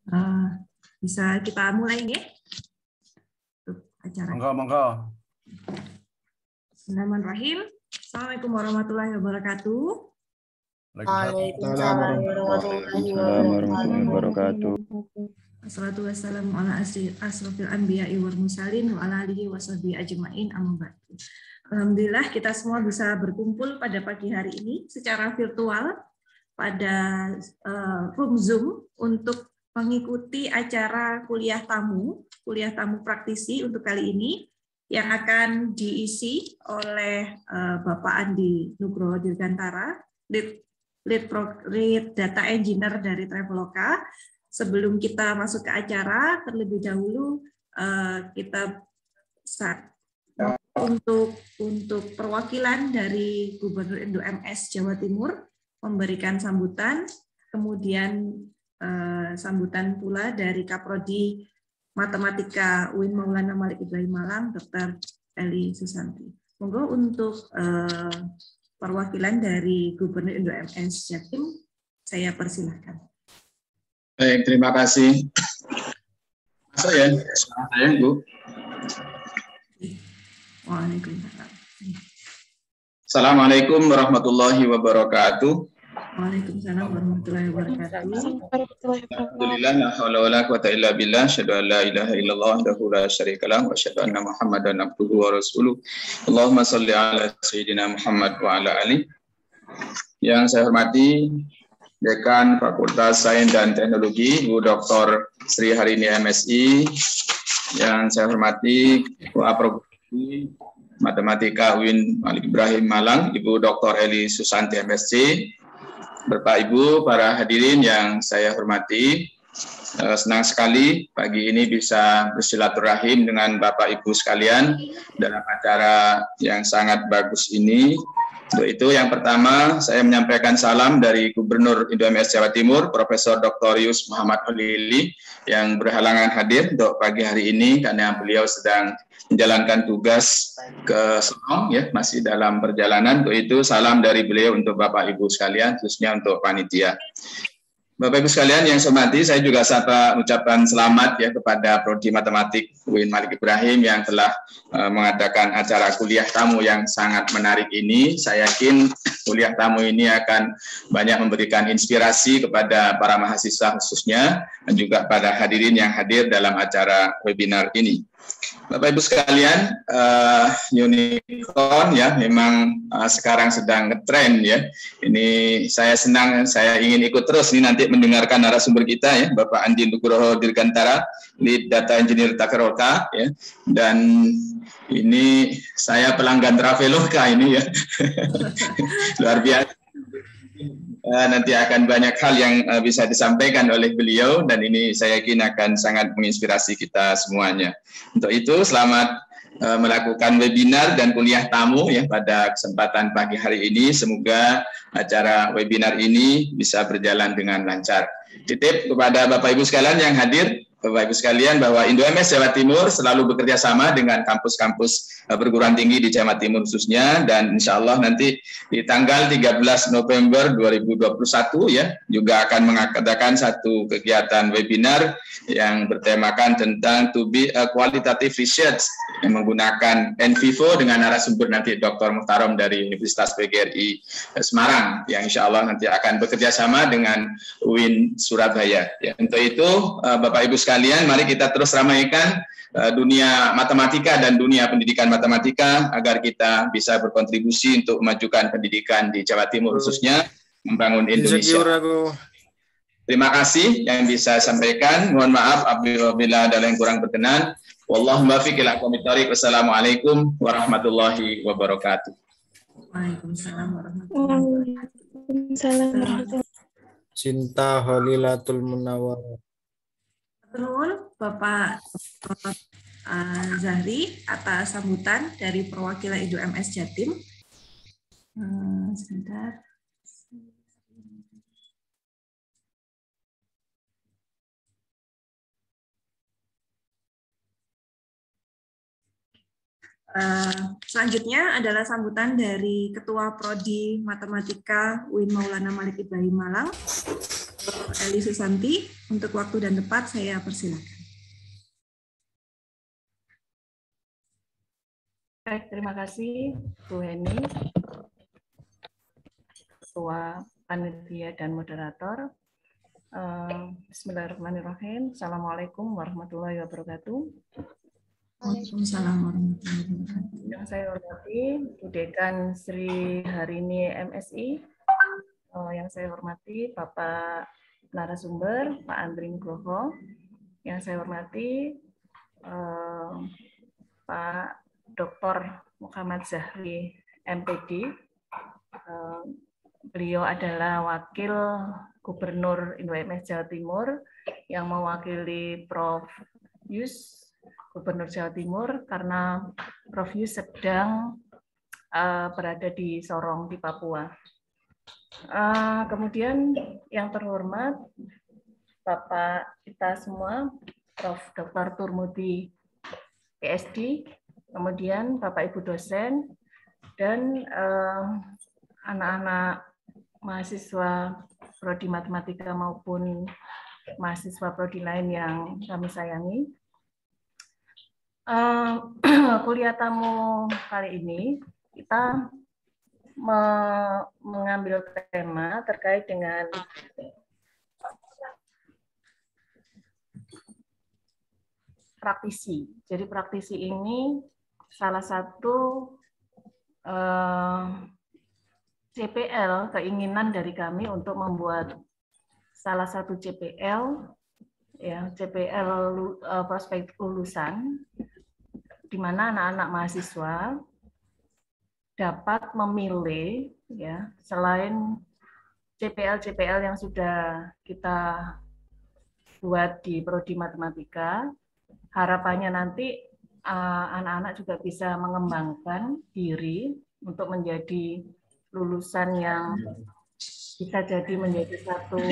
Bisa kita mulai ya? Acara. Monggo. Bismillahirrahmanirrahim. Assalamualaikum warahmatullahi wabarakatuh. Waalaikumsalam warahmatullahi wabarakatuh. Wassalatu wassalamu ala asrofil anbiya'i wal mursalin wa ala alihi washabihi ajma'in amma ba'du. Alhamdulillah kita semua bisa berkumpul pada pagi hari ini secara virtual pada room Zoom untuk mengikuti acara kuliah tamu praktisi untuk kali ini yang akan diisi oleh Bapak Andi Nugroho Dirgantara, Lead Data Engineer dari Traveloka. Sebelum kita masuk ke acara, terlebih dahulu kita untuk perwakilan dari Gubernur Indo MS Jawa Timur memberikan sambutan, kemudian sambutan pula dari Kaprodi Matematika UIN Maulana Malik Ibrahim Malang, Dr. Eli Susanti. Monggo untuk perwakilan dari Gubernur Indo MS Jatim, saya persilahkan. Baik, terima kasih. Masuk ya, saya Bu. Waalaikumsalam. Assalamualaikum warahmatullahi wabarakatuh. Waalaikumsalam warahmatullahi wabarakatuh. Alhamdulillah, la haula wala quwata illa billah, asyhadu an la ilaha illallah wahdahu la syarika lah wa asyhadu anna Muhammadan abduhu wa rasuluh. Allahumma shalli ala sayyidina Muhammad wa ala ali. Yang saya hormati Dekan Fakultas Sains dan Teknologi, Bu Dr. Sri Harini MSI. Yang saya hormati Ketua Provinsi Matematika UIN Malik Ibrahim Malang, Ibu Dr. Eli Susanti MSc. Bapak Ibu, para hadirin yang saya hormati, senang sekali pagi ini bisa bersilaturahim dengan Bapak Ibu sekalian dalam acara yang sangat bagus ini. Untuk itu yang pertama saya menyampaikan salam dari Gubernur Indo MS Jawa Timur, Profesor Dr. Yus Muhammad Holili yang berhalangan hadir untuk pagi hari ini karena beliau sedang menjalankan tugas ke Sorong ya, masih dalam perjalanan. Untuk itu salam dari beliau untuk Bapak Ibu sekalian, khususnya untuk panitia. Bapak Ibu sekalian yang saya hormati, saya juga ucapkan selamat ya kepada Prodi Matematik UIN Malik Ibrahim yang telah mengadakan acara kuliah tamu yang sangat menarik ini. Saya yakin kuliah tamu ini akan banyak memberikan inspirasi kepada para mahasiswa khususnya dan juga pada hadirin yang hadir dalam acara webinar ini. Bapak Ibu sekalian, unicorn ya memang sekarang sedang ngetren ya. Ini saya senang, saya ingin ikut terus ini nanti mendengarkan narasumber kita ya, Bapak Andi Nugroho Dirgantara, Lead Data Engineer Traveloka ya. Dan ini saya pelanggan Traveloka ini ya. Luar biasa. Nanti akan banyak hal yang bisa disampaikan oleh beliau dan ini saya yakin akan sangat menginspirasi kita semuanya. Untuk itu selamat melakukan webinar dan kuliah tamu ya pada kesempatan pagi hari ini. Semoga acara webinar ini bisa berjalan dengan lancar. Titip kepada Bapak Ibu sekalian yang hadir, Bapak Ibu sekalian, bahwa Indo MS Jawa Timur selalu bekerja sama dengan kampus-kampus perguruan tinggi di Jawa Timur khususnya, dan insya Allah nanti di tanggal 13 November 2021 ya juga akan mengadakan satu kegiatan webinar yang bertemakan tentang to be a qualitative research yang menggunakan NVivo dengan narasumber nanti Dr. Muhtarom dari Universitas PGRI Semarang yang insya Allah nanti akan bekerja sama dengan UIN Surabaya. Ya, untuk itu Bapak Ibu sekalian, mari kita terus ramaikan dunia matematika dan dunia pendidikan matematika agar kita bisa berkontribusi untuk memajukan pendidikan di Jawa Timur khususnya membangun Indonesia. Terima kasih yang bisa saya sampaikan. Mohon maaf apabila ada yang kurang berkenan. Wallahumma fiqh ila aqwamit thoriq. Wassalamualaikum warahmatullahi wabarakatuh. Waalaikumsalam warahmatullahi wabarakatuh. Cinta Halilatul Munawwar. Terus Bapak Zahri atas sambutan dari perwakilan Indo MS Jatim. Sebentar. Selanjutnya adalah sambutan dari Ketua Prodi Matematika UIN Maulana Malik Ibrahim Malang, Eli Susanti, untuk waktu dan tempat saya persilakan. Baik, terima kasih Bu Heni, Ketua Panitia dan Moderator. Bismillahirrahmanirrahim. Assalamualaikum warahmatullahi wabarakatuh. Waalaikumsalam warahmatullahi wabarakatuh. Yang saya hormati Bu Dekan Sri Harini MSI. Yang saya hormati Bapak narasumber Pak Andri Nugroho. Yang saya hormati Pak Dr. Muhammad Zahri MPD. Beliau adalah Wakil Gubernur UMS Jawa Timur yang mewakili Prof. Yus, Gubernur Jawa Timur, karena Prof. Yus sedang berada di Sorong, di Papua. Kemudian yang terhormat Bapak kita semua, Prof. Dr. Turmudi PhD, kemudian Bapak Ibu dosen, dan anak-anak mahasiswa Prodi Matematika maupun mahasiswa Prodi lain yang kami sayangi. Kuliah tamu kali ini kita mengambil tema terkait dengan praktisi. Jadi praktisi ini salah satu CPL, keinginan dari kami untuk membuat salah satu CPL, ya, CPL prospek lulusan, di mana anak-anak mahasiswa dapat memilih, ya, selain CPL yang sudah kita buat di Prodi Matematika, harapannya nanti anak-anak juga bisa mengembangkan diri untuk menjadi lulusan yang bisa jadi menjadi satu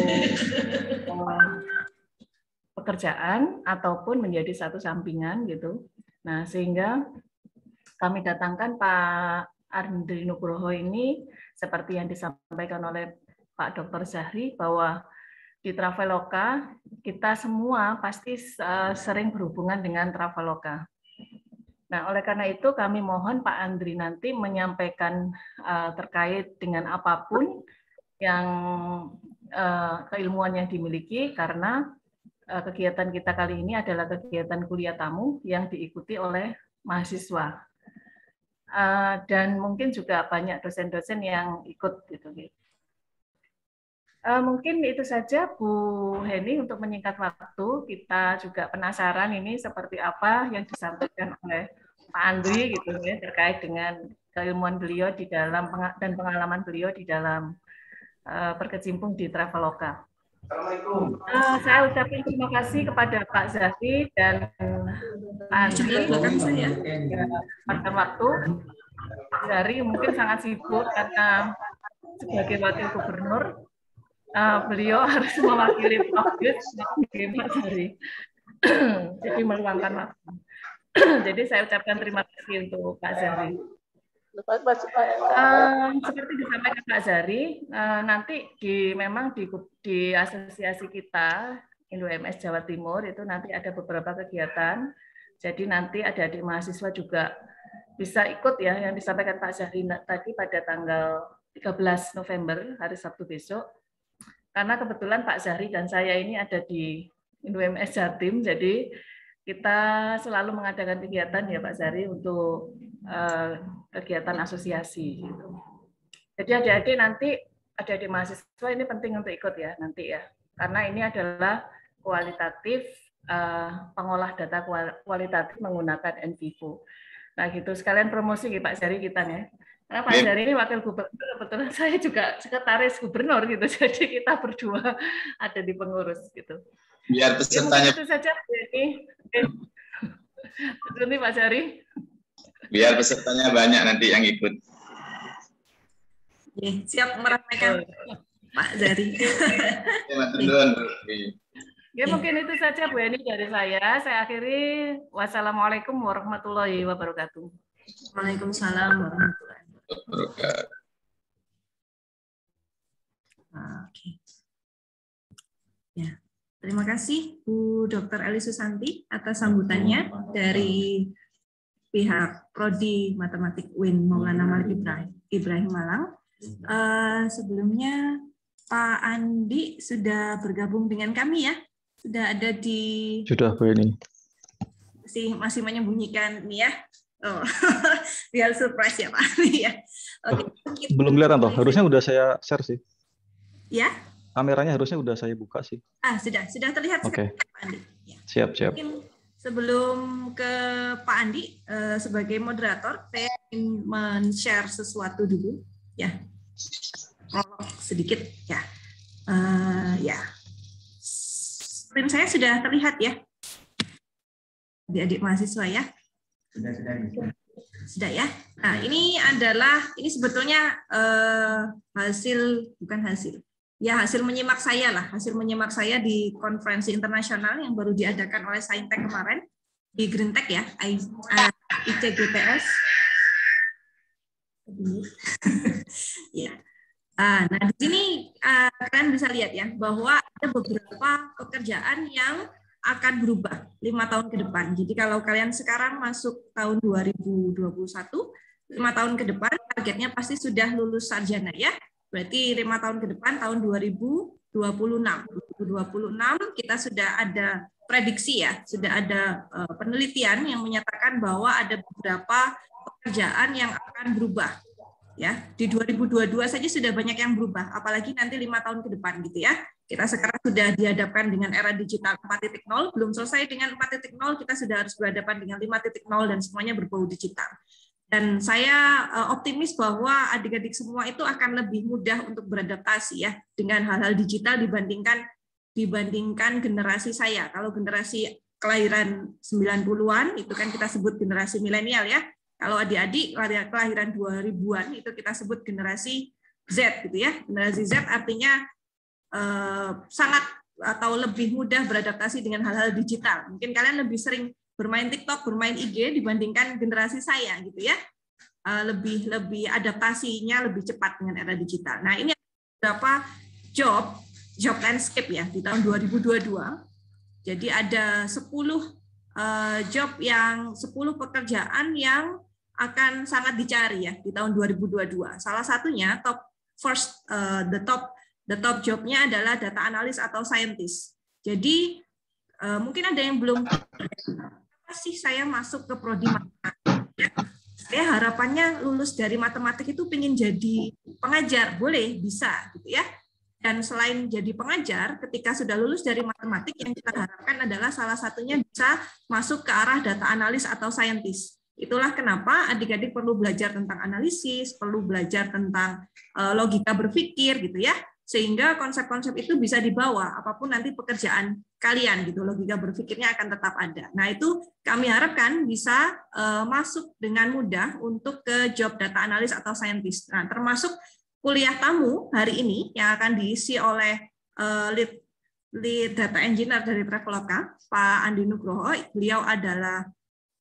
pekerjaan ataupun menjadi satu sampingan gitu. Nah, sehingga kami datangkan Pak Andri Nugroho ini seperti yang disampaikan oleh Pak Dr. Zahri bahwa di Traveloka kita semua pasti sering berhubungan dengan Traveloka. Nah, oleh karena itu kami mohon Pak Andri nanti menyampaikan terkait dengan apapun yang keilmuan yang dimiliki, karena kegiatan kita kali ini adalah kegiatan kuliah tamu yang diikuti oleh mahasiswa. Dan mungkin juga banyak dosen-dosen yang ikut gitu. Mungkin itu saja Bu Heni untuk menyingkat waktu. Kita juga penasaran ini seperti apa yang disampaikan oleh Pak Andri gitu ya, terkait dengan keilmuan beliau di dalam dan pengalaman beliau di dalam berkecimpung di Traveloka. Saya ucapkan terima kasih kepada Pak Zahri dan Pak Andri pada waktu. Zahri mungkin sangat sibuk karena sebagai wakil gubernur beliau harus mewakili Prof. Yus sebagai Pak Zahri. Jadi meluangkan waktu. Jadi saya ucapkan terima kasih untuk Pak Zahri. Seperti disampaikan Pak Zahri, nanti memang di asosiasi kita UMS Jawa Timur itu nanti ada beberapa kegiatan. Jadi nanti adik-adik mahasiswa juga bisa ikut ya yang disampaikan Pak Zahri tadi pada tanggal 13 November hari Sabtu besok. Karena kebetulan Pak Zahri dan saya ini ada di UMS Jatim, jadi kita selalu mengadakan kegiatan ya Pak Zahri untuk kegiatan asosiasi. Gitu. Jadi adik-adik nanti, adik-adik mahasiswa ini penting untuk ikut ya nanti ya, karena ini adalah kualitatif, pengolah data kualitatif menggunakan NVivo. Nah gitu, sekalian promosi ya Pak Zahri kita ya. Karena Pak Zahri ini wakil gubernur, kebetulan saya juga sekretaris gubernur gitu, jadi kita berdua ada di pengurus gitu. Biar pesertanya. Itu saja ini. Nanti Pak Zahri. Biar pesertanya banyak nanti yang ikut. Siap meramaikan Pak Zahri. Ya mungkin itu saja Bu Eni dari saya. Saya akhiri. Wassalamualaikum warahmatullahi wabarakatuh. Waalaikumsalam warahmatullahi wabarakatuh. Oke. Ya, terima kasih Bu Dr. Eli Susanti atas sambutannya dari pihak Prodi Matematik UIN Maulana Malik Ibrahim Malang. Sebelumnya Pak Andi sudah bergabung dengan kami ya, sudah ada di. Sudah Bu ini. Masih menyembunyikan nih ya. Oh, biar surprise ya Pak Andi ya. Oke. Belum kelihatan toh, harusnya udah saya share sih. Ya. Kameranya harusnya udah saya buka sih. Sudah terlihat sekarang Pak Andi. Ya. Siap. Mungkin sebelum ke Pak Andi, sebagai moderator, saya ingin men-share sesuatu dulu, ya, sedikit, ya, screen saya sudah terlihat ya, adik-adik mahasiswa ya. Sudah ya. Nah, ini sebetulnya hasil menyimak saya di konferensi internasional yang baru diadakan oleh Saintek kemarin di Green Tech ya, ICGPS. Ya. Nah, di sini kalian bisa lihat ya bahwa ada beberapa pekerjaan yang akan berubah 5 tahun ke depan. Jadi kalau kalian sekarang masuk tahun 2021, 5 tahun ke depan targetnya pasti sudah lulus sarjana ya. Berarti 5 tahun ke depan tahun 2026. 2026 kita sudah ada prediksi ya, sudah ada penelitian yang menyatakan bahwa ada beberapa pekerjaan yang akan berubah. Ya, di 2022 saja sudah banyak yang berubah, apalagi nanti 5 tahun ke depan gitu ya. Kita sekarang sudah dihadapkan dengan era digital 4.0, belum selesai dengan 4.0, kita sudah harus berhadapan dengan 5.0 dan semuanya berbau digital. Dan saya optimis bahwa adik-adik semua itu akan lebih mudah untuk beradaptasi ya dengan hal-hal digital dibandingkan generasi saya. Kalau generasi kelahiran 90-an itu kan kita sebut generasi milenial ya. Kalau adik-adik kelahiran 2000-an itu kita sebut generasi Z gitu ya. Generasi Z artinya sangat atau lebih mudah beradaptasi dengan hal-hal digital. Mungkin kalian lebih sering bermain TikTok, bermain IG dibandingkan generasi saya gitu ya. Lebih adaptasinya lebih cepat dengan era digital. Nah, ini beberapa job landscape ya di tahun 2022. Jadi ada 10 pekerjaan yang akan sangat dicari ya di tahun 2022. Salah satunya the top jobnya adalah data analis atau scientist. Jadi mungkin ada yang belum apa sih saya masuk ke prodi matematik. Saya harapannya lulus dari matematik itu pengen jadi pengajar, boleh, bisa gitu ya. Dan selain jadi pengajar, ketika sudah lulus dari matematik, yang kita harapkan adalah salah satunya bisa masuk ke arah data analis atau scientist. Itulah kenapa adik-adik perlu belajar tentang analisis, perlu belajar tentang logika berpikir gitu ya, sehingga konsep-konsep itu bisa dibawa apapun nanti pekerjaan kalian gitu, logika berpikirnya akan tetap ada. Nah, itu kami harapkan bisa masuk dengan mudah untuk ke job data analis atau scientist. Nah, termasuk kuliah tamu hari ini yang akan diisi oleh lead data engineer dari Traveloka, Pak Andi Nugroho. Beliau adalah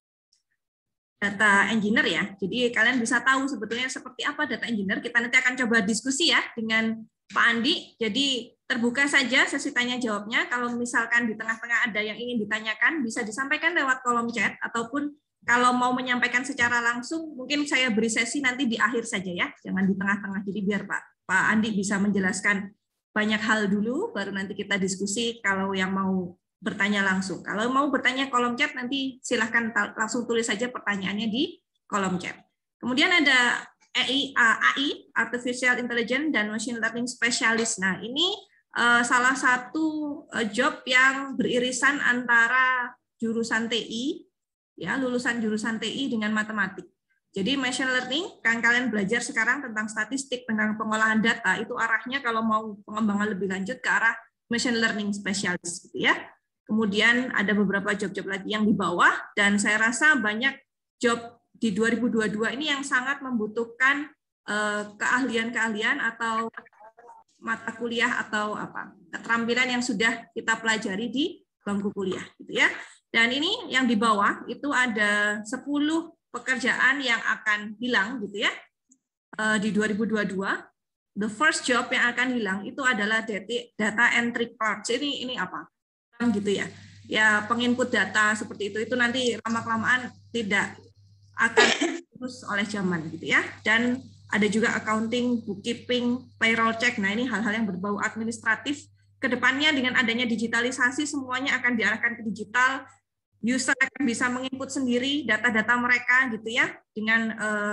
data engineer ya. Jadi kalian bisa tahu sebetulnya seperti apa data engineer. Kita nanti akan coba diskusi ya dengan Pak Andi. Jadi terbuka saja sesi tanya jawabnya. Kalau misalkan di tengah-tengah ada yang ingin ditanyakan, bisa disampaikan lewat kolom chat, ataupun kalau mau menyampaikan secara langsung, mungkin saya beri sesi nanti di akhir saja ya, jangan di tengah-tengah. Jadi biar Pak Andi bisa menjelaskan banyak hal dulu, baru nanti kita diskusi kalau yang mau bertanya langsung. Kalau mau bertanya kolom chat, nanti silahkan langsung tulis saja pertanyaannya di kolom chat. Kemudian ada AI, Artificial Intelligence dan Machine Learning Specialist. Nah, ini salah satu job yang beririsan antara jurusan TI, ya, lulusan jurusan TI dengan matematik. Jadi machine learning, kan kalian belajar sekarang tentang statistik, tentang pengolahan data, itu arahnya kalau mau pengembangan lebih lanjut ke arah machine learning specialist gitu ya. Kemudian ada beberapa job-job lagi yang di bawah, dan saya rasa banyak job di 2022 ini yang sangat membutuhkan keahlian-keahlian atau mata kuliah atau keterampilan yang sudah kita pelajari di bangku kuliah gitu ya. Dan ini yang di bawah itu ada 10 pekerjaan yang akan hilang gitu ya di 2022. the first job yang akan hilang itu adalah data entry parts. Ini apa? Gitu ya. Ya, penginput data seperti itu nanti lama-kelamaan tidak akan terus oleh zaman gitu ya. Dan ada juga accounting, bookkeeping, payroll check. Nah, ini hal-hal yang berbau administratif. Kedepannya dengan adanya digitalisasi semuanya akan diarahkan ke digital. User akan bisa menginput sendiri data-data mereka gitu ya dengan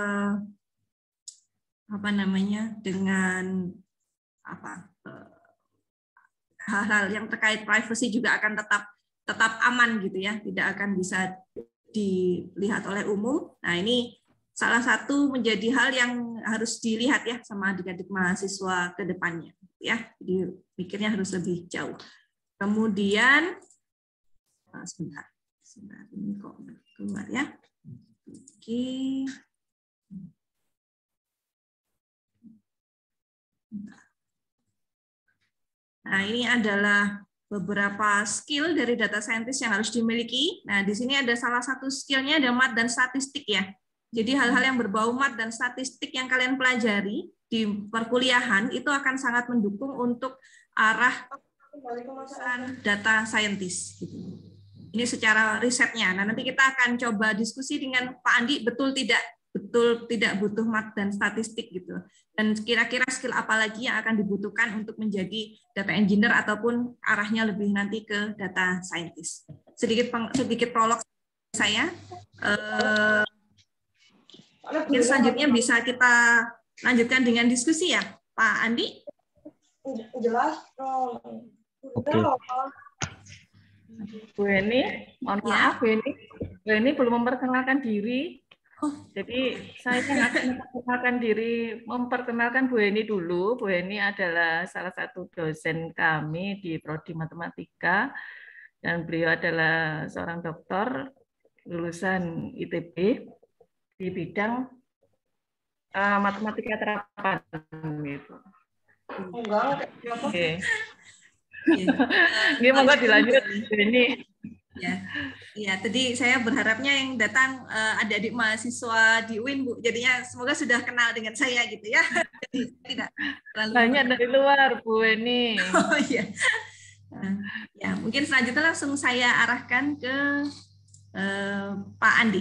dengan hal-hal yang terkait privacy juga akan tetap aman gitu ya, tidak akan bisa dilihat oleh umum. Nah, ini salah satu menjadi hal yang harus dilihat ya sama adik-adik mahasiswa ke depannya ya. Jadi pikirnya harus lebih jauh. Kemudian sebentar ini kok keluar ya. Oke. Nah, ini adalah beberapa skill dari data scientist yang harus dimiliki. Nah, di sini ada salah satu skillnya ada math dan statistik ya. Jadi hal-hal yang berbau math dan statistik yang kalian pelajari di perkuliahan itu akan sangat mendukung untuk arah data scientist. Gitu. Ini secara risetnya. Nah, nanti kita akan coba diskusi dengan Pak Andi betul tidak butuh math dan statistik gitu. Dan kira-kira skill apa lagi yang akan dibutuhkan untuk menjadi data engineer ataupun arahnya lebih nanti ke data scientist. Sedikit prolog saya. Mungkin selanjutnya bisa kita lanjutkan dengan diskusi ya, Pak Andi. Jelas. Oke. Bu Eni, mohon maaf Bu Eni belum memperkenalkan diri. Jadi saya akan memperkenalkan Bu Eni dulu. Bu Eni adalah salah satu dosen kami di Prodi Matematika dan beliau adalah seorang doktor lulusan ITB di bidang matematika terapan gitu. Oke. Ini monggo dilanjut Bu Eni. Ya, tadi saya berharapnya yang datang adik-adik mahasiswa di UIN, Bu. Jadinya semoga sudah kenal dengan saya gitu ya. Jadi tidak terlalu banyak dari luar, Bu Eni. Oh iya. Ya, mungkin selanjutnya langsung saya arahkan ke Pak Andi.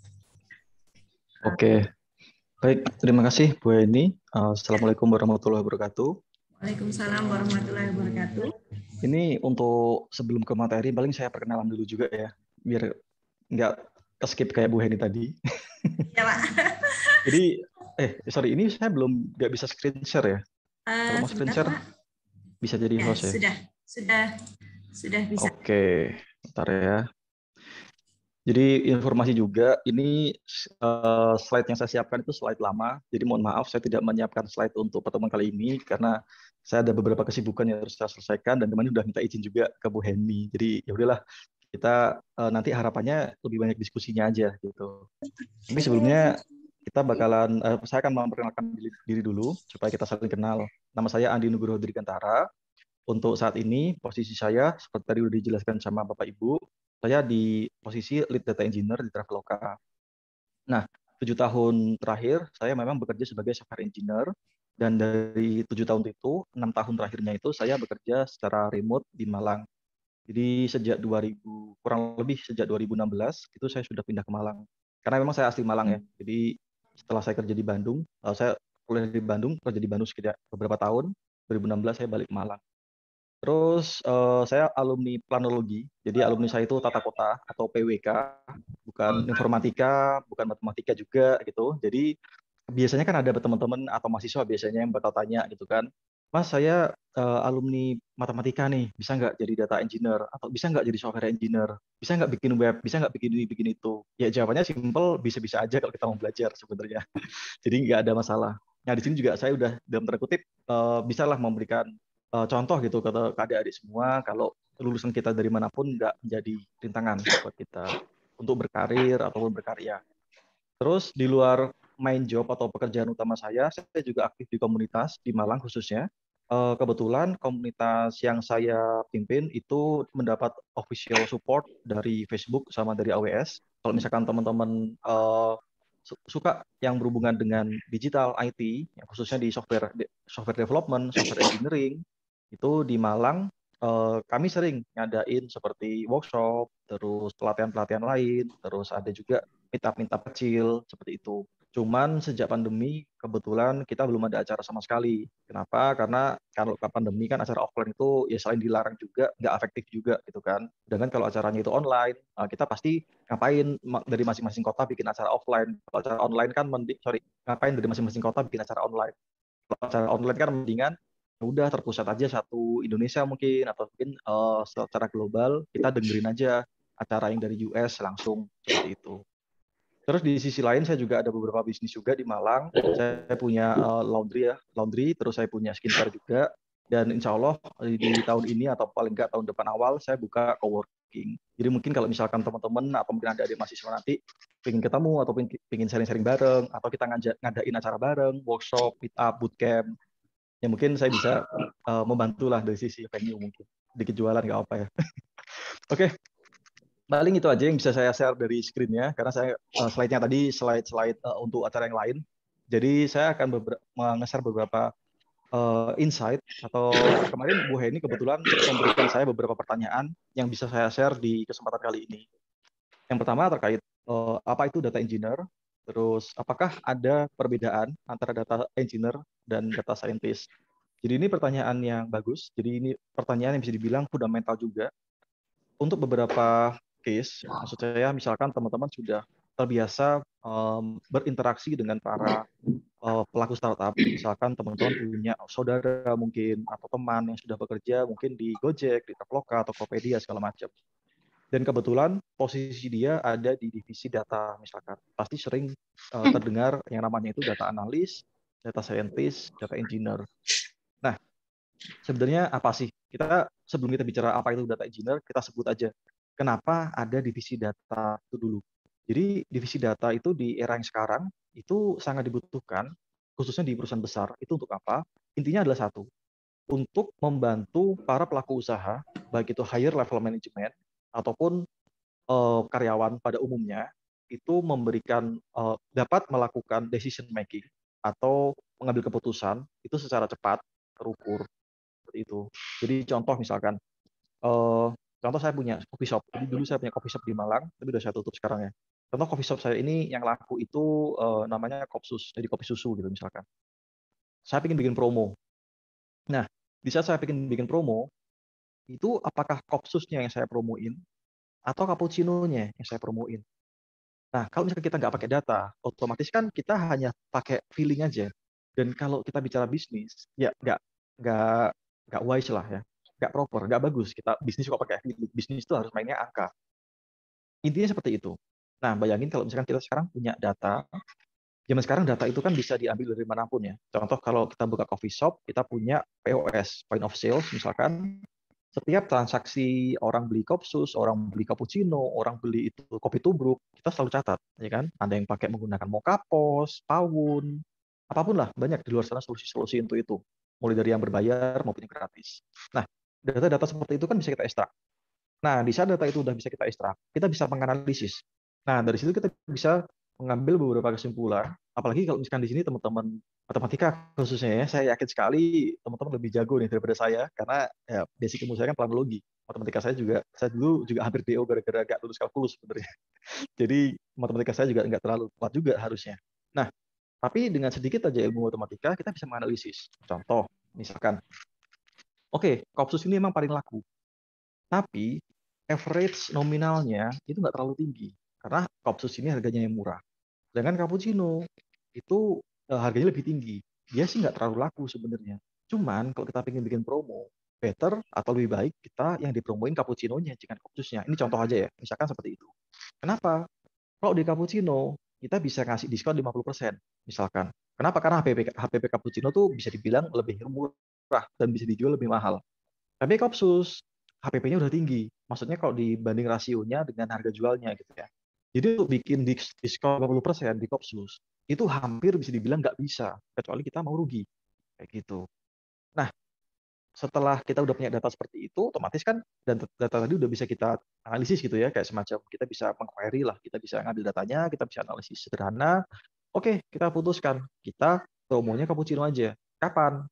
Oke. Baik, terima kasih Bu Eni. Assalamualaikum warahmatullahi wabarakatuh. Waalaikumsalam warahmatullahi wabarakatuh. Ini untuk sebelum ke materi, paling saya perkenalan dulu juga ya, biar nggak skip kayak Bu Heni tadi. Ya, Pak. Jadi, sorry, ini saya belum nggak bisa screen share ya. Kalau mau screen share, Pak. bisa jadi host ya? Sudah bisa. Oke, bentar ya. Jadi informasi juga, ini slide yang saya siapkan itu slide lama. Jadi mohon maaf, saya tidak menyiapkan slide untuk pertemuan kali ini, karena saya ada beberapa kesibukan yang harus saya selesaikan, dan kemarin sudah minta izin juga ke Bu Heni. Jadi ya udahlah, kita nanti harapannya lebih banyak diskusinya aja gitu. Tapi sebelumnya kita bakalan, saya akan memperkenalkan diri dulu supaya kita saling kenal. Nama saya Andi Nugroho Dirgantara. Untuk saat ini posisi saya seperti tadi sudah dijelaskan sama Bapak Ibu, saya di posisi lead data engineer di Traveloka. Nah, 7 tahun terakhir saya memang bekerja sebagai software engineer. Dan dari 7 tahun itu, 6 tahun terakhirnya itu saya bekerja secara remote di Malang. Jadi kurang lebih sejak 2016 itu saya sudah pindah ke Malang. Karena memang saya asli Malang ya. Jadi setelah saya kerja di Bandung, saya kuliah di Bandung, kerja di Bandung sekitar beberapa tahun. 2016 saya balik ke Malang. Terus saya alumni planologi. Jadi alumni saya itu tata kota atau PWK, bukan informatika, bukan matematika juga gitu. Jadi biasanya kan ada teman-teman atau mahasiswa biasanya yang bakal tanya gitu kan, Mas saya alumni matematika nih, bisa nggak jadi data engineer atau bisa nggak jadi software engineer, bisa nggak bikin web, bisa nggak bikin ini bikin itu. Ya jawabannya simple, bisa-bisa aja kalau kita mau belajar sebenarnya. Jadi nggak ada masalah. Nah di sini juga saya udah dalam tanda kutip bisalah memberikan contoh gitu ke adik-adik semua kalau lulusan kita dari manapun nggak menjadi rintangan buat kita untuk berkarir ataupun berkarya. Terus di luar main job atau pekerjaan utama saya juga aktif di komunitas di Malang khususnya. Kebetulan komunitas yang saya pimpin itu mendapat official support dari Facebook sama dari AWS. Kalau misalkan teman-teman suka yang berhubungan dengan digital IT, khususnya di software development, software engineering, itu di Malang kami sering ngadain seperti workshop, terus pelatihan-pelatihan lain, terus ada juga meetup kecil seperti itu. Cuman sejak pandemi kebetulan kita belum ada acara sama sekali. Kenapa? Karena kalau pandemi kan acara offline itu ya selain dilarang juga nggak efektif juga gitu kan. Sedangkan kalau acaranya itu online, kita pasti ngapain dari masing-masing kota bikin acara offline. Kalau acara online kan ngapain dari masing-masing kota bikin acara online. Kalau acara online kan mendingan udah terpusat aja satu Indonesia mungkin atau mungkin secara global kita dengerin aja acara yang dari US langsung seperti itu. Terus di sisi lain saya juga ada beberapa bisnis juga di Malang. Saya punya laundry, terus saya punya skincare juga. Dan insya Allah di tahun ini atau paling nggak tahun depan awal saya buka coworking. Jadi mungkin kalau misalkan teman-teman atau mungkin ada adik mahasiswa nanti pengen ketemu atau pengen sharing-sharing bareng atau kita ngadain acara bareng, workshop, meet up, bootcamp, ya mungkin saya bisa membantu lah dari sisi venue mungkin. Dikit jualan nggak apa ya. Oke. Paling itu aja yang bisa saya share dari screen-nya, karena saya slide-nya tadi slide untuk acara yang lain. Jadi saya akan nge-share beberapa insight, atau kemarin Bu Heni kebetulan memberikan saya beberapa pertanyaan yang bisa saya share di kesempatan kali ini. Yang pertama terkait apa itu data engineer, terus apakah ada perbedaan antara data engineer dan data scientist. Jadi ini pertanyaan yang bagus, jadi ini pertanyaan yang bisa dibilang fundamental juga. Untuk beberapa case, maksud saya misalkan teman-teman sudah terbiasa berinteraksi dengan para pelaku startup, misalkan teman-teman punya saudara mungkin atau teman yang sudah bekerja mungkin di Gojek, di Traveloka, Tokopedia segala macam. Dan kebetulan posisi dia ada di divisi data misalkan. Pasti sering terdengar yang namanya itu data analis, data scientist, data engineer. Nah, sebenarnya apa sih? Sebelum kita bicara apa itu data engineer, kita sebut aja kenapa ada divisi data itu dulu. Jadi divisi data itu di era yang sekarang itu sangat dibutuhkan, khususnya di perusahaan besar. Itu untuk apa? Intinya adalah satu, untuk membantu para pelaku usaha, baik itu higher level management ataupun karyawan pada umumnya, itu dapat melakukan decision making atau mengambil keputusan itu secara cepat, terukur. Itu. Jadi contoh misalkan, contoh saya punya coffee shop. Jadi dulu saya punya coffee shop di Malang, tapi udah saya tutup sekarang ya. Contoh coffee shop saya ini yang laku itu namanya Kopsus, jadi kopi susu gitu misalkan. Saya ingin bikin promo. Nah, di saat saya ingin bikin promo, itu apakah Kopsusnya yang saya promoin atau cappuccino-nya yang saya promoin? Nah, kalau misalkan kita nggak pakai data, otomatis kan kita hanya pakai feeling aja. Dan kalau kita bicara bisnis, ya nggak wise lah ya, nggak proper, nggak bagus. Kita bisnis kok pakai bisnis itu harus mainnya angka. Intinya seperti itu. Nah, bayangin kalau misalkan kita sekarang punya data, zaman sekarang data itu kan bisa diambil dari manapun ya. Contoh kalau kita buka coffee shop, kita punya POS, point of sales misalkan. Setiap transaksi orang beli kopsus, orang beli cappuccino, orang beli itu kopi tubruk, kita selalu catat, ya kan? Ada yang pakai menggunakan Mokapos, Pawun, apapun lah, banyak di luar sana solusi-solusi untuk itu. Mulai dari yang berbayar maupun yang gratis. Nah, data-data seperti itu kan bisa kita ekstrak. Nah, di saat data itu udah bisa kita ekstrak, kita bisa menganalisis. Nah, dari situ kita bisa mengambil beberapa kesimpulan. Apalagi kalau misalkan di sini teman-teman matematika khususnya ya, saya yakin sekali teman-teman lebih jago nih daripada saya, karena ya, basic ilmu saya kan planologi. Matematika saya dulu juga hampir DO gara-gara gak lulus kalkulus sebenarnya. Jadi matematika saya juga nggak terlalu kuat juga harusnya. Nah, tapi dengan sedikit aja ilmu matematika, kita bisa menganalisis. Contoh, misalkan, oke, Kopsus ini memang paling laku. Tapi average nominalnya itu nggak terlalu tinggi. Karena Kopsus ini harganya yang murah. Sedangkan cappuccino itu harganya lebih tinggi. Dia sih nggak terlalu laku sebenarnya. Cuman kalau kita pengen bikin promo, better atau lebih baik kita yang dipromoin cappuccino-nya, jangan Kopsusnya. Ini contoh aja ya, misalkan seperti itu. Kenapa? Kalau di cappuccino, kita bisa ngasih diskon 50%, misalkan. Kenapa? Karena HPP cappuccino tuh bisa dibilang lebih murah dan bisa dijual lebih mahal. Tapi Kopsus, HPP-nya udah tinggi. Maksudnya kalau dibanding rasionya dengan harga jualnya gitu ya. Jadi untuk bikin diskon 50% di Kopsus, itu hampir bisa dibilang nggak bisa, kecuali kita mau rugi. Kayak gitu. Nah, setelah kita udah punya data seperti itu, otomatis kan dan data tadi udah bisa kita analisis gitu ya, kayak semacam kita bisa meng-query lah, kita bisa ngambil datanya, kita bisa analisis sederhana. Oke, kita putuskan kita promonya cappuccino aja. Kapan?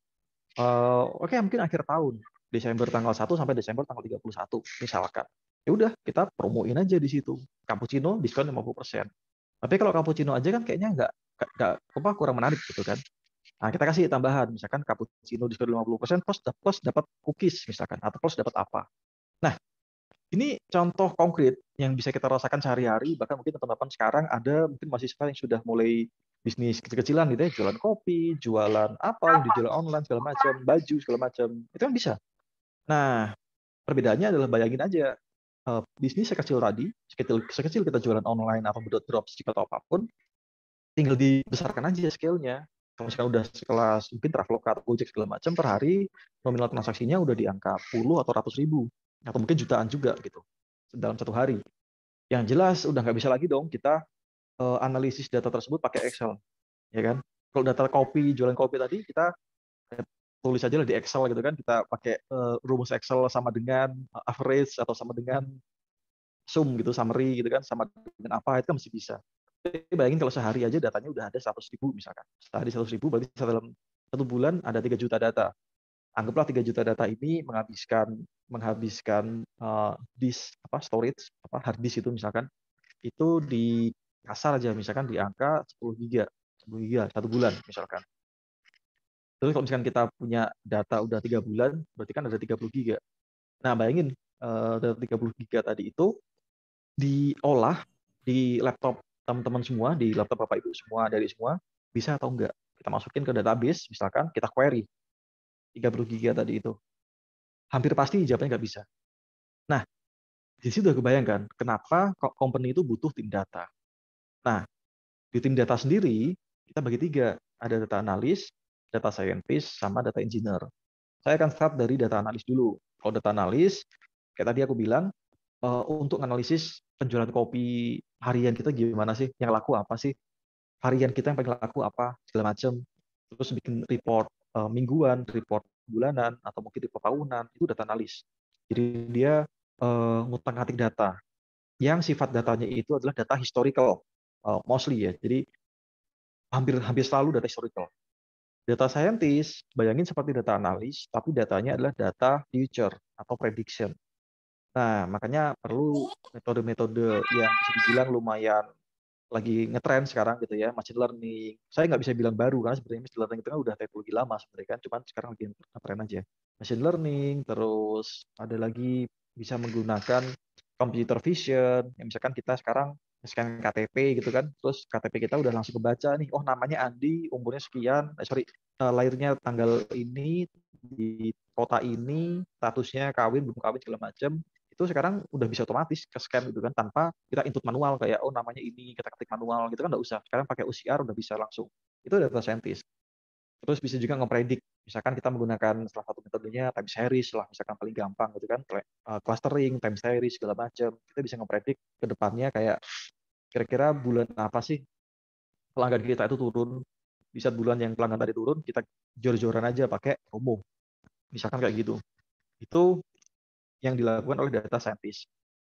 Oke, mungkin akhir tahun, Desember tanggal 1 sampai Desember tanggal 31 misalkan. Ya udah, kita promoin aja di situ. Cappuccino diskon 50%. Tapi kalau cappuccino aja kan kayaknya nggak kurang menarik gitu kan. Nah, kita kasih tambahan, misalkan cappuccino diskon 50% plus dapat cookies misalkan, atau plus dapat apa. Nah, ini contoh konkret yang bisa kita rasakan sehari-hari, bahkan mungkin teman-teman sekarang ada mungkin mahasiswa yang sudah mulai bisnis kecil-kecilan gitu ya, jualan kopi, jualan apa yang dijual online segala macam, baju segala macam, itu kan bisa. Nah, perbedaannya adalah bayangin aja bisnis sekecil tadi, sekecil kita jualan online atau dropship atau apapun, tinggal dibesarkan aja scale-nya. Kalau misalkan udah sekelas mungkin Traveloka atau Gojek segala macam, per hari nominal transaksinya udah di angka puluh atau ratus ribu, atau mungkin jutaan juga gitu dalam satu hari. Yang jelas udah nggak bisa lagi dong kita analisis data tersebut pakai Excel, ya kan? Kalau data kopi, jualan kopi tadi kita tulis aja lah di Excel gitu kan, kita pakai rumus Excel sama dengan average atau sama dengan sum gitu, summary gitu kan, sama dengan apa, itu kan masih bisa. Tapi bayangin kalau sehari aja datanya udah ada 100.000 misalkan. Sehari 100.000 berarti dalam satu bulan ada 3 juta data. Anggaplah 3 juta data ini menghabiskan storage, hard disk itu misalkan, itu di kasar aja misalkan di angka 10 giga satu bulan misalkan. Terus kalau misalkan kita punya data udah 3 bulan, berarti kan ada 30 giga. Nah, bayangin data 30 giga tadi itu diolah di laptop teman-teman semua, di laptop Bapak Ibu semua, dari semua, bisa atau enggak. Kita masukin ke database, misalkan kita query 30 giga tadi itu. Hampir pasti jawabannya nggak bisa. Nah, di situ udah kebayangkan kenapa company itu butuh tim data. Nah, di tim data sendiri, kita bagi 3. Ada data analis, data scientist, sama data engineer. Saya akan start dari data analis dulu. Kalau data analis, kayak tadi aku bilang, untuk analisis penjualan kopi harian kita gimana sih, yang laku apa sih, harian kita yang paling laku apa, segala macam. Terus bikin report mingguan, report bulanan, atau mungkin report tahunan, itu data analis. Jadi dia ngutang-ngatik data. Yang sifat datanya itu adalah data historical, mostly ya. Jadi hampir selalu data historical. Data scientist, bayangin seperti data analis, tapi datanya adalah data future atau prediction. Nah, makanya perlu metode-metode yang bisa dibilang lumayan lagi ngetren sekarang gitu ya, machine learning. Saya nggak bisa bilang baru, karena sebenarnya machine learning itu kan udah teknologi lama sebenarnya kan, cuman sekarang lagi ngetren aja. Machine learning, terus ada lagi bisa menggunakan computer vision, yang misalkan kita sekarang scan KTP gitu kan, terus KTP kita udah langsung kebaca nih, oh namanya Andi, umurnya sekian, lahirnya tanggal ini, di kota ini, statusnya kawin, belum kawin, segala macam, itu sekarang udah bisa otomatis ke scan gitu kan, tanpa kita input manual kayak oh namanya ini kita ketik manual gitu kan, nggak usah. Sekarang pakai OCR udah bisa langsung. Itu data scientist. Terus bisa juga ngepredik, misalkan kita menggunakan salah satu metodenya time series lah, misalkan paling gampang gitu kan, clustering, time series segala macam. Kita bisa ngepredik ke depannya kayak kira-kira bulan apa sih pelanggan kita itu turun. Di saat bulan yang pelanggan tadi turun, kita jor-joran aja pakai promo. Misalkan kayak gitu. Itu yang dilakukan oleh data scientist.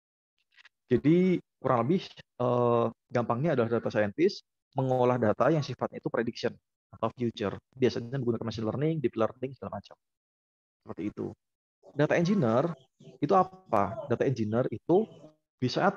Jadi kurang lebih gampangnya adalah data scientist mengolah data yang sifatnya itu prediction atau future. Biasanya menggunakan machine learning, deep learning, segala macam. Seperti itu. Data engineer itu apa? Data engineer itu di saat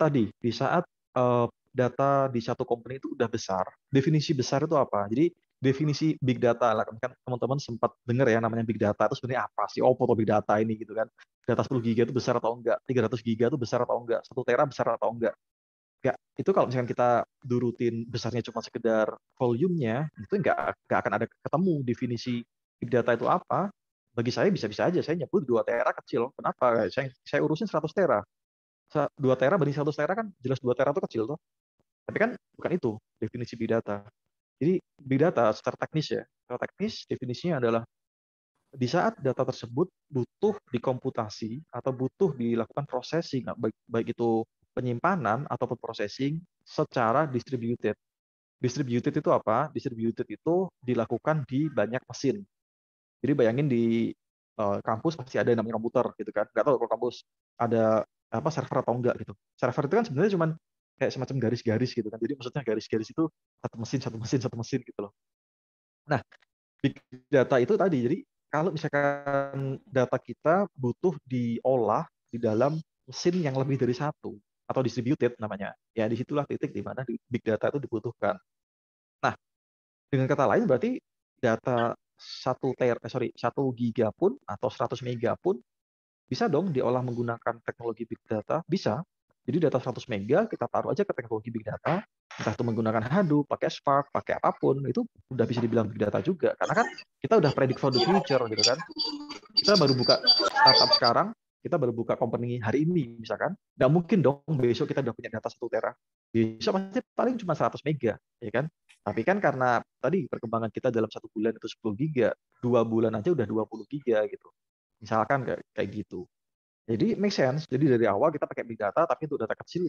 data di satu company itu udah besar. Definisi besar itu apa? Jadi definisi big data lah, kan teman-teman sempat dengar ya namanya big data itu sebenarnya apa sih? Oh, foto big data ini gitu kan. Data 10 giga itu besar atau enggak? 300 giga itu besar atau enggak? 1 tera besar atau enggak? Enggak. Itu kalau misalkan kita durutin besarnya cuma sekedar volumenya, itu enggak akan ada ketemu definisi big data itu apa. Bagi saya bisa-bisa aja, saya nyebut 2 tera kecil. Kenapa? Saya urusin 100 tera. 2 tera banding 100 tera kan jelas 2 tera itu kecil tuh. Tapi kan bukan itu definisi big data. Jadi big data secara teknis ya, secara teknis definisinya adalah di saat data tersebut butuh dikomputasi atau butuh dilakukan processing, baik itu penyimpanan ataupun processing secara distributed. Distributed itu apa? Distributed itu dilakukan di banyak mesin. Jadi bayangin di kampus pasti ada yang namanya komputer gitu kan. Nggak tahu kalau kampus ada apa server atau enggak gitu. Server itu kan sebenarnya cuma kayak semacam garis-garis gitu kan. Jadi maksudnya garis-garis itu satu mesin gitu loh. Nah, big data itu tadi. Jadi kalau misalkan data kita butuh diolah di dalam mesin yang lebih dari satu atau distributed namanya, ya disitulah titik di mana big data itu dibutuhkan. Nah, dengan kata lain berarti data 1 giga pun atau 100 mega pun bisa dong diolah menggunakan teknologi big data, bisa. Jadi data 100 mega kita taruh aja ke teknologi big data, entah itu menggunakan Hadoop, pakai Spark, pakai apapun, itu udah bisa dibilang big data juga. Karena kan kita udah predict for the future gitu kan. Kita baru buka startup sekarang, kita baru buka company hari ini misalkan. Nggak mungkin dong besok kita udah punya data 1 tera. Besok pasti paling cuma 100 mega, ya kan? Tapi kan karena tadi perkembangan kita dalam 1 bulan itu 10 giga, 2 bulan aja udah 20 giga gitu. Misalkan kayak gitu. Jadi make sense. Jadi dari awal kita pakai big data, tapi untuk data kecil.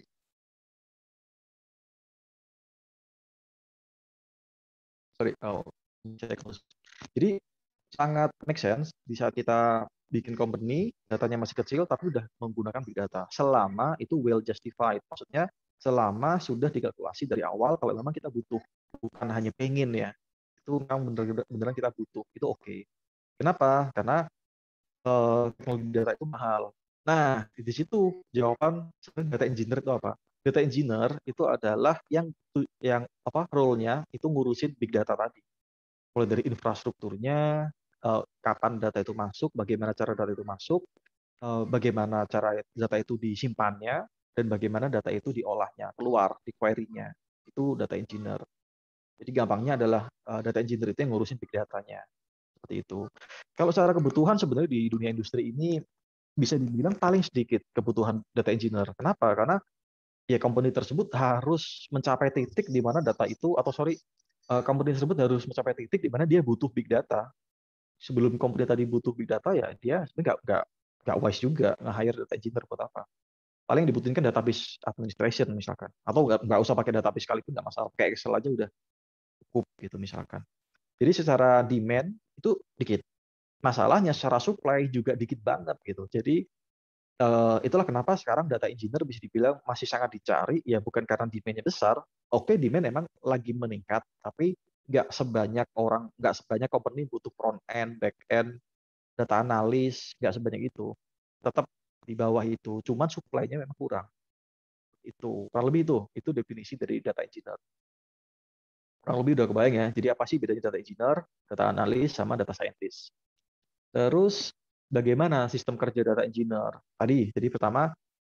Jadi sangat make sense di saat kita bikin company, datanya masih kecil, tapi udah menggunakan big data. Selama itu well justified. Maksudnya selama sudah dikalkulasi dari awal, kalau memang kita butuh. Bukan hanya pengen ya. Itu memang beneran kita butuh. Itu oke. Kenapa? Karena teknologi data itu mahal. Nah, di situ jawaban sebenarnya data engineer itu apa? Data engineer itu adalah yang apa role-nya itu ngurusin big data tadi. Mulai dari infrastrukturnya, kapan data itu masuk, bagaimana cara data itu masuk, bagaimana cara data itu disimpannya, dan bagaimana data itu diolahnya, keluar, di query-nya. Itu data engineer. Jadi gampangnya adalah data engineer itu yang ngurusin big data-nya. Seperti itu. Kalau secara kebutuhan sebenarnya di dunia industri ini bisa dibilang paling sedikit kebutuhan data engineer. Kenapa? Karena ya company tersebut harus mencapai titik di mana data itu company tersebut harus mencapai titik di mana dia butuh big data. Sebelum company tadi butuh big data ya dia sebenarnya nggak wise juga nge-hire data engineer buat apa. Paling dibutuhkan database administration misalkan, atau nggak usah pakai database sekalipun nggak masalah, pakai Excel aja udah cukup gitu misalkan. Jadi secara demand itu dikit. Masalahnya secara supply juga dikit banget gitu. Jadi itulah kenapa sekarang data engineer bisa dibilang masih sangat dicari, ya bukan karena demand-nya besar. Oke, demand emang lagi meningkat, tapi nggak sebanyak company butuh front end, back end, data analis, nggak sebanyak itu. Tetap di bawah itu, cuman supply-nya memang kurang. Itu kurang lebih itu definisi dari data engineer. Kurang lebih udah kebayang ya. Jadi apa sih bedanya data engineer, data analis, sama data scientist? Terus bagaimana sistem kerja data engineer? Jadi pertama,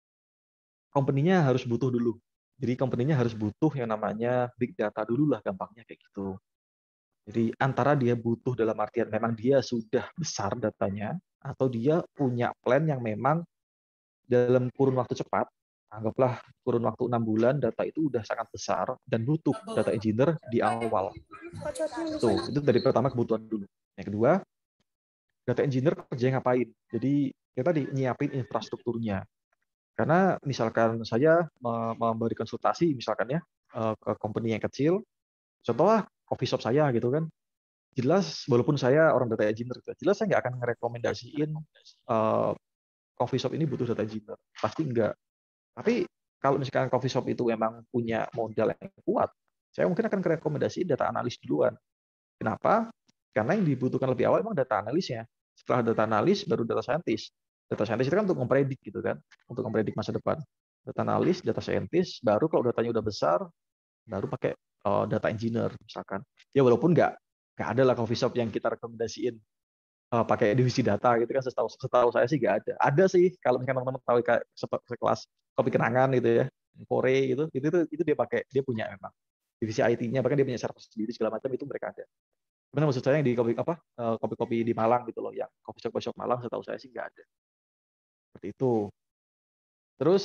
company-nya harus butuh dulu. Jadi company-nya harus butuh yang namanya big data dulu lah, gampangnya kayak gitu. Jadi antara dia butuh dalam artian memang dia sudah besar datanya, atau dia punya plan yang memang dalam kurun waktu cepat, anggaplah kurun waktu 6 bulan, data itu udah sangat besar dan butuh data engineer di awal. Itu dari pertama kebutuhan dulu. Yang kedua, data engineer kerja ngapain? Jadi ya tadi nyiapin infrastrukturnya. Karena misalkan saya memberi konsultasi misalkan ya ke company yang kecil, contohlah coffee shop saya gitu kan, jelas walaupun saya orang data engineer, jelas saya nggak akan merekomendasiin coffee shop ini butuh data engineer, pasti enggak. Tapi kalau misalkan coffee shop itu memang punya modal yang kuat, saya mungkin akan merekomendasiin data analis duluan. Kenapa? Karena yang dibutuhkan lebih awal memang data analisnya. Setelah data analis baru data scientist. Data scientist itu kan untuk mempredik gitu kan, untuk mempredik masa depan. Data analis, data scientist, baru kalau datanya udah besar, baru pakai data engineer misalkan. Ya walaupun nggak ada lah coffee shop yang kita rekomendasiin pakai divisi data gitu kan, setahu saya sih nggak ada. Ada sih kalau misalkan teman-teman tahu kayak sekelas kopi kenangan gitu ya, Kore gitu, itu dia punya memang divisi IT-nya, bahkan dia punya server sendiri segala macam, itu mereka ada. Benar, maksud saya yang di kopi-kopi di Malang gitu loh, yang coffee shop Malang setahu saya sih nggak ada. Seperti itu. Terus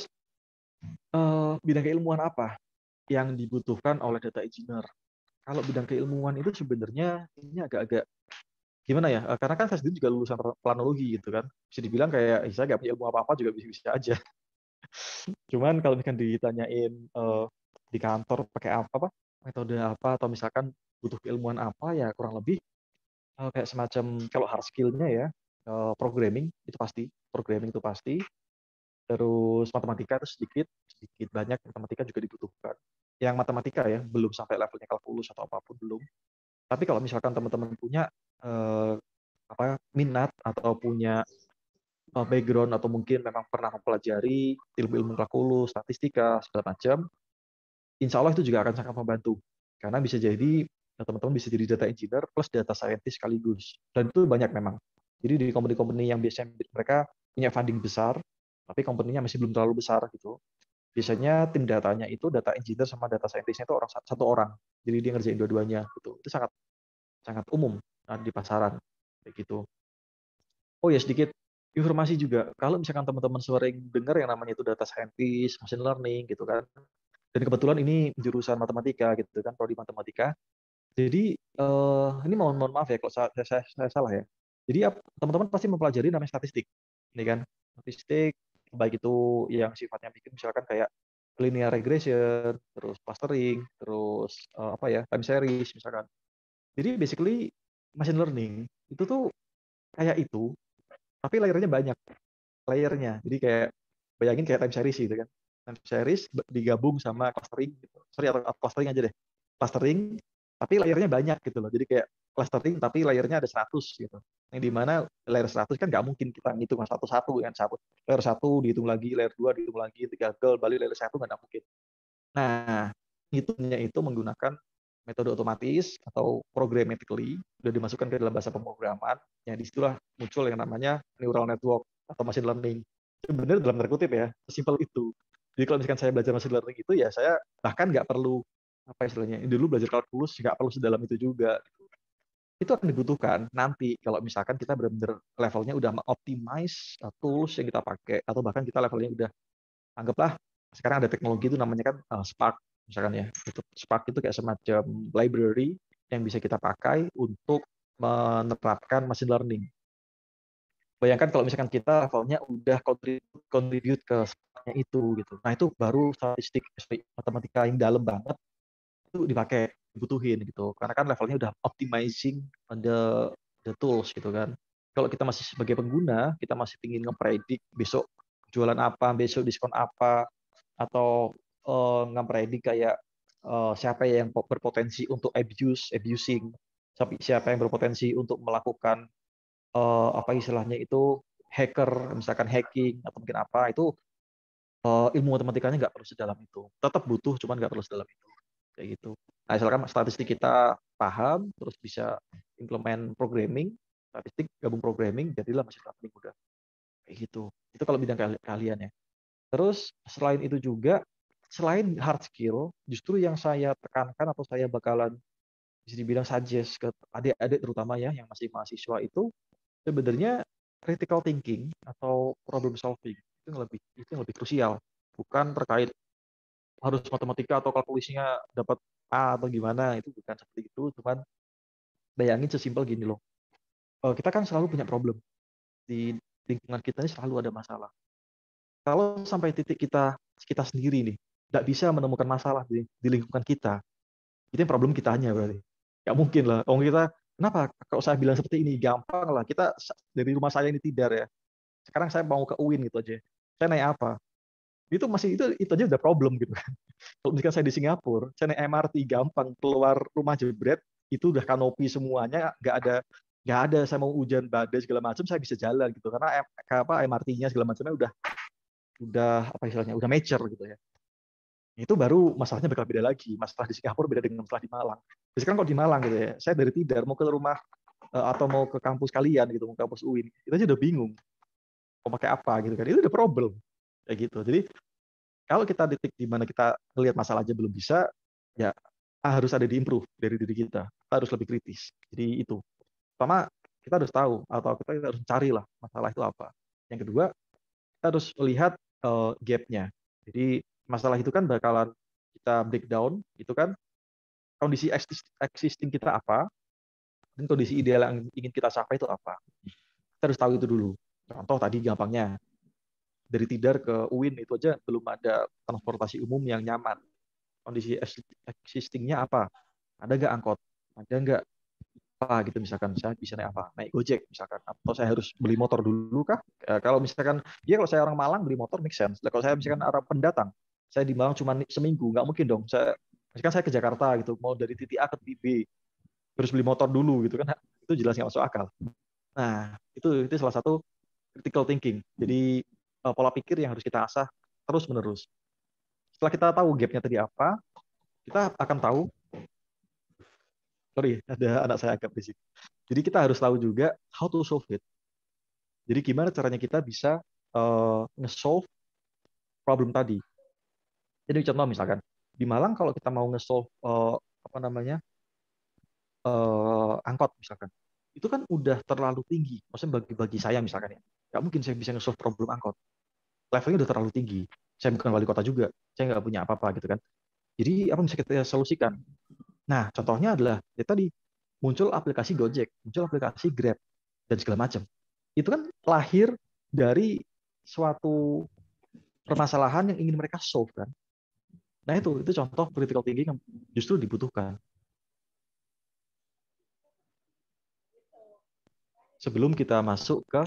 bidang keilmuan apa yang dibutuhkan oleh data engineer? Kalau bidang keilmuan itu sebenarnya ini agak-agak gimana ya? Karena kan saya sendiri juga lulusan planologi gitu kan. Bisa dibilang kayak saya nggak punya ilmu apa-apa juga bisa-bisa aja. Cuman kalau misalkan ditanyain di kantor pakai apa, metode apa, atau misalkan butuh keilmuan apa, ya kurang lebih kayak semacam kalau hard skill-nya ya, Programming itu pasti. Terus matematika itu sedikit banyak, matematika juga dibutuhkan. Yang matematika ya, belum sampai levelnya kalkulus atau apapun belum. Tapi kalau misalkan teman-teman punya minat atau punya background atau mungkin memang pernah mempelajari ilmu-ilmu kalkulus, statistika, segala macam, insya Allah itu juga akan sangat membantu. Karena bisa jadi teman-teman bisa jadi data engineer plus data scientist sekaligus. Dan itu banyak memang. Jadi di company-company yang biasanya mereka punya funding besar, tapi company-nya masih belum terlalu besar gitu. Biasanya tim datanya itu data engineer sama data scientist-nya itu satu orang. Jadi dia ngerjain dua-duanya gitu. Itu sangat umum di pasaran kayak gitu. Oh ya, sedikit informasi juga. Kalau misalkan teman-teman sering dengar yang namanya itu data scientist, machine learning gitu kan. Dan kebetulan ini jurusan matematika gitu kan, prodi matematika. Jadi ini mohon maaf ya kalau saya salah ya. Jadi teman-teman pasti mempelajari namanya statistik, ini kan. Statistik baik itu yang sifatnya bikin misalkan kayak linear regression, terus clustering, terus time series misalkan. Jadi basically machine learning itu tuh kayak itu, tapi layernya banyak. Jadi kayak bayangin kayak time series gitu kan. Time series digabung sama clustering gitu. Sorry, atau clustering aja deh. Clustering tapi layernya banyak gitu loh. Jadi kayak clustering tapi layernya ada 100 gitu. Yang dimana layer 100 kan nggak mungkin kita ngitung satu-satu kan. Layer 1 dihitung lagi, layer 2 dihitung lagi, gagal balik layer 1 nggak mungkin. Nah, hitungnya itu menggunakan metode otomatis atau programmatically, sudah dimasukkan ke dalam bahasa pemrograman, yang disitulah muncul yang namanya neural network atau machine learning. Sebenarnya dalam tanda kutip ya, sesimpel itu. Jadi kalau misalkan saya belajar machine learning itu ya saya bahkan nggak perlu dulu belajar kalkulus nggak perlu sedalam itu juga. Itu akan dibutuhkan nanti kalau misalkan kita benar-benar levelnya udah optimize tools yang kita pakai, atau bahkan kita levelnya udah, anggaplah sekarang ada teknologi itu namanya kan Spark misalkan ya. Spark itu kayak semacam library yang bisa kita pakai untuk menerapkan machine learning. Bayangkan kalau misalkan kita levelnya udah contribute ke Spark-nya itu gitu. Nah, itu baru statistik matematika yang dalam banget itu dibutuhin gitu. Karena kan levelnya udah optimizing the tools gitu kan. Kalau kita masih sebagai pengguna, kita masih ingin ngepredik besok jualan apa, besok diskon apa, atau ngepredik kayak siapa yang berpotensi untuk abusing, siapa yang berpotensi untuk melakukan istilahnya itu hacker, misalkan hacking atau mungkin apa, itu ilmu matematikanya nggak perlu sedalam itu. Tetap butuh, cuman nggak perlu sedalam itu. Kayak gitu. Nah, misalkan statistik kita paham, terus bisa implement programming, statistik gabung programming, jadilah machine learning udah. Kayak gitu. Itu kalau bidang kalian ya. Terus selain itu juga, selain hard skill, justru yang saya tekankan atau saya bakalan bisa dibilang suggest ke adik-adik terutama ya, yang masih mahasiswa itu, sebenarnya critical thinking atau problem solving itu yang lebih krusial. Bukan terkait harus matematika atau kalkulusnya dapat A atau gimana, itu bukan seperti itu. Cuman bayangin sesimpel gini loh. Kita kan selalu punya problem. Di lingkungan kita ini selalu ada masalah. Kalau sampai titik kita sendiri nih, nggak bisa menemukan masalah di lingkungan kita, itu yang problem kitanya berarti. Nggak mungkin lah. Kita, kenapa kalau saya bilang seperti ini, gampang lah. Kita dari rumah saya ini Tidar ya. Sekarang saya mau ke UIN gitu aja. Saya naik apa? Itu aja udah problem gitu kan. Kalau misalkan saya di Singapura, saya naik MRT gampang, keluar rumah jebret, itu udah kanopi semuanya, nggak ada saya mau hujan badai segala macam saya bisa jalan gitu karena MRT-nya segala macamnya udah udah mature gitu ya. Itu baru masalahnya bakal beda lagi. Masalah di Singapura beda dengan masalah di Malang. Jadi sekarang kalau di Malang gitu ya, saya dari Tidar mau ke rumah atau mau ke kampus kalian gitu, mau ke kampus UIN, itu aja udah bingung mau pakai apa gitu kan. Itu udah problem kayak gitu. Jadi kalau kita di titik di mana kita melihat masalah aja belum bisa, ya harus ada di-improve dari diri kita. Kita harus lebih kritis. Jadi itu. Pertama, kita harus tahu atau kita harus carilah masalah itu apa. Yang kedua, kita harus melihat gap-nya. Jadi masalah itu kan bakalan kita breakdown, itu kan kondisi existing kita apa, dan kondisi ideal yang ingin kita capai itu apa. Kita harus tahu itu dulu. Contoh tadi gampangnya, dari Tidar ke UIN itu aja belum ada transportasi umum yang nyaman. Kondisi existing-nya apa? Ada nggak angkot? Ada nggak apa gitu, misalkan saya bisa naik apa, naik Gojek misalkan, atau saya harus beli motor dulu kah? Kalau misalkan, ya kalau saya orang Malang beli motor make sense. Kalau saya misalkan orang pendatang, saya di Malang cuma seminggu, nggak mungkin dong. Misalkan saya ke Jakarta gitu, mau dari titik A ke titik B, harus beli motor dulu gitu kan, itu jelas nggak masuk akal. Nah, itu salah satu critical thinking. Jadi pola pikir yang harus kita asah terus menerus. Setelah kita tahu gapnya tadi apa, kita akan tahu. Sorry, ada anak saya agak berisik. Jadi kita harus tahu juga how to solve it. Jadi gimana caranya kita bisa nge-solve problem tadi. Jadi contoh misalkan di Malang kalau kita mau nge-solve apa namanya angkot misalkan, itu kan udah terlalu tinggi. Maksudnya bagi saya misalkan ya, nggak mungkin saya bisa nge-solve problem angkot. Levelnya udah terlalu tinggi. Saya bukan wali kota juga, saya nggak punya apa-apa gitu kan. Jadi apa yang bisa kita solusikan? Nah, contohnya adalah ya tadi muncul aplikasi Gojek, muncul aplikasi Grab dan segala macam. Itu kan lahir dari suatu permasalahan yang ingin mereka solve kan. Nah, itu contoh critical thinking yang justru dibutuhkan. Sebelum kita masuk ke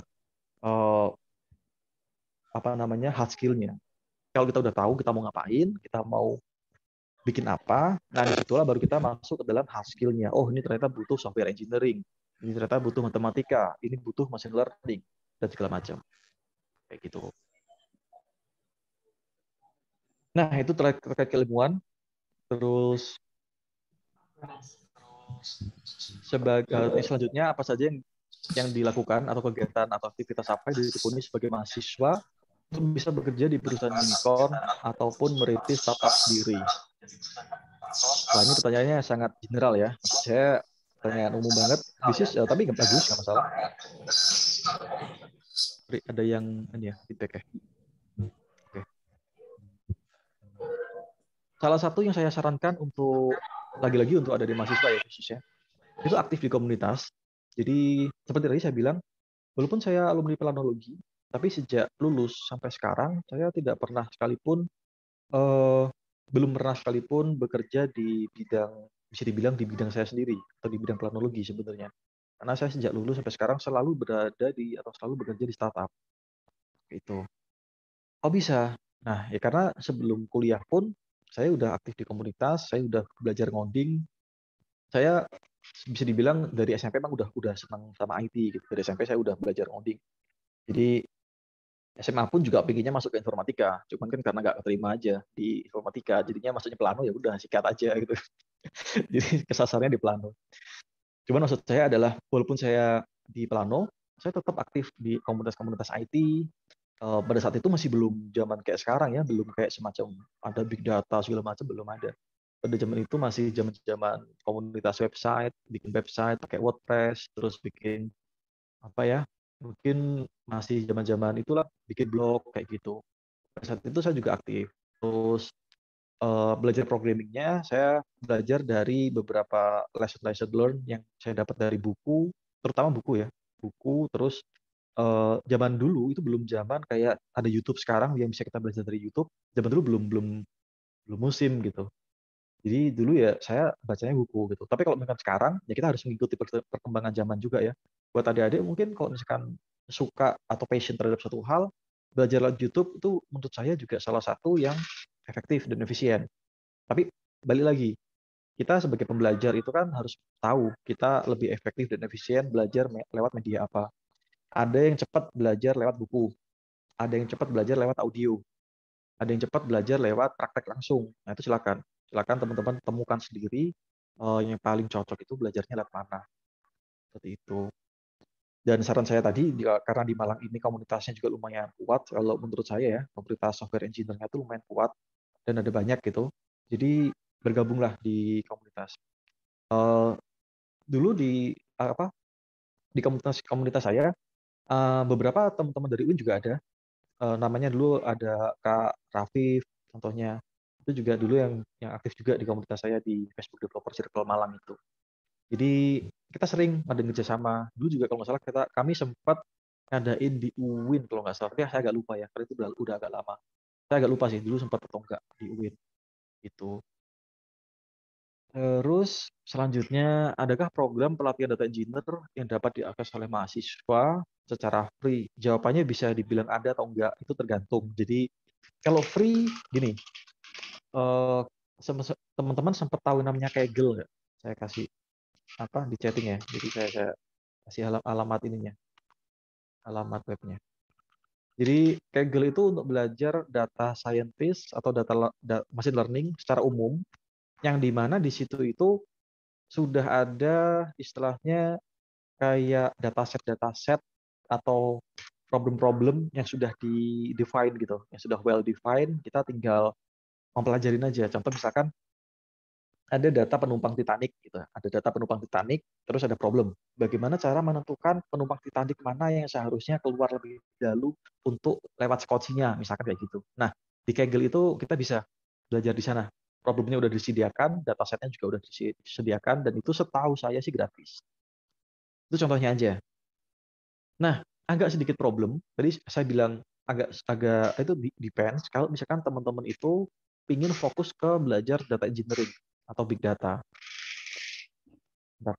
apa namanya hard skill-nya. Kalau kita udah tahu kita mau ngapain, kita mau bikin apa, nah disitulah baru kita masuk ke dalam hard skill-nya. Oh, ini ternyata butuh software engineering, ini ternyata butuh matematika, ini butuh machine learning, dan segala macam. Kayak gitu. Nah, itu terkait keilmuan. Terus selanjutnya apa saja yang dilakukan atau kegiatan atau aktivitas apa yang ditekuni sebagai mahasiswa untuk bisa bekerja di perusahaan unicorn ataupun merintis startup sendiri. Wah, ini pertanyaannya sangat general ya. Maksud saya pertanyaan umum banget. Bisnis tapi nggak bagus, nggak masalah. Ada yang ini ya feedback ya. Oke. Salah satu yang saya sarankan untuk lagi-lagi untuk ada di mahasiswa ya khususnya, itu aktif di komunitas. Jadi seperti tadi saya bilang, walaupun saya alumni planologi, tapi sejak lulus sampai sekarang saya tidak pernah sekalipun belum pernah sekalipun bekerja di bidang, bisa dibilang di bidang saya sendiri atau di bidang planologi sebenarnya. Karena saya sejak lulus sampai sekarang selalu berada di atau selalu bekerja di startup. Itu. Oh bisa. Nah, ya karena sebelum kuliah pun saya udah aktif di komunitas, saya udah belajar ngoding. Saya bisa dibilang dari SMP memang udah senang sama IT gitu. Dari SMP saya udah belajar ngoding. Jadi SMA pun juga pinginnya masuk ke informatika, cuman kan karena nggak keterima aja di informatika, jadinya masuknya plano ya udah sikat aja gitu. Jadi kesasarnya di plano. Cuman maksud saya adalah walaupun saya di plano, saya tetap aktif di komunitas-komunitas IT. Pada saat itu masih belum zaman kayak sekarang ya, belum kayak semacam ada big data segala macam, belum ada. Pada zaman itu masih zaman-zaman komunitas website pakai WordPress, terus bikin apa ya, mungkin masih zaman-zaman itulah bikin blog kayak gitu. Pada saat itu saya juga aktif. Terus belajar programmingnya saya belajar dari beberapa lesson learn yang saya dapat dari buku, terutama buku ya, buku. Terus zaman dulu itu belum zaman kayak ada YouTube sekarang yang bisa kita belajar dari YouTube. Zaman dulu belum musim gitu. Jadi dulu ya saya bacanya buku gitu. Tapi kalau misalkan sekarang ya kita harus mengikuti perkembangan zaman juga ya. Buat adik-adik mungkin kalau misalkan suka atau passion terhadap suatu hal, belajar lewat YouTube itu menurut saya juga salah satu yang efektif dan efisien. Tapi balik lagi, kita sebagai pembelajar itu kan harus tahu kita lebih efektif dan efisien belajar lewat media apa. Ada yang cepat belajar lewat buku, ada yang cepat belajar lewat audio, ada yang cepat belajar lewat praktek langsung. Nah itu silakan teman-teman temukan sendiri yang paling cocok itu belajarnya lewat mana. Seperti itu. Dan saran saya tadi, karena di Malang ini komunitasnya juga lumayan kuat, kalau menurut saya ya, komunitas software engineer-nya itu lumayan kuat, dan ada banyak gitu. Jadi bergabunglah di komunitas. Dulu di komunitas saya, beberapa teman-teman dari UIN juga ada. Namanya dulu ada Kak Rafif, contohnya. Itu juga dulu yang aktif juga di komunitas saya di Facebook Developer Circle Malang itu. Jadi kita sering ada kerjasama. Dulu juga kalau nggak salah kami sempat ngadain di UIN kalau nggak salah. Tapi saya agak lupa ya, karena itu udah agak lama. Saya agak lupa sih dulu sempat atau enggak di UIN. Gitu. Terus selanjutnya, adakah program pelatihan data engineer yang dapat diakses oleh mahasiswa secara free? Jawabannya bisa dibilang ada atau enggak, itu tergantung. Jadi kalau free, gini, teman-teman sempat tahu namanya Kaggle nggak? Saya kasih apa di chatting ya. Jadi saya kasih alamat ininya, alamat webnya. Jadi Kaggle itu untuk belajar data scientist atau machine learning secara umum, yang dimana di situ itu sudah ada istilahnya kayak dataset atau problem-problem yang sudah di-define gitu, yang sudah well defined, kita tinggal mempelajarin aja. Contoh misalkan ada data penumpang Titanic gitu. Ada data penumpang Titanic, terus ada problem. Bagaimana cara menentukan penumpang Titanic mana yang seharusnya keluar lebih dahulu untuk lewat skocinya, misalkan kayak gitu. Nah, di Kaggle itu kita bisa belajar di sana. Problemnya udah disediakan, datasetnya juga udah disediakan, dan itu setahu saya sih gratis. Itu contohnya aja. Nah, agak sedikit problem. Tadi saya bilang agak itu depends. Kalau misalkan teman-teman itu ingin fokus ke belajar data engineering atau big data. Bentar.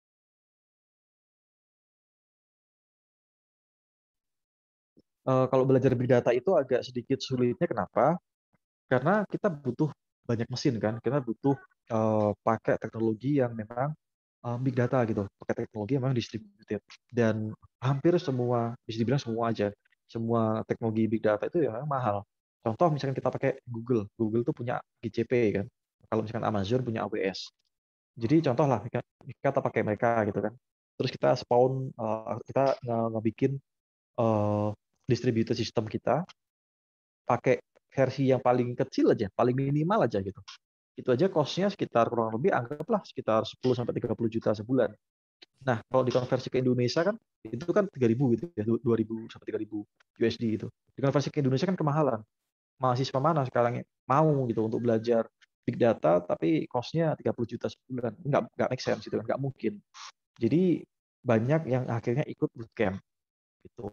Kalau belajar big data itu agak sedikit sulitnya, kenapa? Karena kita butuh banyak mesin kan, kita butuh pakai teknologi yang memang big data gitu, pakai teknologi yang memang distributed, dan hampir semua, bisa dibilang semua aja, semua teknologi big data itu ya mahal. Contoh misalkan kita pakai Google tuh punya GCP kan, kalau misalkan Amazon punya AWS. Jadi contoh lah kita pakai mereka gitu kan, terus kita spawn, kita ngebikin distributed system kita pakai versi yang paling kecil aja, paling minimal aja gitu. Itu aja cost-nya sekitar kurang lebih anggaplah sekitar 10-30 juta sebulan. Nah, kalau dikonversi ke Indonesia kan itu kan 3.000 gitu ya, 2.000 sampai 3.000 USD gitu. Dikonversi ke Indonesia kan kemahalan. Mahasiswa mana sekarang mau gitu untuk belajar big data tapi cost-nya 30 juta sebulan? Nggak make sense gitu kan, nggak mungkin. Jadi banyak yang akhirnya ikut bootcamp gitu.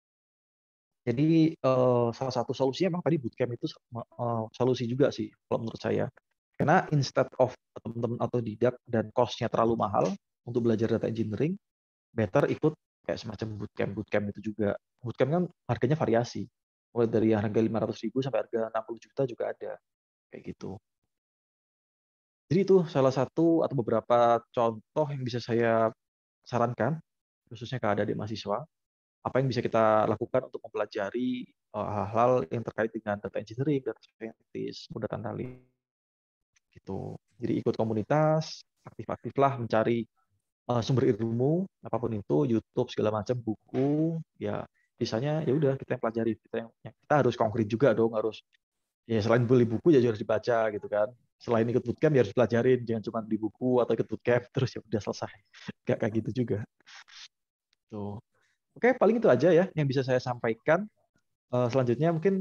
Jadi salah satu solusinya memang tadi bootcamp itu solusi juga sih kalau menurut saya. Karena instead of teman-teman autodidak dan cost-nya terlalu mahal untuk belajar data engineering, better ikut kayak semacam bootcamp. Bootcamp itu juga, bootcamp kan harganya variasi. Mulai dari harga 500.000 sampai harga 60 juta juga ada. Kayak gitu. Jadi itu salah satu atau beberapa contoh yang bisa saya sarankan, khususnya ke adik-adik mahasiswa. Apa yang bisa kita lakukan untuk mempelajari hal-hal yang terkait dengan data engineering, data scientist, data analis, gitu. Jadi ikut komunitas, aktif-aktiflah mencari sumber ilmu, apapun itu, YouTube segala macam, buku, ya sisanya ya udah kita yang pelajari, kita harus konkret juga dong, harus ya selain beli buku ya harus dibaca gitu kan. Selain ikut bootcamp ya harus pelajarin, jangan cuma di buku atau ikut bootcamp terus ya udah selesai. Kayak gitu juga. Tuh. Oke, paling itu aja ya yang bisa saya sampaikan. Selanjutnya mungkin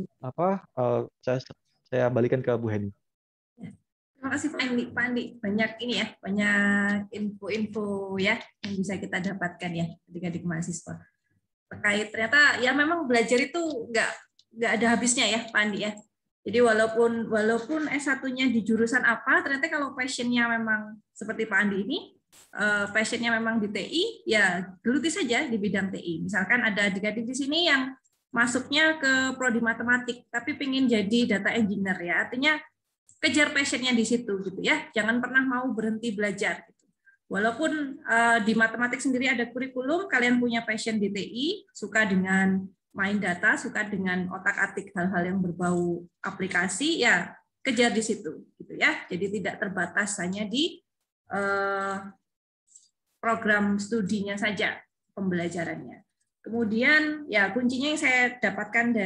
saya balikan ke Bu Heni. Terima kasih Pak Andi. Banyak ini ya, banyak info-info ya yang bisa kita dapatkan ya adik-adik mahasiswa. Terkait ternyata ya memang belajar itu nggak ada habisnya ya Pak Andi ya. Jadi walaupun S1-nya di jurusan apa, ternyata kalau passion-nya memang seperti Pak Andi ini, passion-nya memang di TI, ya geluti saja di bidang TI. Misalkan ada adik-adik di sini yang masuknya ke prodi matematik, tapi pengen jadi data engineer ya, artinya kejar passion-nya di situ gitu ya, jangan pernah mau berhenti belajar. Gitu. Walaupun di matematik sendiri ada kurikulum, kalian punya passion di TI, suka dengan main data, suka dengan otak-atik hal-hal yang berbau aplikasi, ya kejar di situ gitu ya. Jadi tidak terbatas hanya di program studinya saja pembelajarannya. Kemudian ya kuncinya yang saya dapatkan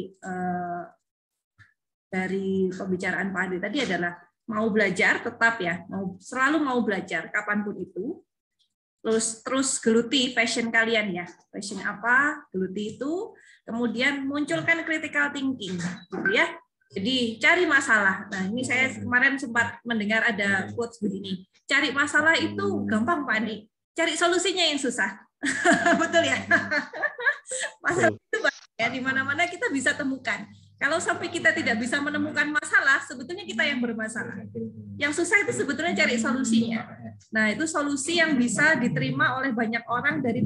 dari pembicaraan Pak Andi tadi adalah mau belajar tetap ya, selalu mau belajar kapanpun itu. Terus geluti passion kalian ya. Passion apa? Geluti itu. Kemudian munculkan critical thinking gitu ya. Jadi cari masalah. Nah, ini saya kemarin sempat mendengar ada quotes begini. Cari masalah itu gampang Pak Andi. Cari solusinya yang susah. Betul ya? Masalah itu banyak ya, di mana-mana kita bisa temukan. Kalau sampai kita tidak bisa menemukan masalah, sebetulnya kita yang bermasalah. Yang susah itu sebetulnya cari solusinya. Nah, itu solusi yang bisa diterima oleh banyak orang dari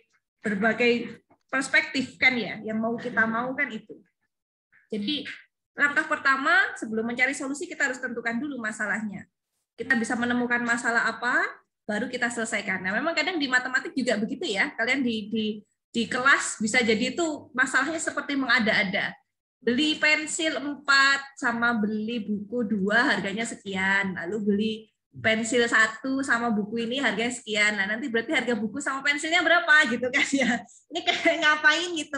berbagai perspektif kan ya, yang kita mau kan itu. Jadi langkah pertama sebelum mencari solusi kita harus tentukan dulu masalahnya. Kita bisa menemukan masalah apa, baru kita selesaikan. Nah, memang kadang di matematik juga begitu ya. Kalian di kelas bisa jadi itu masalahnya seperti mengada-ada. Beli pensil 4 sama beli buku 2 harganya sekian. Lalu beli pensil 1 sama buku ini harganya sekian. Nah, nanti berarti harga buku sama pensilnya berapa gitu kan ya. Ini kayak ngapain gitu.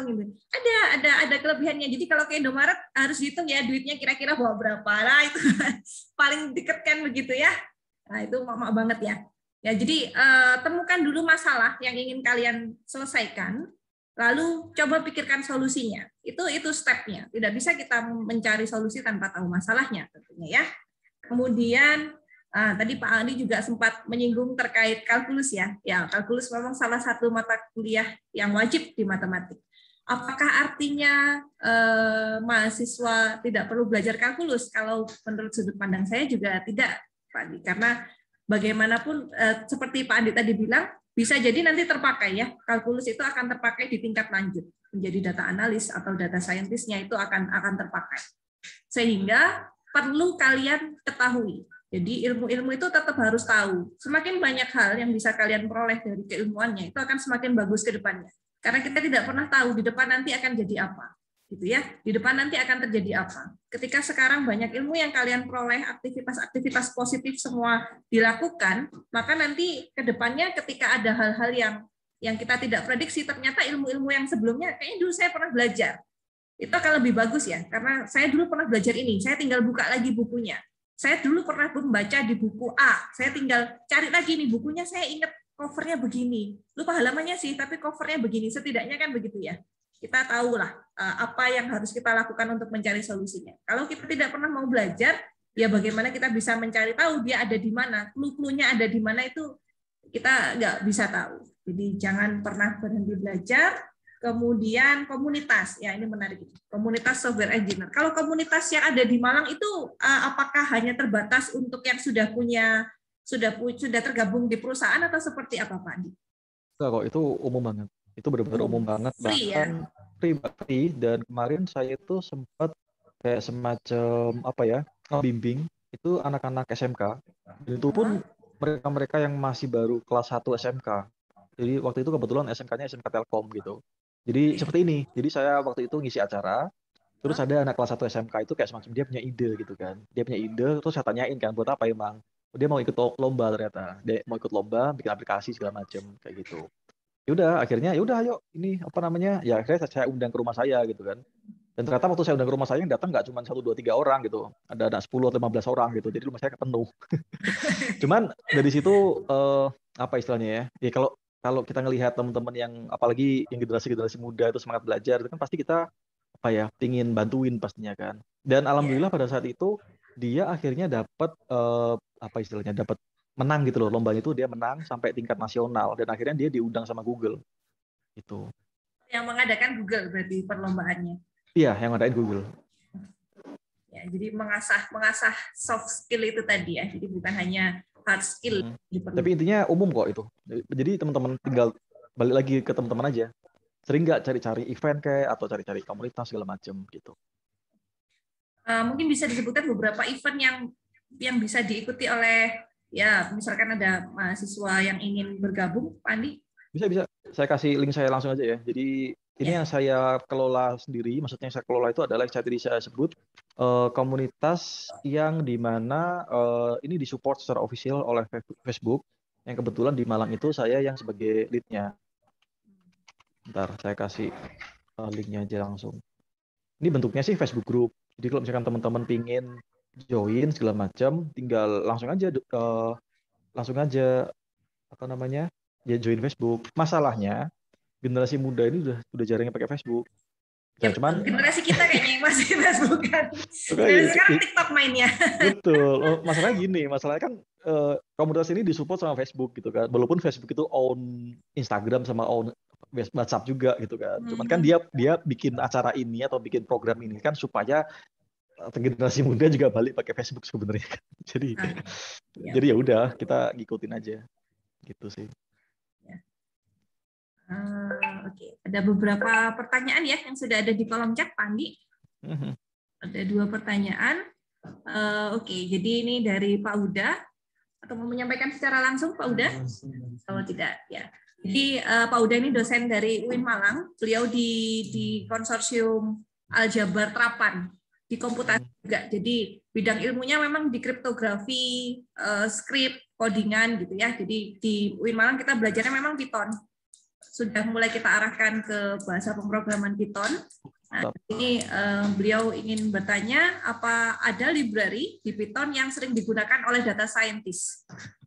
Ada kelebihannya. Jadi kalau ke Indomaret harus hitung ya duitnya kira-kira bawa berapa. Nah, itu paling deket kan begitu ya. Nah, itu mama banget ya. Ya, jadi temukan dulu masalah yang ingin kalian selesaikan. Lalu coba pikirkan solusinya. Itu stepnya. Tidak bisa kita mencari solusi tanpa tahu masalahnya tentunya ya. Kemudian tadi Pak Andi juga sempat menyinggung terkait kalkulus ya. Ya, kalkulus memang salah satu mata kuliah yang wajib di matematik. Apakah artinya mahasiswa tidak perlu belajar kalkulus? Kalau menurut sudut pandang saya juga tidak, Pak Andi. Karena bagaimanapun seperti Pak Andi tadi bilang, bisa jadi nanti terpakai ya, kalkulus itu akan terpakai di tingkat lanjut menjadi data analis atau data scientist-nya itu akan terpakai. Sehingga perlu kalian ketahui. Jadi ilmu-ilmu itu tetap harus tahu. Semakin banyak hal yang bisa kalian peroleh dari keilmuannya itu akan semakin bagus ke depannya. Karena kita tidak pernah tahu di depan nanti akan jadi apa. Gitu ya. Di depan nanti akan terjadi apa. Ketika sekarang banyak ilmu yang kalian peroleh, aktivitas-aktivitas positif semua dilakukan, maka nanti ke depannya ketika ada hal-hal yang kita tidak prediksi, ternyata ilmu-ilmu yang sebelumnya kayaknya dulu saya pernah belajar. Itu akan lebih bagus ya, karena saya dulu pernah belajar ini, saya tinggal buka lagi bukunya. Saya dulu pernah membaca di buku A, saya tinggal cari lagi nih bukunya, saya ingat covernya begini. Lupa halamannya sih, tapi covernya begini. Setidaknya kan begitu ya. Kita tahulah apa yang harus kita lakukan untuk mencari solusinya. Kalau kita tidak pernah mau belajar, ya bagaimana kita bisa mencari tahu dia ada di mana, clue-nya ada di mana itu kita nggak bisa tahu. Jadi jangan pernah berhenti belajar. Kemudian komunitas, ya ini menarik. Komunitas software engineer. Kalau komunitas yang ada di Malang itu apakah hanya terbatas untuk yang sudah tergabung di perusahaan atau seperti apa Pak Andi? Enggak kok, itu umum banget. Itu benar-benar umum banget, Free, bahkan ya? free. Dan kemarin saya itu sempat kayak semacam bimbing itu anak-anak SMK. Dan itu pun mereka yang masih baru kelas 1 SMK. Jadi waktu itu kebetulan SMK-nya SMK Telkom gitu. Jadi seperti ini. Jadi saya waktu itu ngisi acara, terus ada anak kelas 1 SMK itu kayak semacam dia punya ide gitu kan. Dia punya ide, terus saya tanyain kan buat apa emang. Dia mau ikut lomba ternyata. Dia mau ikut lomba, bikin aplikasi segala macam kayak gitu. Yaudah akhirnya ayo ini ya akhirnya saya undang ke rumah saya gitu kan. Dan ternyata waktu saya undang ke rumah saya yang datang nggak cuma 1, 2, 3 orang gitu, ada 10 atau 15 orang gitu, jadi rumah saya penuh. Cuman dari situ apa istilahnya ya kalau kita ngelihat teman-teman yang apalagi yang generasi muda itu semangat belajar itu kan pasti kita pingin bantuin pastinya kan. Dan alhamdulillah pada saat itu dia akhirnya dapat dapat menang gitu loh, lombanya itu dia menang sampai tingkat nasional dan akhirnya dia diundang sama Google itu. Yang mengadakan Google berarti perlombaannya. Iya, yang ngadain Google. Ya, jadi mengasah soft skill itu tadi ya. Jadi bukan hanya hard skill. Tapi intinya umum kok itu. Jadi teman-teman tinggal balik lagi ke teman-teman aja. Sering nggak cari-cari event kayak atau cari-cari komunitas segala macam gitu. Mungkin bisa disebutkan beberapa event yang bisa diikuti oleh ya misalkan ada mahasiswa yang ingin bergabung, Pak Andi? Bisa. Saya kasih link saya langsung aja ya. Jadi ini yang saya kelola sendiri, maksudnya yang saya kelola itu adalah yang tadi saya sebut komunitas yang dimana ini disupport secara official oleh Facebook. Yang kebetulan di Malang itu saya yang sebagai lead-nya. Bentar, saya kasih link-nya aja langsung. Ini bentuknya sih Facebook group. Jadi kalau misalkan teman-teman pingin join segala macam, tinggal langsung aja ya join Facebook. Masalahnya generasi muda ini udah jarang yang pakai Facebook. Ya, cuman generasi kita kayaknya yang masih Facebook kan. Sekarang TikTok mainnya. Betul. Masalahnya kan komunitas ini disupport sama Facebook gitu kan. Walaupun Facebook itu own Instagram sama own WhatsApp juga gitu kan. Cuman kan dia bikin acara ini atau bikin program ini kan supaya generasi muda juga balik pakai Facebook sebenarnya. Jadi jadi ya udah kita ngikutin aja gitu sih. Oke, ada beberapa pertanyaan ya yang sudah ada di kolom chat, Pak Andi. Ada 2 pertanyaan. Oke, jadi ini dari Pak Huda. Atau mau menyampaikan secara langsung, Pak Huda? Kalau tidak, ya. Jadi Pak Huda ini dosen dari UIN Malang. Beliau di konsorsium Aljabar Trapan di komputasi juga. Jadi bidang ilmunya memang di kriptografi, script, codingan gitu ya. Jadi di UIN Malang kita belajarnya memang Python. Sudah mulai kita arahkan ke bahasa pemrograman Python. Nah, ini beliau ingin bertanya, apa ada library di Python yang sering digunakan oleh data scientist?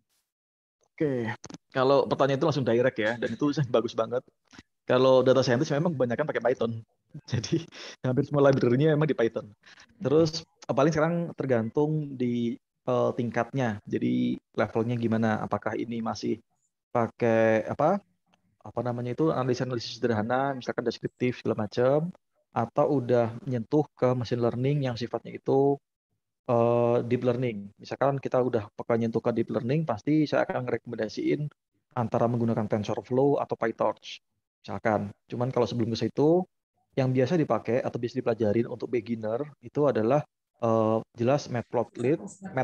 Oke, kalau pertanyaan itu langsung direct ya, dan itu bagus banget. Kalau data scientist memang kebanyakan pakai Python. Jadi hampir semua library-nya memang di Python. Terus paling sekarang tergantung di tingkatnya. Jadi levelnya gimana? Apakah ini masih pakai apa namanya itu analisis sederhana, misalkan deskriptif segala macam, atau udah menyentuh ke machine learning yang sifatnya itu deep learning. Misalkan kita udah pakai nyentuh ke deep learning, pasti saya akan rekomendasiin antara menggunakan TensorFlow atau PyTorch. Misalkan. Cuman kalau sebelum ke situ, yang biasa dipakai atau bisa dipelajarin untuk beginner itu adalah jelas Matplotlib.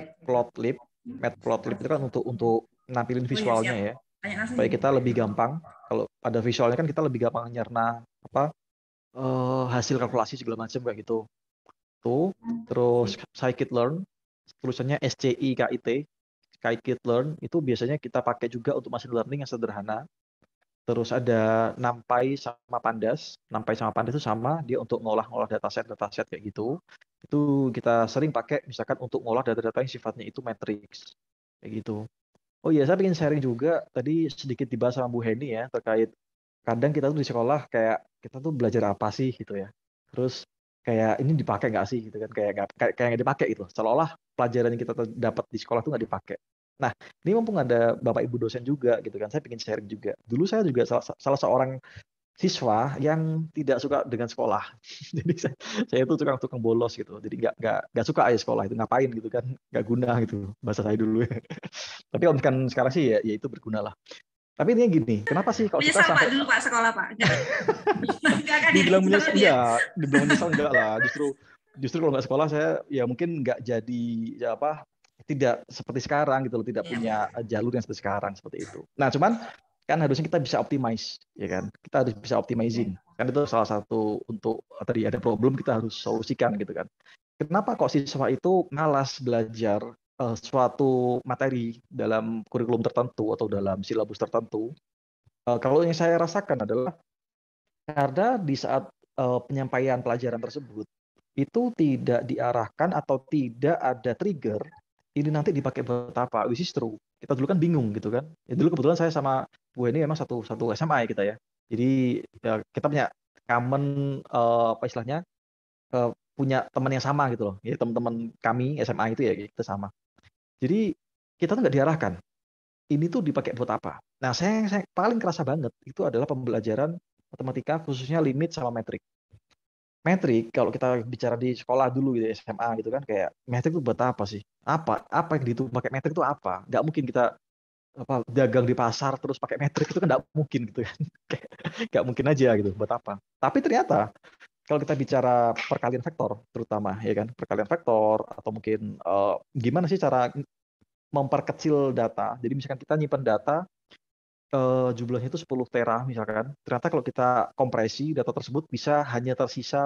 Matplotlib itu kan untuk nampilin visualnya ya. Supaya kita lebih gampang. Kalau ada visualnya kan kita lebih gampang nyerna hasil kalkulasi segala macam kayak gitu. Tuh, terus scikit-learn, tulisannya SCIKIT, scikit-learn itu biasanya kita pakai juga untuk machine learning yang sederhana. Terus ada NumPy sama Pandas. NumPy sama Pandas itu sama, dia untuk ngolah dataset kayak gitu. Itu kita sering pakai misalkan untuk ngolah data-data yang sifatnya itu matrix kayak gitu. Oh iya, saya ingin sharing juga tadi sedikit dibahas sama Bu Heni ya terkait kadang kita tuh di sekolah kayak kita tuh belajar apa sih gitu ya. Terus kayak ini dipakai nggak sih gitu kan, kayak nggak dipakai gitu. Seolah-olah pelajaran yang kita dapat di sekolah tuh nggak dipakai. Nah, ini mumpung ada Bapak Ibu dosen juga gitu kan, saya ingin sharing juga. Dulu saya juga salah seorang siswa yang tidak suka dengan sekolah. Jadi saya itu tukang bolos gitu. Jadi nggak suka aja sekolah itu, ngapain gitu kan, nggak guna gitu bahasa saya dulu. Tapi kalau misalkan sekarang sih ya itu berguna lah. Tapi intinya gini, kenapa sih kalau kita sampai dulu Pak sekolah Pak? dibilang menyesal enggak, dibilang menyesal enggak lah. Justru kalau nggak sekolah saya ya mungkin nggak jadi tidak seperti sekarang gitu loh, tidak punya jalur yang seperti sekarang seperti itu. Nah, cuman kan harusnya kita bisa optimize, ya kan? Kita harus bisa optimizing. Kan itu salah satu untuk tadi ada problem kita harus solusikan gitu kan. Kenapa kok siswa itu malas belajar suatu materi dalam kurikulum tertentu atau dalam silabus tertentu? Kalau yang saya rasakan adalah karena di saat penyampaian pelajaran tersebut itu tidak diarahkan atau tidak ada trigger, ini nanti dipakai buat apa? Which is true. Kita dulu kan bingung gitu kan. Ya, dulu kebetulan saya sama Bu ini memang satu SMA ya kita ya. Jadi ya, kita punya common apa istilahnya punya teman yang sama gitu loh. Ya teman-teman kami SMA itu ya kita sama. Jadi kita tuh nggak diarahkan. Ini tuh dipakai buat apa? Nah, saya paling kerasa banget itu adalah pembelajaran matematika khususnya limit sama metrik. Metrik kalau kita bicara di sekolah dulu gitu SMA gitu kan kayak metrik itu buat apa sih? Apa yang dihitung pakai metrik itu apa? Nggak mungkin kita dagang di pasar terus pakai metrik itu kan nggak mungkin gitu kan. Nggak mungkin aja gitu buat apa. Tapi ternyata kalau kita bicara perkalian vektor terutama ya kan, perkalian vektor atau mungkin gimana sih cara memperkecil data. Jadi misalkan kita nyimpan data jumlahnya itu 10 tera misalkan. Ternyata kalau kita kompresi data tersebut bisa hanya tersisa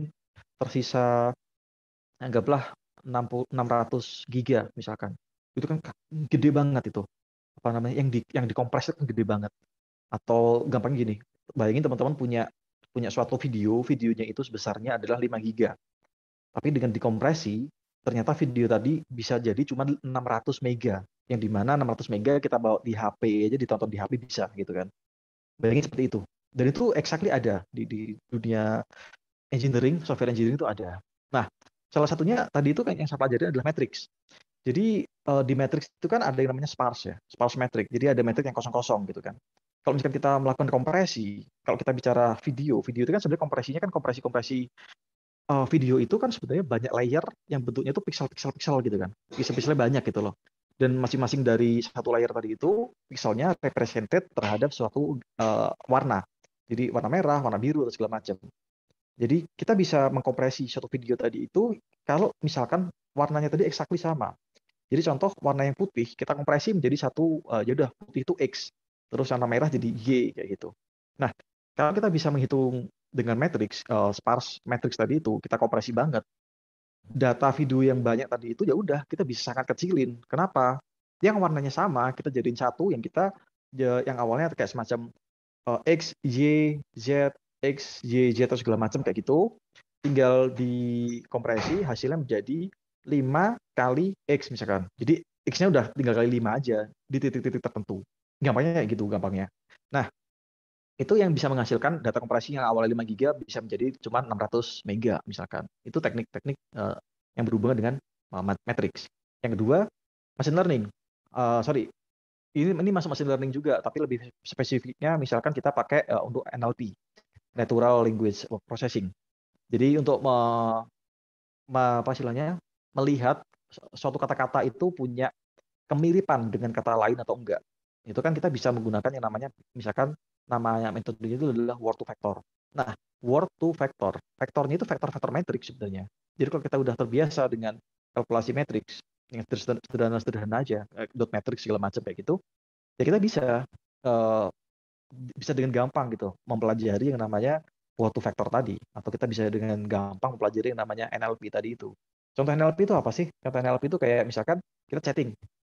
anggaplah 600 giga misalkan. Itu kan gede banget itu. Apa namanya? Yang dikompres itu kan gede banget. Atau gampang gini, bayangin teman-teman punya suatu videonya itu sebesarnya adalah 5 giga. Tapi dengan dikompresi, ternyata video tadi bisa jadi cuma 600 mega. Yang dimana 600 mega kita bawa di HP aja, ditonton di HP bisa gitu kan. Bayangin seperti itu. Dan itu exactly ada di dunia engineering, software engineering itu ada. Nah, salah satunya tadi itu kan yang saya pelajari adalah matrix. Jadi di matrix itu kan ada yang namanya sparse ya, sparse metric. Jadi ada metrik yang kosong-kosong gitu kan. kalau misalkan kita melakukan kompresi, kalau kita bicara video itu kan sebenarnya kompresinya kan kompresi video itu kan sebenarnya banyak layer yang bentuknya itu pixel gitu kan. Pixel-pixelnya banyak gitu loh. Dan masing-masing dari satu layer tadi itu pixelnya represented terhadap suatu warna. Jadi warna merah, warna biru, atau segala macam. Jadi kita bisa mengkompresi suatu video tadi itu kalau misalkan warnanya tadi exactly sama. Jadi contoh warna yang putih kita kompresi menjadi satu, ya udah putih itu X, terus warna merah jadi Y kayak gitu. Nah, kalau kita bisa menghitung dengan matrix, sparse matrix tadi itu kita kompresi banget. Data video yang banyak tadi itu ya udah kita bisa sangat kecilin. Kenapa? Yang warnanya sama kita jadiin satu, yang awalnya kayak semacam X, Y, Z, X, Y, Z atau segala macam kayak gitu. Tinggal dikompresi hasilnya menjadi 5 kali X misalkan. Jadi X-nya udah tinggal kali 5 aja di titik-titik tertentu. Gampangnya kayak gitu gampangnya. Nah, itu yang bisa menghasilkan data kompresi yang awalnya 5 GB bisa menjadi cuma 600 mega misalkan. Itu teknik-teknik yang berhubungan dengan matrix. Yang kedua, machine learning. Ini masuk machine learning juga, tapi lebih spesifiknya misalkan kita pakai untuk NLP, Natural Language Processing. Jadi untuk melihat suatu kata-kata itu punya kemiripan dengan kata lain atau enggak. Itu kan kita bisa menggunakan yang namanya, misalkan namanya metodenya itu adalah word to vector. Nah, word to vector, vektornya itu vektor-vektor matrix sebenarnya. Jadi kalau kita udah terbiasa dengan kalkulasi matrix yang sederhana aja, dot matrix segala macam kayak gitu, ya kita bisa dengan gampang gitu mempelajari yang namanya word to vector tadi, atau kita bisa dengan gampang mempelajari yang namanya NLP tadi itu. Contoh NLP itu apa sih? Contoh NLP itu kayak misalkan kita chatting,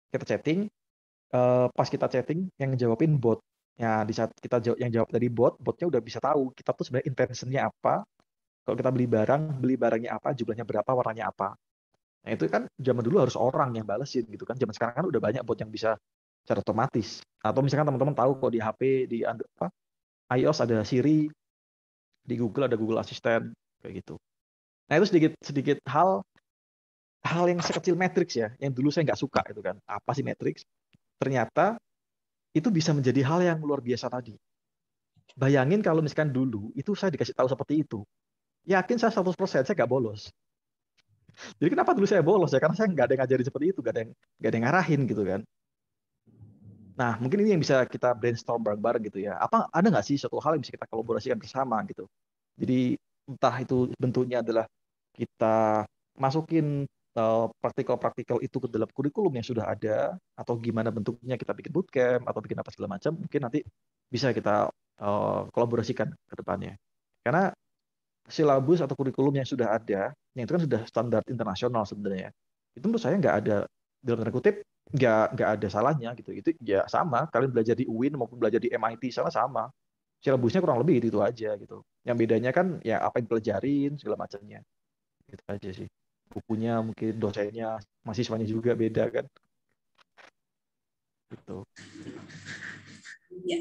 pas kita chatting yang jawabin bot. Ya, di saat kita yang jawab dari botnya udah bisa tahu kita tuh sebenarnya intentionnya apa. Kalau kita beli barangnya apa, jumlahnya berapa, warnanya apa. Nah, itu kan zaman dulu harus orang yang balesin gitu kan. Zaman sekarang kan udah banyak bot yang bisa secara otomatis. Atau misalkan teman-teman tahu kok di HP di iOS ada Siri, di Google ada Google Assistant kayak gitu. Nah, itu sedikit hal yang sekecil matrix ya, yang dulu saya nggak suka itu kan. Apa sih matrix? Ternyata itu bisa menjadi hal yang luar biasa tadi. Bayangin kalau misalkan dulu itu saya dikasih tahu seperti itu. Yakin saya 100% saya nggak bolos. Jadi kenapa dulu saya bolos ya? Karena saya nggak ada yang ngajarin seperti itu, nggak ada yang ngarahin gitu kan. Nah, mungkin ini yang bisa kita brainstorm bareng-bareng gitu ya. Ada nggak sih suatu hal yang bisa kita kolaborasikan bersama gitu. Jadi entah itu bentuknya adalah kita masukin praktikal itu ke dalam kurikulum yang sudah ada, atau gimana bentuknya kita bikin bootcamp atau bikin apa segala macam, mungkin nanti bisa kita kolaborasikan ke depannya. Karena silabus atau kurikulum yang sudah ada, yang itu kan sudah standar internasional sebenarnya. Itu menurut saya nggak ada, dalam tanda kutip, nggak ada salahnya gitu. Itu ya sama, kalian belajar di UIN maupun belajar di MIT sama. Silabusnya kurang lebih itu aja gitu. Yang bedanya kan ya apa yang dipelajarin segala macamnya. Gitu aja sih. Bukunya mungkin dosennya, mahasiswanya juga beda kan. Gitu. Ya.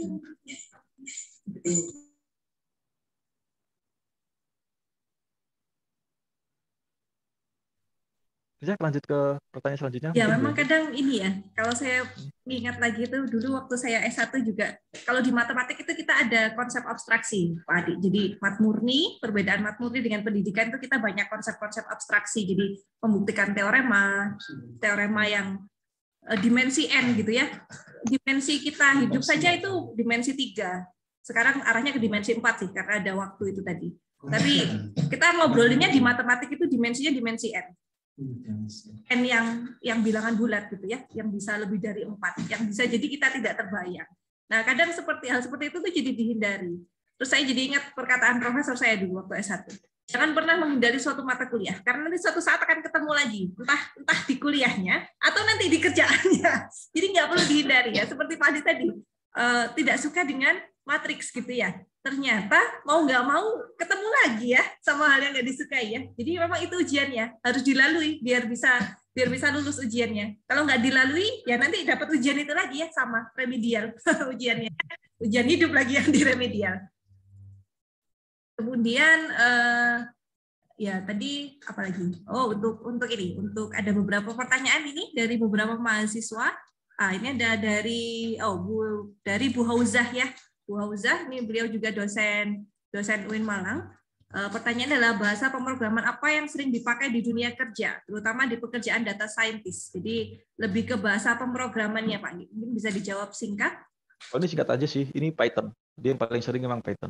Bisa lanjut ke pertanyaan selanjutnya. Ya, memang kadang ini ya, kalau saya ingat lagi itu dulu waktu saya S1 juga, kalau di matematik itu kita ada konsep abstraksi, Pak Adi. Jadi mat murni, perbedaan mat murni dengan pendidikan itu kita banyak konsep-konsep abstraksi. Jadi membuktikan teorema yang dimensi N gitu ya. Dimensi kita hidup saja itu dimensi 3. Sekarang arahnya ke dimensi 4 sih, karena ada waktu itu tadi. Tapi kita ngobrolinnya di matematik itu dimensinya dimensi N. N yang bilangan bulat gitu ya, yang bisa lebih dari 4, yang bisa jadi kita tidak terbayang. Nah, kadang hal seperti itu tuh jadi dihindari. Terus saya jadi ingat perkataan profesor saya dulu waktu S1. Jangan pernah menghindari suatu mata kuliah, karena nanti suatu saat akan ketemu lagi, entah di kuliahnya atau nanti di kerjaannya. Jadi nggak perlu dihindari ya. Seperti Pak Adi tadi, tidak suka dengan matriks gitu ya. Ternyata mau nggak mau ketemu lagi ya sama hal yang nggak disukai ya. Jadi memang itu ujiannya harus dilalui biar bisa lulus ujiannya. Kalau nggak dilalui ya nanti dapat ujian itu lagi ya, sama remedial ujiannya, ujian hidup lagi yang di remedial. Kemudian ya tadi apa lagi? Oh, untuk ada beberapa pertanyaan ini dari beberapa mahasiswa. Ini ada dari Bu Hauzah ya. Bu Hauzah, ini beliau juga dosen UIN Malang. Pertanyaan adalah bahasa pemrograman apa yang sering dipakai di dunia kerja, terutama di pekerjaan data scientist. Jadi lebih ke bahasa pemrogramannya Pak. Mungkin bisa dijawab singkat. Oh, ini singkat aja sih. Ini Python. Dia yang paling sering memang Python.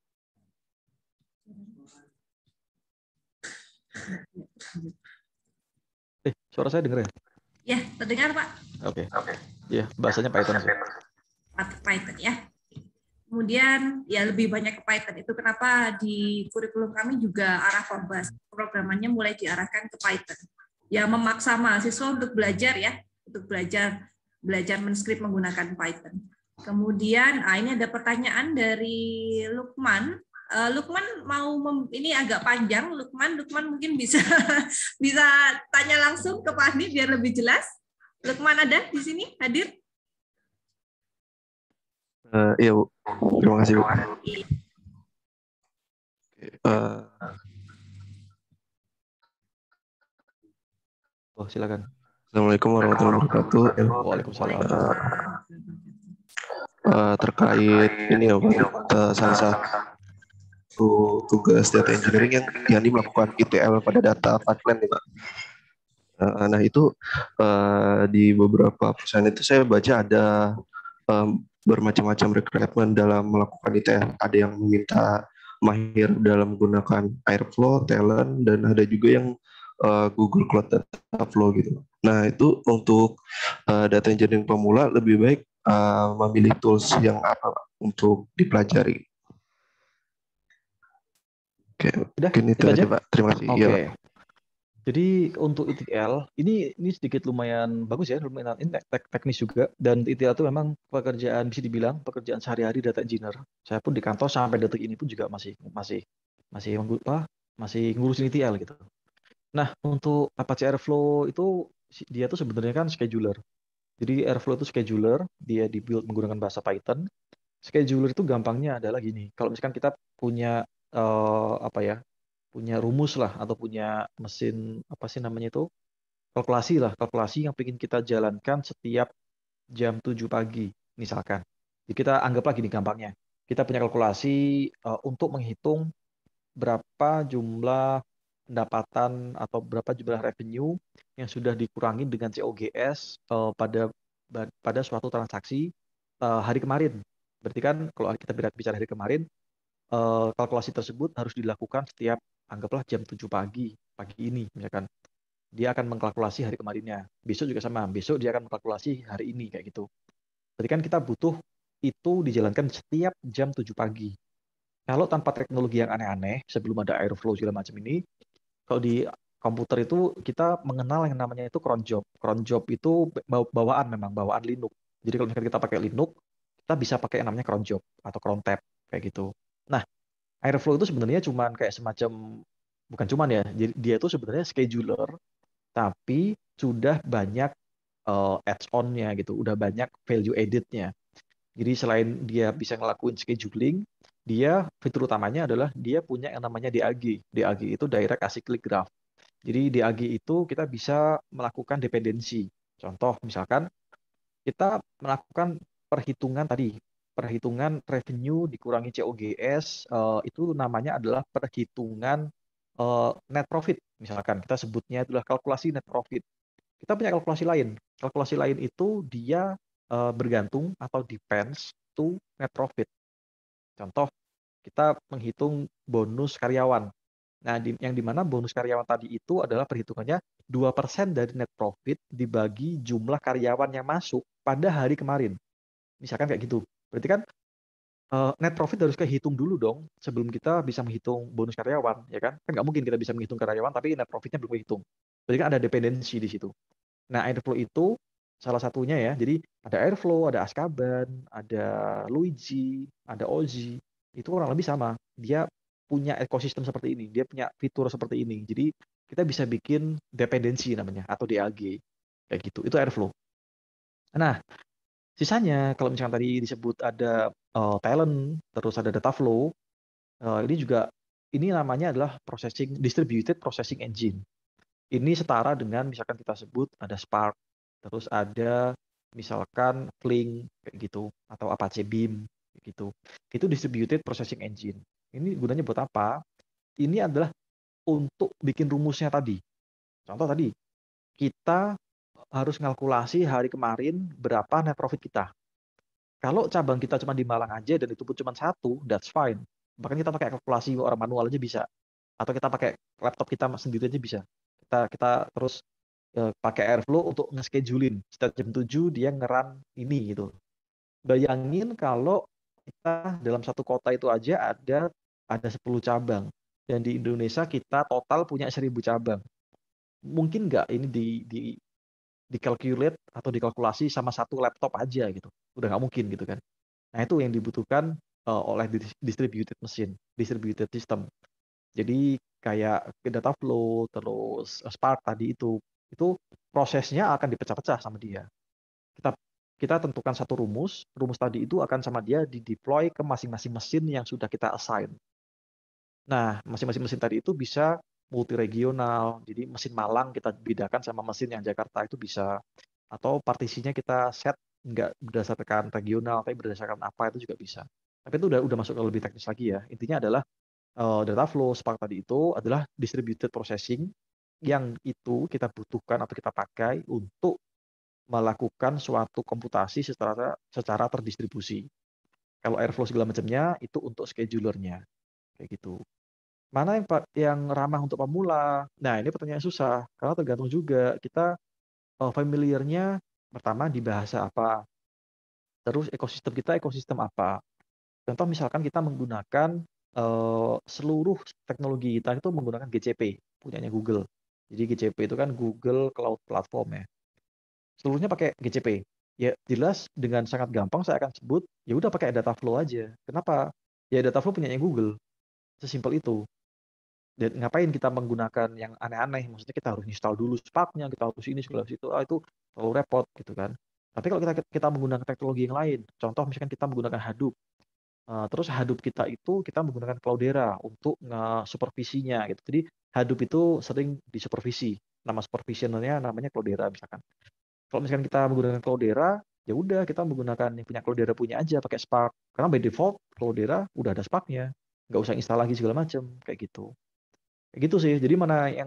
Suara saya dengar ya? Ya, terdengar Pak. Oke. Ya, bahasanya Python sih. Python ya. Kemudian ya lebih banyak ke Python. Itu kenapa di kurikulum kami juga arah pemrogramannya mulai diarahkan ke Python. Ya memaksa mahasiswa untuk belajar ya, untuk belajar men-script menggunakan Python. Kemudian ini ada pertanyaan dari Lukman. Lukman ini agak panjang. Lukman mungkin bisa bisa tanya langsung ke Pak Andi biar lebih jelas. Lukman ada di sini hadir? Iya Bu, terima kasih Bu. Silakan. Assalamualaikum warahmatullahi wabarakatuh. Waalaikumsalam. Terkait ini ya Pak, salah satu tugas data engineering yang melakukan ETL pada data pipeline nih Pak. Nah itu di beberapa perusahaan itu saya baca ada bermacam-macam requirement dalam melakukan ETL. Ada yang meminta mahir dalam menggunakan Airflow, Talent, dan ada juga yang Google Cloud Data Flow gitu. Nah itu untuk data engineering pemula lebih baik memilih tools yang apa Pak, untuk dipelajari. Oke, mungkin itu aja Pak. Terima kasih. Oke. Ya, jadi untuk ETL ini sedikit lumayan bagus ya, lumayan ini teknis juga, dan ETL itu memang pekerjaan bisa dibilang pekerjaan sehari-hari data engineer. Saya pun di kantor sampai detik ini pun juga masih ngurusin ETL gitu. Nah, untuk Apache Airflow itu dia tuh sebenarnya kan scheduler. Jadi Airflow itu scheduler, dia dibuild menggunakan bahasa Python. Scheduler itu gampangnya adalah gini, kalau misalkan kita punya punya rumus lah atau punya mesin kalkulasi yang ingin kita jalankan setiap jam 7 pagi misalkan. Jadi kita anggaplah gini gampangnya. Kita punya kalkulasi untuk menghitung berapa jumlah pendapatan atau berapa jumlah revenue yang sudah dikurangi dengan COGS pada suatu transaksi hari kemarin. Berarti kan kalau kita bicara hari kemarin, kalkulasi tersebut harus dilakukan setiap anggaplah jam 7 pagi ini misalkan. Dia akan mengkalkulasi hari kemarinnya. Besok juga sama. Besok dia akan mengkalkulasi hari ini kayak gitu. Berarti kan kita butuh itu dijalankan setiap jam 7 pagi. Kalau tanpa teknologi yang aneh-aneh, sebelum ada Airflow segala macam ini, kalau di komputer itu kita mengenal yang namanya itu cron job. Cron job itu bawaan Linux. Jadi kalau misalkan kita pakai Linux, kita bisa pakai yang namanya cron job atau cron tab kayak gitu. Nah, Airflow itu sebenarnya bukan cuman ya, dia itu sebenarnya scheduler, tapi sudah banyak add-on-nya gitu, udah banyak value added-nya. Jadi selain dia bisa ngelakuin scheduling, dia fitur utamanya adalah dia punya yang namanya DAG. DAG itu Direct Acyclic Graph. Jadi DAG itu kita bisa melakukan dependensi. Contoh misalkan kita melakukan perhitungan revenue dikurangi COGS, itu namanya adalah perhitungan net profit. Misalkan kita sebutnya adalah kalkulasi net profit. Kita punya kalkulasi lain. Kalkulasi lain itu dia bergantung atau depends to net profit. Contoh, kita menghitung bonus karyawan. Nah, yang dimana bonus karyawan tadi itu adalah perhitungannya 2% dari net profit dibagi jumlah karyawan yang masuk pada hari kemarin. Misalkan kayak gitu. Berarti kan net profit harus kehitung dulu dong sebelum kita bisa menghitung bonus karyawan, ya kan? Kan nggak mungkin kita bisa menghitung karyawan tapi net profitnya belum kehitung. Berarti kan ada dependensi di situ. Nah, Airflow itu salah satunya ya. Jadi ada Airflow, ada Azkaban, ada Luigi, ada Ozzy. Itu kurang lebih sama. Dia punya ekosistem seperti ini. Dia punya fitur seperti ini. Jadi kita bisa bikin dependensi namanya atau DAG kayak gitu. Itu Airflow. Nah, sisanya kalau misalkan tadi disebut ada talent, terus ada data flow, ini namanya adalah distributed processing engine. Ini setara dengan misalkan kita sebut ada Spark, terus ada misalkan Flink kayak gitu atau Apache Beam kayak gitu. Itu distributed processing engine. Ini gunanya buat apa? Ini adalah untuk bikin rumusnya tadi. Contoh tadi, kita harus ngalkulasi hari kemarin berapa net profit kita. Kalau cabang kita cuma di Malang aja dan itu pun cuma satu, that's fine. Bahkan kita pakai kalkulasi orang manual aja bisa. Atau kita pakai laptop kita sendiri aja bisa. Kita terus pakai Airflow untuk nge-schedulein. Setiap jam 7 dia ngeran ini gitu. Bayangin kalau kita dalam satu kota itu aja ada 10 cabang. Dan di Indonesia kita total punya 1.000 cabang. Mungkin nggak ini di-calculate atau dikalkulasi sama satu laptop aja gitu. Udah nggak mungkin gitu kan. Nah itu yang dibutuhkan oleh distributed machine, distributed system. Jadi kayak data flow, terus Spark tadi itu prosesnya akan dipecah-pecah sama dia. Kita tentukan satu rumus tadi itu akan sama dia di-deploy ke masing-masing mesin yang sudah kita assign. Nah, masing-masing mesin tadi itu bisa multi-regional, jadi mesin Malang kita bedakan sama mesin yang Jakarta itu bisa. Atau partisinya kita set nggak berdasarkan regional, tapi berdasarkan apa itu juga bisa. Tapi itu udah masuk ke lebih teknis lagi ya. Intinya adalah data flow Spark tadi itu adalah distributed processing yang itu kita butuhkan atau kita pakai untuk melakukan suatu komputasi secara terdistribusi. Kalau Airflow segala macamnya itu untuk schedulernya kayak gitu. Mana yang ramah untuk pemula? Nah, ini pertanyaan susah karena tergantung juga kita familiarnya pertama di bahasa apa. Terus ekosistem apa. Contoh misalkan kita menggunakan seluruh teknologi kita itu menggunakan GCP, punyanya Google. Jadi GCP itu kan Google Cloud Platform ya. Seluruhnya pakai GCP. Ya jelas dengan sangat gampang saya akan sebut ya udah pakai Dataflow aja. Kenapa? Ya Dataflow punyanya Google. Sesimpel itu. Dan ngapain kita menggunakan yang aneh-aneh? Maksudnya kita harus install dulu Spark-nya, kita harus ini segala itu. Itu terlalu repot gitu kan. Tapi kalau kita menggunakan teknologi yang lain, contoh misalkan kita menggunakan Hadoop. Terus Hadoop kita menggunakan Cloudera untuk supervisinya gitu. Jadi Hadoop itu sering disupervisi. Nama supervisionernya namanya Cloudera misalkan. Kalau misalkan kita menggunakan Cloudera, ya udah kita menggunakan yang punya Cloudera punya aja pakai Spark. Karena by default Cloudera udah ada Spark-nya. Nggak usah install lagi segala macam kayak gitu. Kayak gitu sih. Jadi mana yang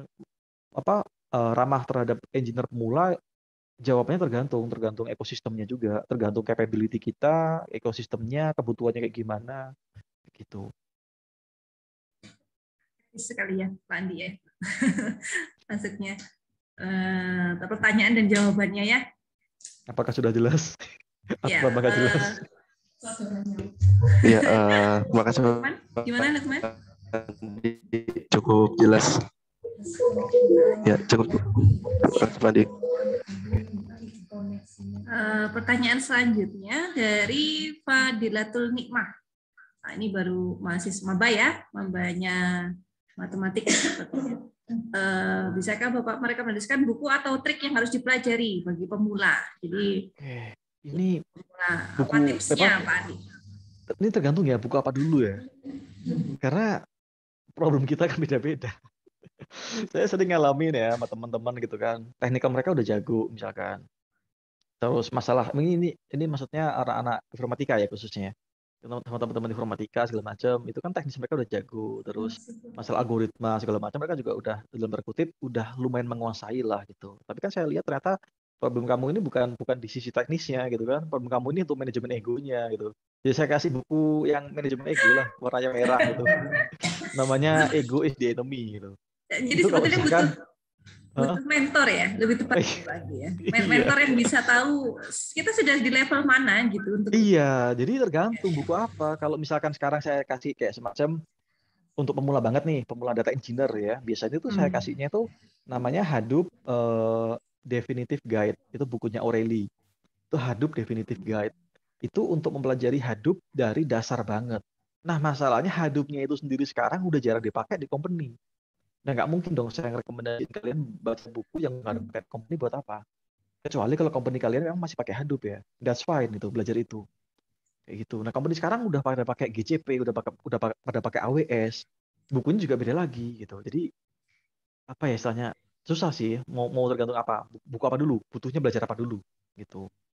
ramah terhadap engineer pemula, jawabannya tergantung ekosistemnya juga, tergantung capability kita, ekosistemnya, kebutuhannya kayak gimana, gitu. Sekali ya, Pak Andi ya. Maksudnya pertanyaan dan jawabannya ya. Apakah sudah jelas? Ya, Apakah jelas? Iya, makasih. Gimana Lukman? Cukup jelas. Ya, cukup. Terima Pertanyaan selanjutnya dari Fadilatul Nikmah. Nah, ini baru mahasiswa maba ya, mabanya matematik sepertinya. Bisakah Bapak mereka menuliskan buku atau trik yang harus dipelajari bagi pemula? Jadi ini pemula, buku apa tipsnya Pak Andi? Ini tergantung ya buku apa dulu ya. Karena problem kita kan beda-beda. Saya sering ngalamin ya sama teman-teman gitu kan. Teknikal mereka udah jago misalkan. Terus masalah ini maksudnya anak-anak informatika ya khususnya. Teman-teman informatika segala macam itu kan teknis mereka udah jago. Terus masalah algoritma segala macam mereka juga udah dalam berkutip udah lumayan menguasai lah gitu. Tapi kan saya lihat ternyata problem kamu ini bukan di sisi teknisnya gitu kan. Problem kamu ini untuk manajemen egonya gitu. Jadi saya kasih buku yang manajemen ego lah, warnanya merah gitu. Namanya Ego is the Enemy gitu. Jadi itu sebetulnya butuh mentor ya, lebih tepat lagi ya. Mentor yang bisa tahu kita sudah di level mana gitu untuk. Iya, jadi tergantung buku apa. Kalau misalkan sekarang saya kasih kayak semacam untuk pemula banget nih, pemula data engineer ya. Biasanya tuh saya kasihnya tuh namanya Hadoop Definitive Guide. Itu bukunya O'Reilly. Itu Hadoop Definitive Guide. Itu untuk mempelajari Hadoop dari dasar banget. Nah, masalahnya Hadoop-nya itu sendiri sekarang udah jarang dipakai di company. Nah, nggak mungkin dong saya rekomendasiin kalian baca buku yang nggak ada pakai company buat apa. Kecuali kalau company kalian memang masih pakai Hadoop ya. That's fine itu, belajar itu. Kayak gitu. Nah, company sekarang udah pada pakai GCP, udah pada pakai AWS. Bukunya juga beda lagi gitu. Jadi apa ya istilahnya? Susah sih, mau tergantung apa. Buku apa dulu? Butuhnya belajar apa dulu gitu.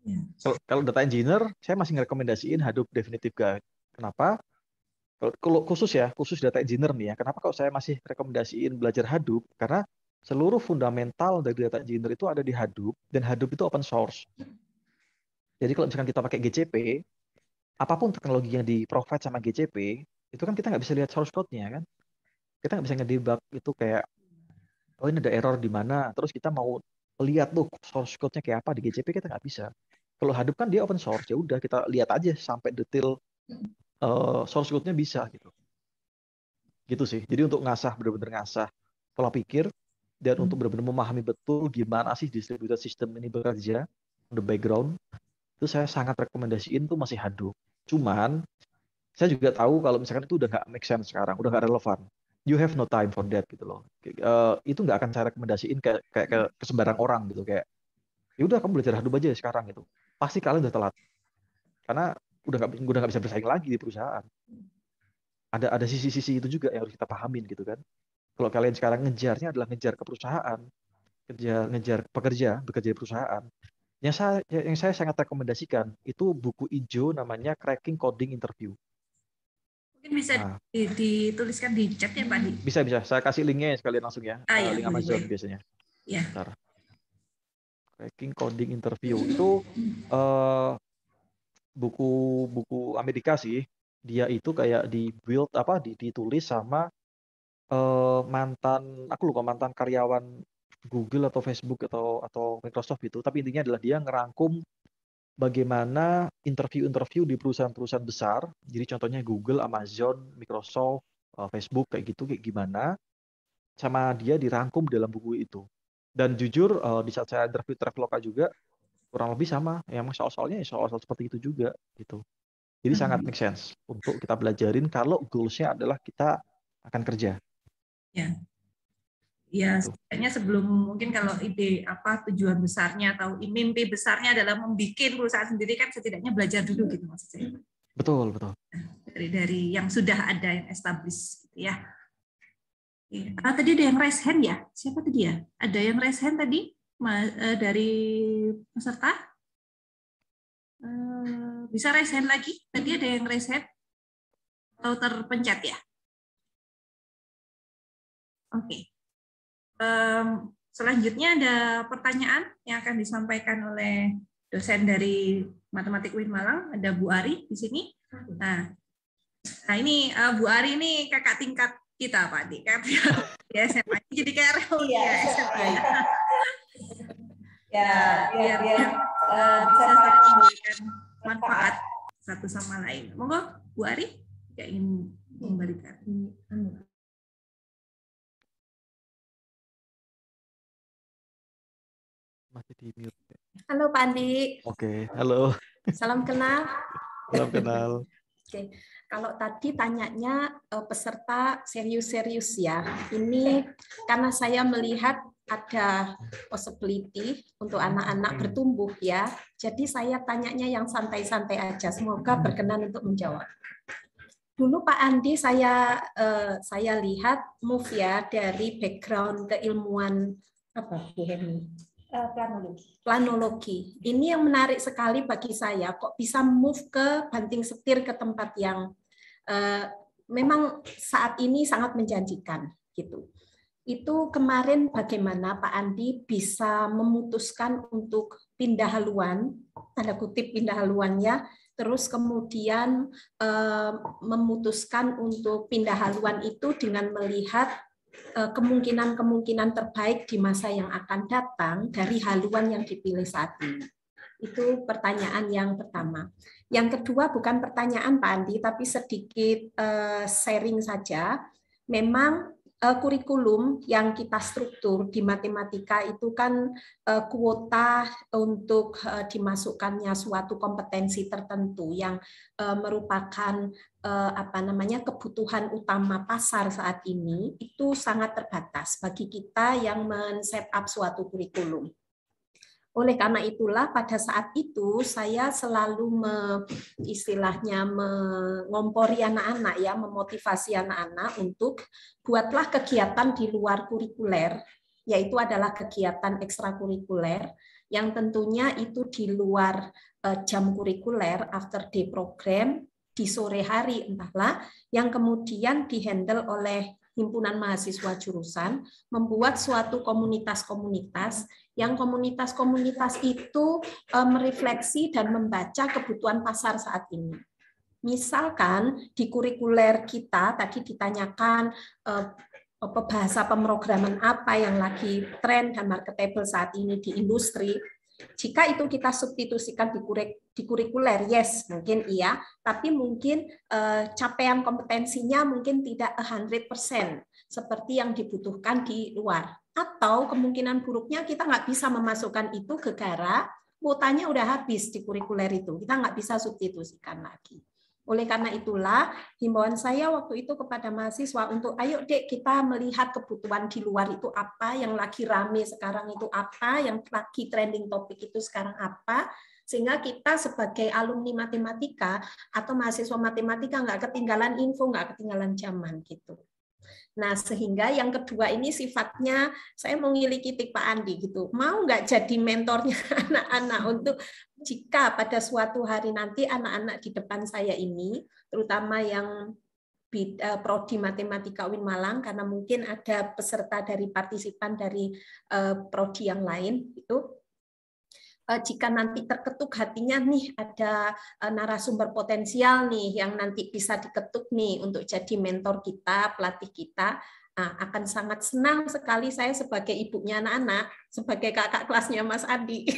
Ya. Kalau data engineer, saya masih ngerekomendasiin Hadoop Definitive Guide. Kenapa? Kalau khusus data engineer nih ya, kenapa kalau saya masih rekomendasiin belajar Hadoop? Karena seluruh fundamental dari data engineer itu ada di Hadoop, dan Hadoop itu open source. Jadi kalau misalkan kita pakai GCP, apapun teknologi yang di-provide sama GCP, itu kan kita nggak bisa lihat source code-nya kan. Kita nggak bisa ngedebug itu kayak, oh ini ada error di mana, terus kita mau lihat tuh source code-nya kayak apa di GCP, kita nggak bisa. Kalau Hadoop kan dia open source, ya udah kita lihat aja sampai detail source code-nya bisa gitu. Gitu sih. Jadi untuk benar-benar ngasah pola pikir, dan untuk benar-benar memahami betul gimana sih distributed system ini bekerja on the background, itu saya sangat rekomendasiin tuh masih Hadoop. Cuman saya juga tahu kalau misalkan itu udah nggak make sense sekarang, udah nggak relevan. You have no time for that gitu loh. Itu nggak akan saya rekomendasiin kayak ke sembarang orang gitu, kayak ya udah kamu belajar Hadoop aja sekarang gitu. Pasti kalian udah telat. Karena udah nggak bisa bersaing lagi di perusahaan. Ada sisi-sisi itu juga yang harus kita pahamin gitu kan. Kalau kalian sekarang ngejarnya adalah ngejar ke perusahaan, ngejar bekerja di perusahaan. Yang saya sangat rekomendasikan itu buku hijau namanya Cracking Coding Interview. Mungkin bisa dituliskan di chat ya Pak Andi? Bisa. Saya kasih linknya sekalian langsung ya. Ya, link Amazon biasanya. Ya. Bentar. Cracking Coding Interview itu buku Amerika sih. Dia itu kayak ditulis sama mantan karyawan Google atau Facebook atau Microsoft itu. Tapi intinya adalah dia ngerangkum bagaimana interview di perusahaan-perusahaan besar. Jadi contohnya Google, Amazon, Microsoft, Facebook kayak gimana. Sama dia dirangkum dalam buku itu. Dan jujur di saat saya interview Traveloka juga kurang lebih sama. Yang soal-soalnya soal-soal seperti itu juga gitu. Jadi sangat make sense untuk kita belajarin kalau goals-nya adalah kita akan kerja. Ya, setidaknya sebelum mungkin kalau ide tujuan besarnya atau mimpi besarnya adalah membuat perusahaan sendiri kan setidaknya belajar dulu gitu maksud saya. Betul. Dari yang sudah ada yang established gitu ya. Tadi ada yang raise hand ya? Siapa tadi ya? Ada yang raise hand tadi dari peserta? Bisa raise hand lagi? Tadi ada yang raise hand atau terpencet ya? Oke. Selanjutnya ada pertanyaan yang akan disampaikan oleh dosen dari Matematik UIN Malang, ada Bu Ari di sini. Nah ini Bu Ari ini kakak tingkat kita Pak Adi, kan di SMA, jadi kayak reuni ya SMA. Biar bisa saling memberikan manfaat satu sama lain. Monggo Bu Ari, yang ingin memberikan. Masih di mute. Halo Pak Andi. Oke, halo. Salam kenal. Salam kenal. Oke, kalau tadi tanyanya peserta serius-serius ya. Ini karena saya melihat ada possibility untuk anak-anak bertumbuh ya. Jadi saya tanyanya yang santai-santai aja. Semoga berkenan untuk menjawab. Dulu Pak Andi saya lihat move ya dari background keilmuan apa Bu Hemi? Planologi. Ini yang menarik sekali bagi saya. Kok bisa move ke banting setir ke tempat yang memang saat ini sangat menjanjikan gitu. Itu kemarin bagaimana Pak Andi bisa memutuskan untuk pindah haluan, tanda kutip pindah haluannya, terus kemudian memutuskan untuk pindah haluan itu dengan melihat kemungkinan-kemungkinan terbaik di masa yang akan datang dari haluan yang dipilih saat ini. Itu pertanyaan yang pertama. Yang kedua bukan pertanyaan Pak Andi, tapi sedikit sharing saja. Memang kurikulum yang kita struktur di matematika itu kan kuota untuk dimasukkannya suatu kompetensi tertentu yang merupakan kebutuhan utama pasar saat ini itu sangat terbatas bagi kita yang men-set up suatu kurikulum. Oleh karena itulah pada saat itu saya selalu istilahnya mengompori anak-anak ya, memotivasi anak-anak untuk buatlah kegiatan di luar kurikuler, yaitu adalah kegiatan ekstrakurikuler yang tentunya itu di luar jam kurikuler, after day program, di sore hari entahlah, yang kemudian dihandle oleh himpunan mahasiswa jurusan, membuat suatu komunitas-komunitas yang komunitas-komunitas itu merefleksi dan membaca kebutuhan pasar saat ini. Misalkan di kurikuler kita tadi ditanyakan bahasa pemrograman apa yang lagi tren dan marketable saat ini di industri. Jika itu kita substitusikan di kurikuler, yes, mungkin iya, tapi mungkin capaian kompetensinya mungkin tidak 100% seperti yang dibutuhkan di luar. Atau kemungkinan buruknya kita nggak bisa memasukkan itu ke gara, kuotanya udah habis di kurikuler itu, kita nggak bisa substitusikan lagi. Oleh karena itulah, himbauan saya waktu itu kepada mahasiswa untuk ayo Dek, kita melihat kebutuhan di luar itu apa, yang lagi rame sekarang itu apa, yang lagi trending topik itu sekarang apa, sehingga kita sebagai alumni matematika atau mahasiswa matematika nggak ketinggalan info, nggak ketinggalan zaman gitu. Nah, sehingga yang kedua ini sifatnya saya mau ngilikitik Pak Andi gitu. Mau nggak jadi mentornya anak-anak untuk jika pada suatu hari nanti anak-anak di depan saya ini, terutama yang Prodi Matematika UIN Malang, karena mungkin ada peserta dari partisipan dari prodi yang lain itu. Jika nanti terketuk hatinya nih ada narasumber potensial nih yang nanti bisa diketuk nih untuk jadi mentor kita, pelatih kita, akan sangat senang sekali saya sebagai ibunya anak-anak, sebagai kakak kelasnya Mas Adi.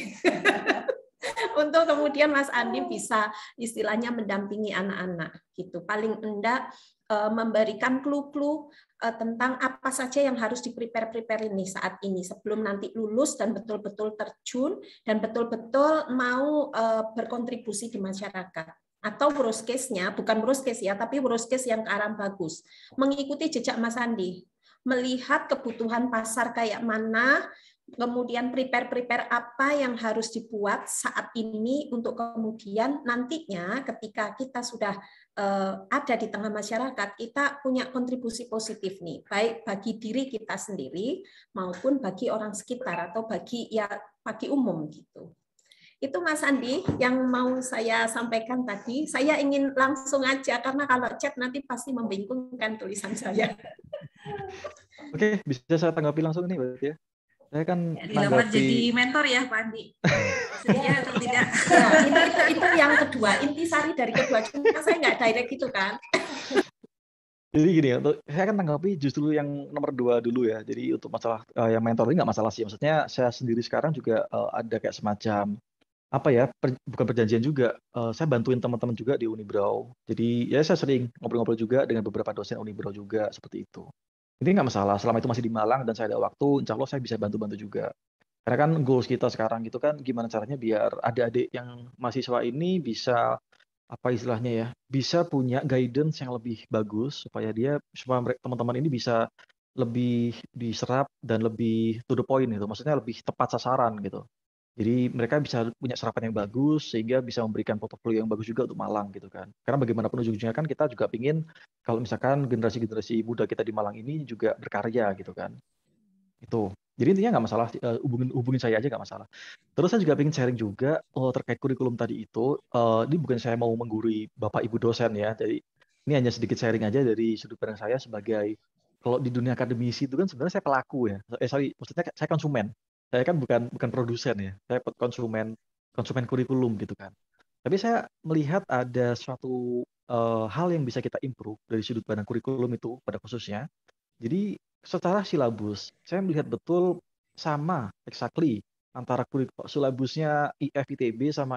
Untuk kemudian Mas Andi bisa istilahnya mendampingi anak-anak gitu. Paling enggak memberikan clue-clue tentang apa saja yang harus di-prepare ini saat ini sebelum nanti lulus dan betul-betul terjun dan betul-betul mau berkontribusi di masyarakat. Atau worst case-nya, bukan worst case ya, tapi worst case yang ke arah bagus. Mengikuti jejak Mas Andi, melihat kebutuhan pasar kayak mana, kemudian prepare apa yang harus dibuat saat ini untuk kemudian nantinya ketika kita sudah ada di tengah masyarakat, kita punya kontribusi positif nih, baik bagi diri kita sendiri maupun bagi orang sekitar atau bagi umum gitu. Itu Mas Andi yang mau saya sampaikan tadi. Saya ingin langsung aja karena kalau chat nanti pasti membingungkan tulisan saya. Oke, bisa saya tanggapi langsung nih berarti ya. Saya kan dilamar jadi mentor ya Pak Andi. Sedia atau tidak? Ya, itu yang kedua, intisari dari kedua. Cuma saya nggak direct gitu kan. Jadi gini ya, saya kan tanggapi justru yang nomor 2 dulu ya. Jadi untuk masalah yang mentor ini nggak masalah sih. Maksudnya saya sendiri sekarang juga ada kayak semacam apa ya, bukan perjanjian juga. Saya bantuin teman-teman juga di Unibrau. Jadi ya saya sering ngobrol-ngobrol juga dengan beberapa dosen Unibrau juga seperti itu. Ini nggak masalah, selama itu masih di Malang dan saya ada waktu, insya Allah saya bisa bantu-bantu juga. Karena kan goals kita sekarang gitu kan, gimana caranya biar adik-adik yang mahasiswa ini bisa, apa istilahnya ya, bisa punya guidance yang lebih bagus, supaya teman-teman ini bisa lebih diserap dan lebih to the point gitu, maksudnya lebih tepat sasaran gitu. Jadi mereka bisa punya serapan yang bagus sehingga bisa memberikan portofolio yang bagus juga untuk Malang gitu kan. Karena bagaimanapun ujung-ujungnya kan kita juga pingin kalau misalkan generasi-generasi muda kita di Malang ini juga berkarya gitu kan. Itu. Jadi intinya nggak masalah, hubungin saya aja nggak masalah. Terus saya juga pengen sharing juga terkait kurikulum tadi itu. Ini bukan saya mau menggurui Bapak Ibu dosen ya. Jadi ini hanya sedikit sharing aja dari sudut pandang saya sebagai, kalau di dunia akademisi itu kan sebenarnya saya pelaku ya. Maksudnya saya konsumen. Saya kan bukan produsen ya, saya konsumen kurikulum gitu kan. Tapi saya melihat ada suatu hal yang bisa kita improve dari sudut pandang kurikulum itu pada khususnya. Jadi secara silabus, saya melihat betul sama exactly antara silabusnya IF ITB sama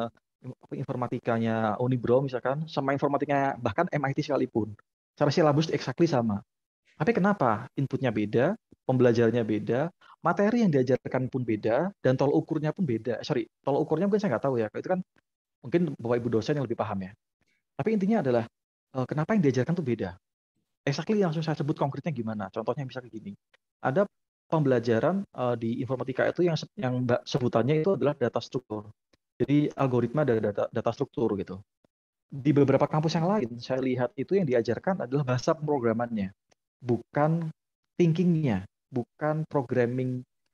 informatikanya Unibrau misalkan, sama informatikanya bahkan MIT sekalipun. Secara silabus exactly sama. Tapi kenapa inputnya beda, pembelajarannya beda, materi yang diajarkan pun beda, dan tolak ukurnya pun beda. Tolak ukurnya mungkin saya nggak tahu ya. Itu kan mungkin Bapak Ibu dosen yang lebih paham ya. Tapi intinya adalah kenapa yang diajarkan tuh beda. Exactly langsung saya sebut konkretnya gimana. Contohnya bisa kayak gini. Ada pembelajaran di informatika itu yang sebutannya itu adalah data struktur. Jadi algoritma dari data struktur gitu. Di beberapa kampus yang lain saya lihat itu yang diajarkan adalah bahasa pemrogramannya. Bukan thinking-nya, bukan programming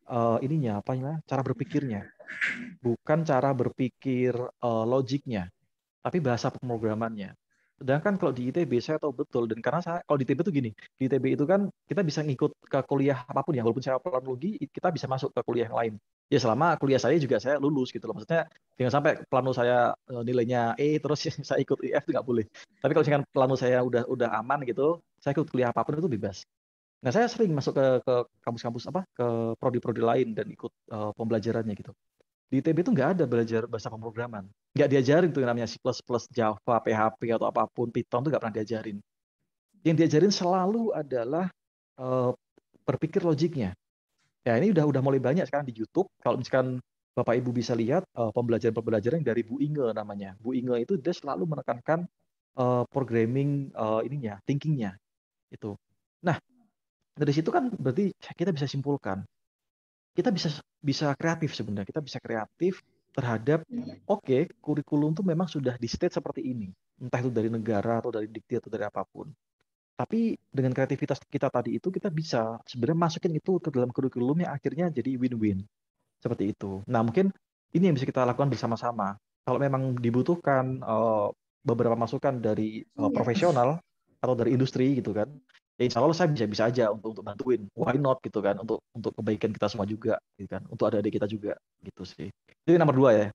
ininya apa ya, cara berpikirnya, bukan cara berpikir logiknya, tapi bahasa pemrogramannya. Sedangkan kalau di ITB saya tahu betul, dan karena saya kalau di ITB itu gini, di ITB itu kan kita bisa ngikut ke kuliah apapun ya, walaupun saya planologi, kita bisa masuk ke kuliah yang lain. Ya selama kuliah saya juga saya lulus gitu loh. Maksudnya jangan sampai plano saya nilainya E terus saya ikut IF itu nggak boleh. Tapi kalau misalkan plano saya udah aman gitu, saya ikut kuliah apapun itu bebas. Nah saya sering masuk ke kampus-kampus apa, ke prodi-prodi lain dan ikut pembelajarannya gitu. Di ITB itu nggak ada belajar bahasa pemrograman. Nggak diajarin tuh yang namanya C++, Java, PHP, atau apapun, Python tuh nggak pernah diajarin. Yang diajarin selalu adalah uh, berpikir logiknya. Ya ini udah mulai banyak sekarang di YouTube. Kalau misalkan Bapak Ibu bisa lihat pembelajaran-pembelajaran dari Bu Inge namanya. Bu Inge itu dia selalu menekankan programming ininya, thinkingnya itu. Nah dari situ kan berarti kita bisa simpulkan kita bisa kreatif sebenarnya. Kita bisa kreatif terhadap oke, kurikulum itu memang sudah di state seperti ini. Entah itu dari negara atau dari dikti atau dari apapun. Tapi dengan kreativitas kita tadi itu kita bisa sebenarnya masukin itu ke dalam kurikulum yang akhirnya jadi win-win. Seperti itu. Nah, mungkin ini yang bisa kita lakukan bersama-sama. Kalau memang dibutuhkan beberapa masukan dari profesional atau dari industri gitu kan, ya insya Allah saya bisa aja untuk bantuin. Why not gitu kan, untuk kebaikan kita semua juga gitu kan, untuk adik-adik kita juga gitu sih. Jadi nomor 2 ya.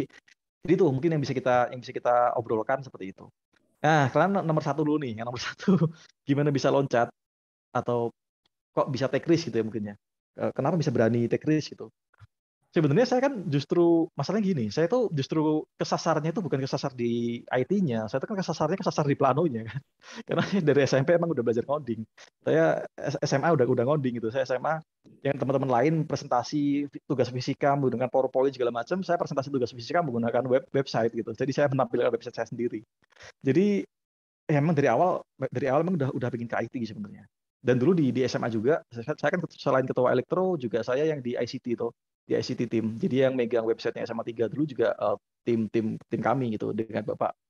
Jadi itu mungkin yang bisa kita obrolkan seperti itu. Nah, kalian nomor 1 dulu nih. Yang nomor 1 gimana bisa loncat atau kok bisa take risk gitu ya mungkin ya. Kenapa bisa berani take risk gitu? Sebenarnya saya kan justru masalahnya gini, saya tuh justru kesasarnya itu bukan kesasar di IT-nya, saya tuh kan kesasar di planonya kan. Karena dari SMP emang udah belajar coding. Saya SMA udah ngoding gitu. Saya SMA yang teman-teman lain presentasi tugas fisika menggunakan PowerPoint segala macam, saya presentasi tugas fisika menggunakan website gitu. Jadi saya menampilkan website saya sendiri. Jadi emang dari awal emang udah bikin ke IT sebenarnya. Dan dulu di SMA juga, saya kan selain ketua elektro juga saya yang di ICT itu, di ICT team. Jadi yang megang websitenya SMA 3 dulu juga tim kami gitu dengan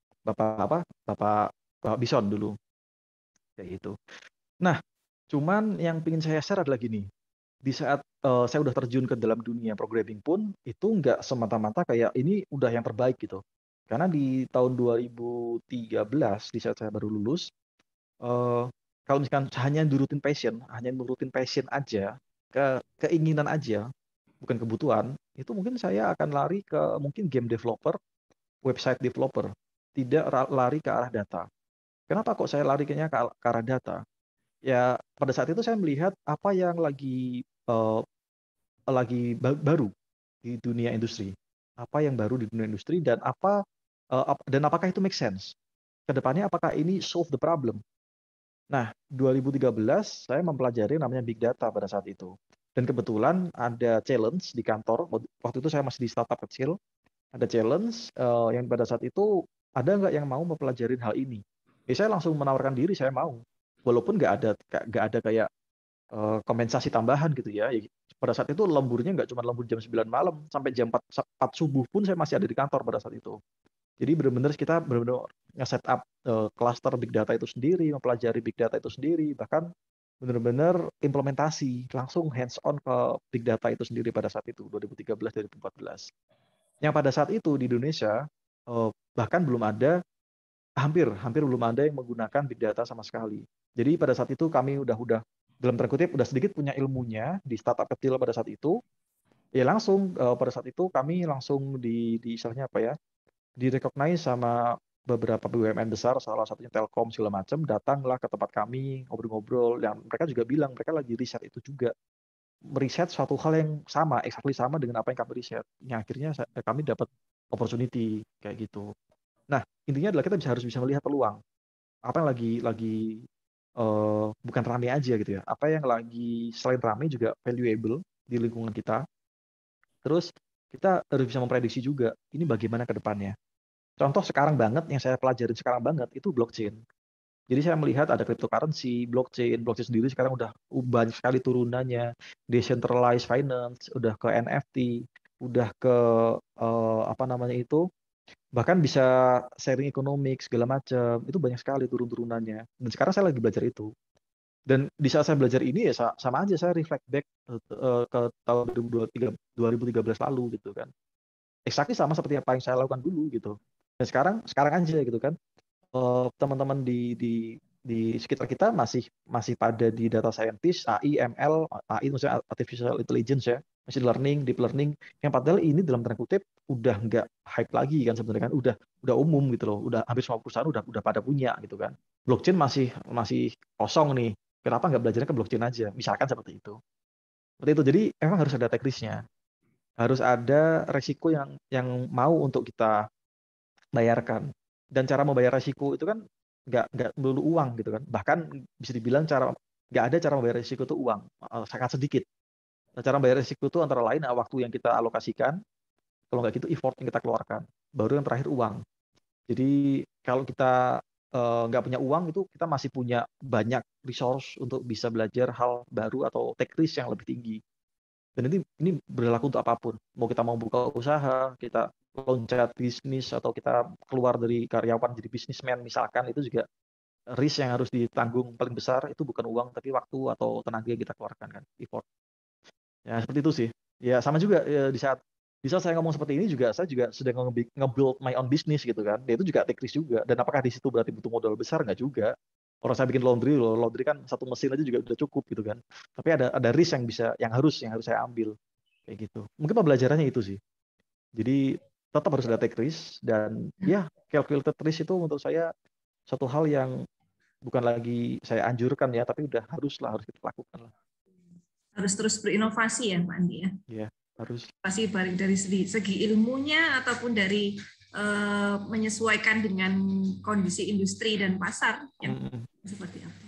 Bapak Bison dulu kayak gitu. Nah, cuman yang ingin saya share adalah gini. Di saat saya udah terjun ke dalam dunia programming pun itu nggak semata-mata kayak ini udah yang terbaik gitu. Karena di tahun 2013 di saat saya baru lulus, kalau misalkan hanya nurutin passion aja, keinginan aja, bukan kebutuhan, itu mungkin saya akan lari ke mungkin game developer, website developer, tidak lari ke arah data. Kenapa kok saya larinya ke arah data? Ya pada saat itu saya melihat apa yang lagi baru di dunia industri, apa yang baru di dunia industri dan apakah itu make sense? Kedepannya apakah ini solve the problem? Nah, 2013 saya mempelajari namanya big data pada saat itu. Dan kebetulan ada challenge di kantor, waktu itu saya masih di startup kecil, ada challenge yang pada saat itu ada nggak yang mau mempelajari hal ini. Saya langsung menawarkan diri, saya mau. Walaupun nggak ada kayak kompensasi tambahan gitu ya. Pada saat itu lemburnya nggak cuma lembur jam 9 malam, sampai jam 4 subuh pun saya masih ada di kantor pada saat itu. Jadi benar-benar kita benar-benar nge-set up cluster big data itu sendiri, mempelajari big data itu sendiri, bahkan benar-benar implementasi langsung hands on ke big data itu sendiri pada saat itu 2013-2014. Yang pada saat itu di Indonesia bahkan hampir belum ada yang menggunakan big data sama sekali. Jadi pada saat itu kami udah dalam tanda kutip udah sedikit punya ilmunya di startup kecil pada saat itu. Ya langsung pada saat itu kami langsung di istilahnya apa ya? Direcognize sama beberapa BUMN besar, salah satunya Telkom segala macam, datanglah ke tempat kami ngobrol-ngobrol. Yang mereka juga bilang mereka lagi riset itu juga, meriset suatu hal yang sama, exactly sama dengan apa yang kami riset. Yang akhirnya kami dapat opportunity kayak gitu. Nah intinya adalah kita harus bisa melihat peluang. Apa yang lagi bukan rame aja gitu ya. Apa yang lagi selain rame juga valuable di lingkungan kita. Terus kita harus bisa memprediksi juga ini bagaimana ke depannya. Contoh sekarang banget yang saya pelajarin sekarang banget itu blockchain. Jadi saya melihat ada cryptocurrency, blockchain sendiri sekarang udah banyak sekali turunannya, decentralized finance, udah ke NFT, udah ke apa namanya itu, bahkan bisa sharing ekonomi segala macam, itu banyak sekali turun-turunannya. Dan sekarang saya lagi belajar itu. Dan di saat saya belajar ini ya sama aja saya reflect back ke tahun 2013 lalu gitu kan. Exactly sama seperti apa yang saya lakukan dulu gitu. Dan sekarang aja gitu kan. Teman-teman di sekitar kita masih pada di data scientist, AI, ML, AI maksudnya artificial intelligence ya, machine learning, deep learning, yang padahal ini dalam tanda kutip udah nggak hype lagi kan sebenarnya kan, udah umum gitu loh, udah hampir semua perusahaan udah pada punya gitu kan. Blockchain masih kosong nih, kenapa nggak belajarnya ke blockchain aja, misalkan seperti itu. Jadi memang harus ada take risk-nya, harus ada resiko yang mau untuk kita bayarkan. Dan cara membayar resiko itu kan nggak melulu uang gitu kan. Bahkan bisa dibilang nggak ada cara membayar resiko itu uang, sangat sedikit. Nah, cara membayar resiko itu antara lain waktu yang kita alokasikan, kalau nggak gitu effort yang kita keluarkan. Baru yang terakhir uang. Jadi kalau kita nggak punya uang itu kita masih punya banyak resource untuk bisa belajar hal baru atau take risk yang lebih tinggi. Dan ini berlaku untuk apapun. Mau kita mau buka usaha, kita loncat bisnis, atau kita keluar dari karyawan jadi bisnismen misalkan, itu juga risk yang harus ditanggung paling besar itu bukan uang tapi waktu atau tenaga yang kita keluarkan kan, effort. Ya seperti itu sih. Ya sama juga ya, di saat saya ngomong seperti ini juga saya juga sedang nge-build my own business gitu kan. Dia itu juga take risk juga. Dan apakah di situ berarti butuh modal besar? Nggak juga. Orang saya bikin laundry kan satu mesin aja juga udah cukup gitu kan. Tapi ada risk yang harus saya ambil kayak gitu. Mungkin pembelajarannya itu sih. Jadi tetap harus ada take risk, dan ya calculated risk itu menurut saya satu hal yang bukan lagi saya anjurkan ya, tapi udah harus kita lakukan lah. Harus terus berinovasi ya Pak Andi ya. Iya, harus. Pasti balik dari segi ilmunya ataupun dari menyesuaikan dengan kondisi industri dan pasar yang seperti apa.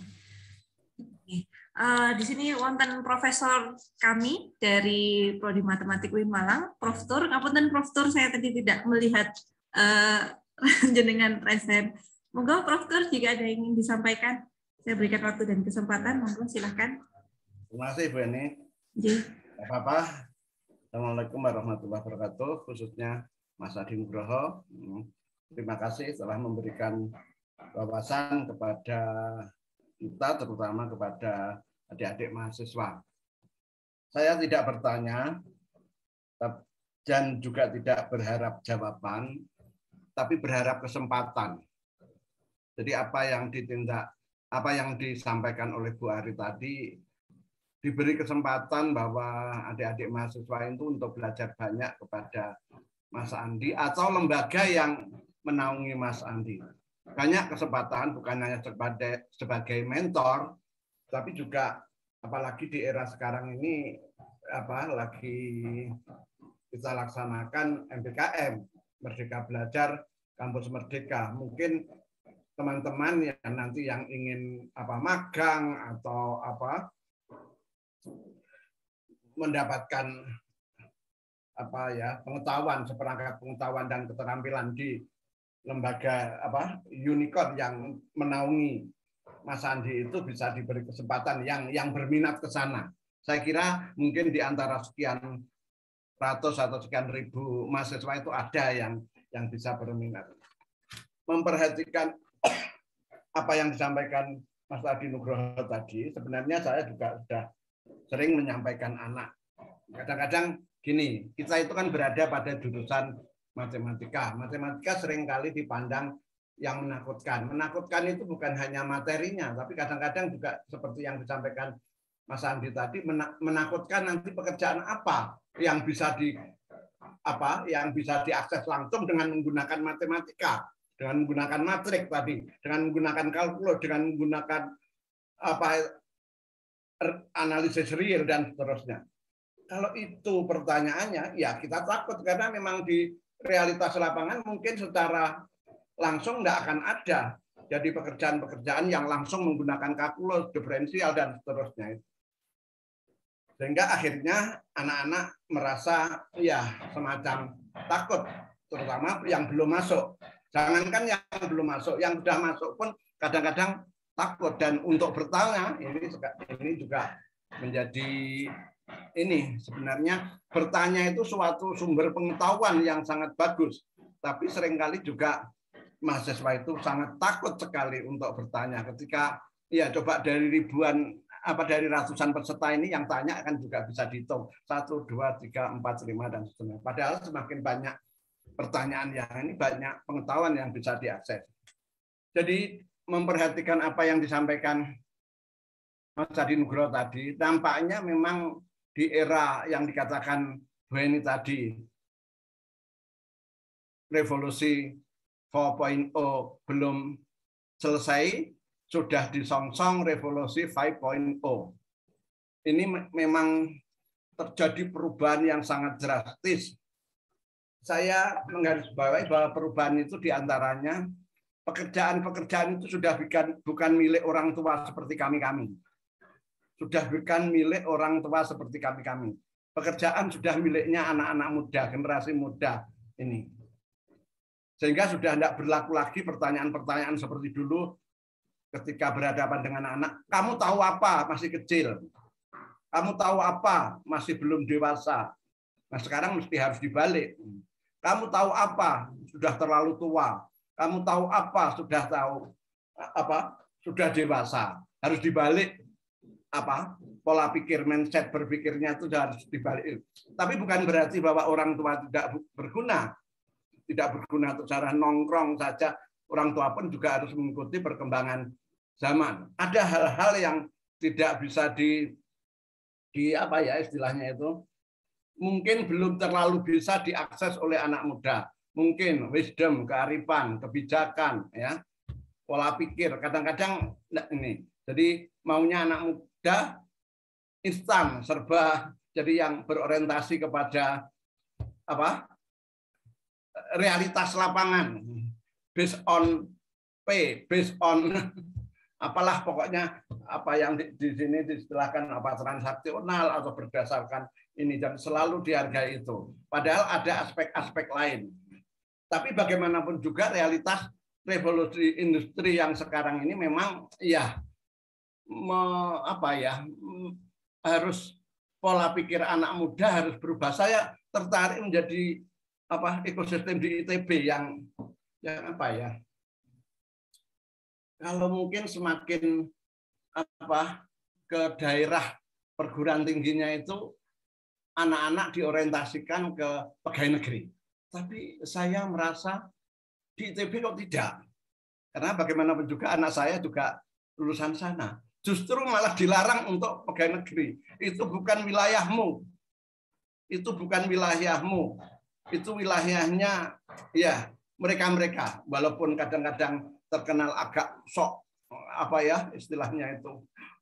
Di sini wonten profesor kami dari Prodi Matematik UIN Malang, Prof. Tur. Ngapunten Prof. Tur, saya tadi tidak melihat jenengan present. Monggo Prof. Tur jika ada yang ingin disampaikan, saya berikan waktu dan kesempatan. Monggo silahkan. Terima kasih Bu Eni. Tidak apa-apa. Assalamualaikum warahmatullahi wabarakatuh. Khususnya Mas Adi Nugroho. Terima kasih telah memberikan wawasan kepada kita, terutama kepada adik-adik mahasiswa. Saya tidak bertanya dan juga tidak berharap jawaban, tapi berharap kesempatan. Jadi apa yang disampaikan oleh Bu Ari tadi, diberi kesempatan bahwa adik-adik mahasiswa itu untuk belajar banyak kepada Mas Andi atau lembaga yang menaungi Mas Andi. Banyak kesempatan, bukan hanya sebagai mentor, tapi juga apalagi di era sekarang ini lagi kita laksanakan MBKM, Merdeka Belajar Kampus Merdeka. Mungkin teman-teman yang nanti yang ingin magang atau mendapatkan pengetahuan, seperangkat pengetahuan dan keterampilan di lembaga unicorn yang menaungi Mas Andi itu bisa diberi kesempatan yang berminat ke sana. Saya kira mungkin di antara sekian ratus atau sekian ribu mahasiswa itu ada yang bisa berminat. Memperhatikan apa yang disampaikan Mas Adi Nugroho tadi, sebenarnya saya juga sudah sering menyampaikan anak. Kadang-kadang gini, kita itu kan berada pada jurusan matematika. Matematika seringkali dipandang yang menakutkan. Menakutkan itu bukan hanya materinya, tapi kadang-kadang juga seperti yang disampaikan Mas Andi tadi, menakutkan nanti pekerjaan apa yang bisa diakses langsung dengan menggunakan matematika, dengan menggunakan matrik tadi, dengan menggunakan kalkulus, dengan menggunakan analisis real dan seterusnya. Kalau itu pertanyaannya, ya kita takut karena memang di realitas lapangan mungkin secara langsung tidak akan ada. Jadi pekerjaan-pekerjaan yang langsung menggunakan kalkulus, diferensial dan seterusnya. Sehingga akhirnya anak-anak merasa ya semacam takut, terutama yang belum masuk. Jangankan yang belum masuk, yang sudah masuk pun kadang-kadang takut. Dan untuk bertanya ini juga menjadi sebenarnya bertanya itu suatu sumber pengetahuan yang sangat bagus, tapi seringkali juga mahasiswa itu sangat takut sekali untuk bertanya ketika ya coba dari ribuan dari ratusan peserta ini yang tanya kan juga bisa dihitung 1, 2, 3, 4, 5 dan seterusnya. Padahal semakin banyak pertanyaan yang ini banyak pengetahuan yang bisa diakses. Jadi memperhatikan apa yang disampaikan Mas Adi Nugroho tadi, tampaknya memang di era yang dikatakan Bu Eni tadi, revolusi 4.0 belum selesai, sudah disongsong revolusi 5.0. Ini memang terjadi perubahan yang sangat drastis. Saya menggarisbawahi bahwa perubahan itu diantaranya pekerjaan-pekerjaan itu sudah bukan milik orang tua seperti kami-kami. Sudah bukan milik orang tua seperti kami-kami. Pekerjaan sudah miliknya anak-anak muda, generasi muda ini. Sehingga sudah tidak berlaku lagi pertanyaan-pertanyaan seperti dulu ketika berhadapan dengan anak. Kamu tahu apa? Masih kecil. Kamu tahu apa? Masih belum dewasa. Nah, sekarang mesti harus dibalik. Kamu tahu apa? Sudah terlalu tua. Kamu tahu apa? Sudah tahu apa? Sudah dewasa. Harus dibalik apa? Pola pikir, mindset berpikirnya itu harus dibalik. Tapi bukan berarti bahwa orang tua tidak berguna. Tidak berguna untuk cara nongkrong saja. Orang tua pun juga harus mengikuti perkembangan zaman. Ada hal-hal yang tidak bisa di apa ya istilahnya itu, mungkin belum terlalu bisa diakses oleh anak muda. Mungkin wisdom, kearifan, kebijakan, ya, pola pikir. Kadang-kadang ini. Jadi maunya anak muda instan, serba. Jadi yang berorientasi kepada apa? Realitas lapangan, based on based on apalah pokoknya apa yang di sini diistilahkan apa transaksional atau berdasarkan ini, dan selalu dihargai itu. Padahal ada aspek-aspek lain. Tapi bagaimanapun juga realitas revolusi industri yang sekarang ini memang ya harus pola pikir anak muda harus berubah. Saya tertarik menjadi ekosistem di ITB yang apa ya? Kalau mungkin semakin ke daerah perguruan tingginya itu anak-anak diorientasikan ke pegawai negeri. Tapi saya merasa di ITB kok tidak. Karena bagaimanapun juga anak saya juga lulusan sana. Justru malah dilarang untuk pegawai negeri. Itu bukan wilayahmu. Itu bukan wilayahmu. Itu wilayahnya ya mereka-mereka. Walaupun kadang-kadang terkenal agak sok istilahnya itu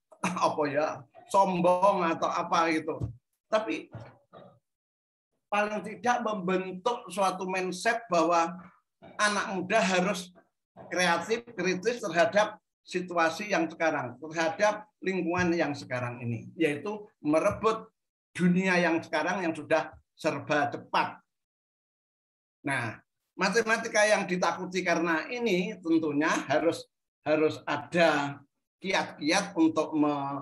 sombong atau apa gitu, tapi paling tidak membentuk suatu mindset bahwa anak muda harus kreatif, kritis terhadap situasi yang sekarang, terhadap lingkungan yang sekarang ini, yaitu merebut dunia yang sekarang yang sudah serba cepat. Nah, matematika yang ditakuti karena ini tentunya harus ada kiat-kiat untuk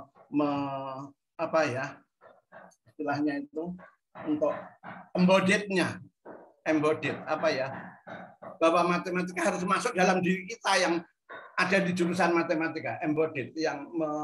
istilahnya itu untuk embodied-nya, bahwa matematika harus masuk dalam diri kita yang ada di jurusan matematika, embodied yang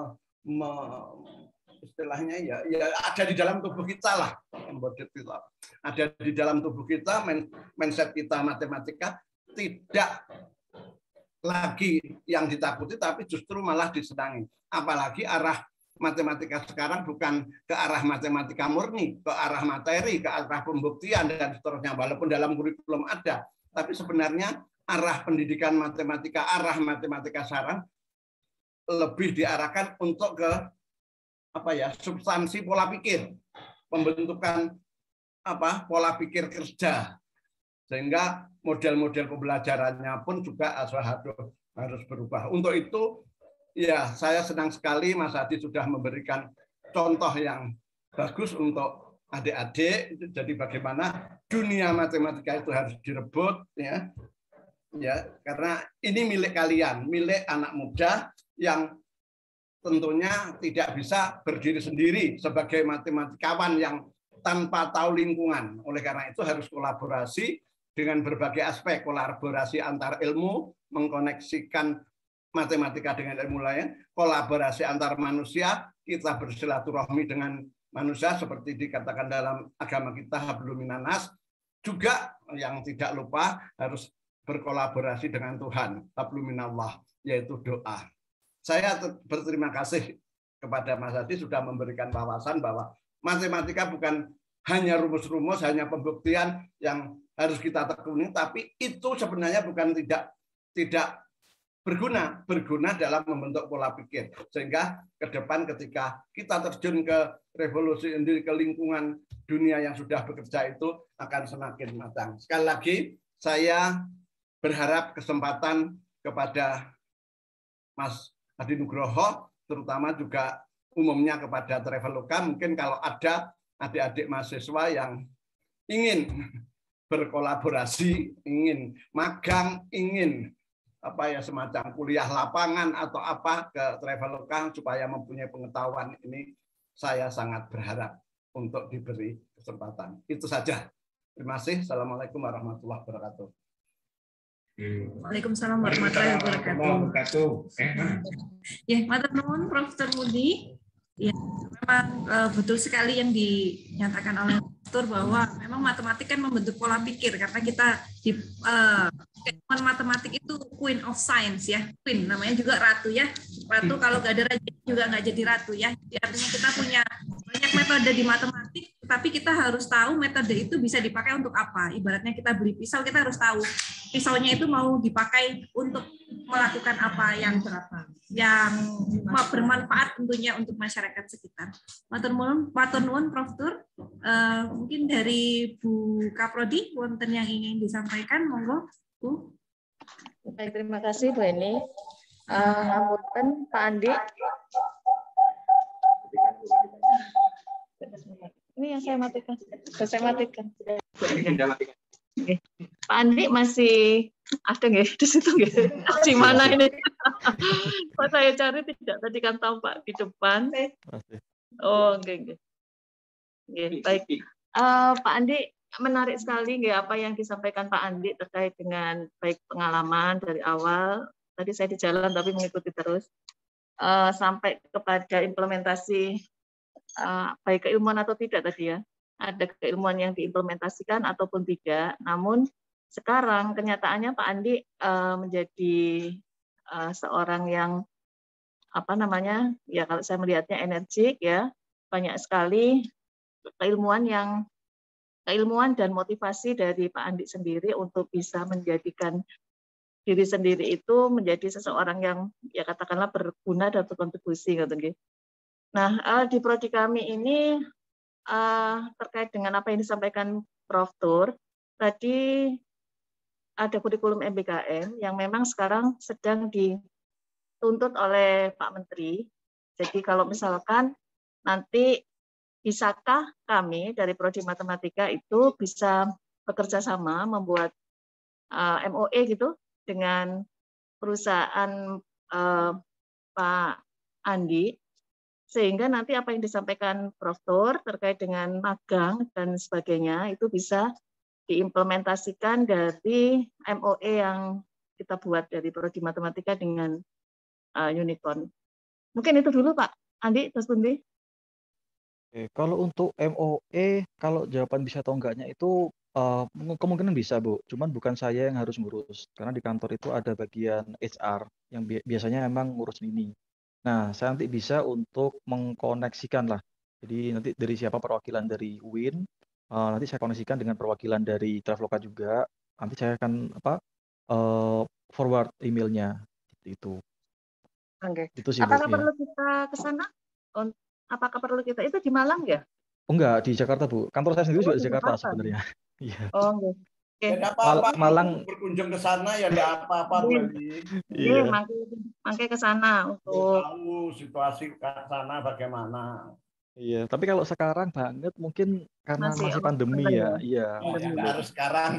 istilahnya ya ada di dalam tubuh kita lah, embodied kita ada di dalam tubuh kita, mindset kita matematika tidak lagi yang ditakuti tapi justru malah disenangi. Apalagi arah matematika sekarang bukan ke arah matematika murni, ke arah materi, ke arah pembuktian dan seterusnya, walaupun dalam kurikulum ada, tapi sebenarnya arah pendidikan matematika, arah matematika sekarang lebih diarahkan untuk ke substansi pola pikir, pembentukan pola pikir kerja, sehingga model-model pembelajarannya pun juga harus berubah. Untuk itu ya saya senang sekali Mas Adi sudah memberikan contoh yang bagus untuk adik-adik. Jadi bagaimana dunia matematika itu harus direbut ya karena ini milik kalian, milik anak muda yang tentunya tidak bisa berdiri sendiri sebagai matematikawan yang tanpa tahu lingkungan. Oleh karena itu harus kolaborasi dengan berbagai aspek, kolaborasi antar ilmu, mengkoneksikan matematika dengan ilmu lain, kolaborasi antar manusia, kita bersilaturahmi dengan manusia seperti dikatakan dalam agama kita hablum minan nas, juga yang tidak lupa harus berkolaborasi dengan Tuhan, hablum minallah, yaitu doa. Saya berterima kasih kepada Mas Hadi sudah memberikan wawasan bahwa matematika bukan hanya rumus-rumus, hanya pembuktian yang harus kita tekuni, tapi itu sebenarnya bukan tidak berguna dalam membentuk pola pikir. Sehingga ke depan ketika kita terjun ke revolusi industri, ke lingkungan dunia yang sudah bekerja itu akan semakin matang. Sekali lagi, saya berharap kesempatan kepada Mas Hadi Nugroho, terutama juga umumnya kepada Traveloka, mungkin kalau ada adik-adik mahasiswa yang ingin berkolaborasi, ingin magang, ingin semacam kuliah lapangan atau apa ke Traveloka supaya mempunyai pengetahuan ini, saya sangat berharap untuk diberi kesempatan. Itu saja. Terima kasih. Assalamualaikum warahmatullahi wabarakatuh. Waalaikumsalam warahmatullahi wabarakatuh. Ya, matur nuwun Prof. Mudi. Ya, memang betul sekali yang dinyatakan oleh Dr. bahwa memang matematik kan membentuk pola pikir, karena kita di keilmuan matematik itu queen of science ya, queen namanya juga ratu ya. Ratu kalau nggak ada raja juga nggak jadi ratu ya. Jadi artinya kita punya banyak metode di matematik, tapi kita harus tahu metode itu bisa dipakai untuk apa. Ibaratnya kita beli pisau, kita harus tahu pisaunya itu mau dipakai untuk melakukan apa yang bermanfaat tentunya untuk masyarakat sekitar. Matur nuwun Prof. Tur. Mungkin dari Bu Kaprodi wonten yang ingin disampaikan, monggo Bu. Baik, terima kasih Bu Eni. Ngapunten Pak Andi. Ini yang saya matikan. Saya matikan. Oke. Pak Andi masih ada nggak di situ nggak? Di mana ini? Pak saya cari tidak, tadi kan tampak di depan. Oh, oke. Baik. Pak Andi, menarik sekali nggak apa yang disampaikan Pak Andi terkait dengan baik pengalaman dari awal. Tadi saya di jalan tapi mengikuti terus sampai kepada implementasi baik keilmuan atau tidak tadi ya. Ada keilmuan yang diimplementasikan ataupun tidak. Namun sekarang kenyataannya Pak Andi menjadi seorang yang ya kalau saya melihatnya energik ya, banyak sekali keilmuan dan motivasi dari Pak Andi sendiri untuk bisa menjadikan diri sendiri itu menjadi seseorang yang ya katakanlah berguna dan berkontribusi gitu. Nah, di prodi kami ini terkait dengan apa yang disampaikan Prof. Tur, tadi ada kurikulum MBKM yang memang sekarang sedang dituntut oleh Pak Menteri. Jadi kalau misalkan nanti bisakah kami dari Prodi Matematika itu bisa bekerja sama membuat MOE gitu dengan perusahaan Pak Andi, sehingga nanti apa yang disampaikan Prof. Tur terkait dengan magang dan sebagainya itu bisa diimplementasikan dari MOE yang kita buat dari Prodi Matematika dengan Unicorn. Mungkin itu dulu Pak Andi, Mas Bundi. Kalau untuk MOE, kalau jawaban bisa atau enggaknya itu kemungkinan bisa Bu, cuman bukan saya yang harus ngurus, karena di kantor itu ada bagian HR yang biasanya memang ngurus ini. Nah, saya nanti bisa untuk mengkoneksikan lah. Jadi nanti dari siapa perwakilan dari UIN, nanti saya koneksikan dengan perwakilan dari Traveloka juga. Nanti saya akan forward emailnya itu. Oke. Itu sih, apakah Bu, perlu kita ke sana? Apakah perlu kita itu di Malang ya? Oh, enggak, di Jakarta Bu. Kantor saya sendiri juga di Jakarta sebenarnya. Iya. Oh, enggak. Ya, apa-apa Malang berkunjung ke sana ya enggak apa-apa Bu. Iya, mangke ke sana untuk tahu situasi ke sana bagaimana. Iya, tapi kalau sekarang banget mungkin karena masih pandemi ya. Iya. Harus sekarang.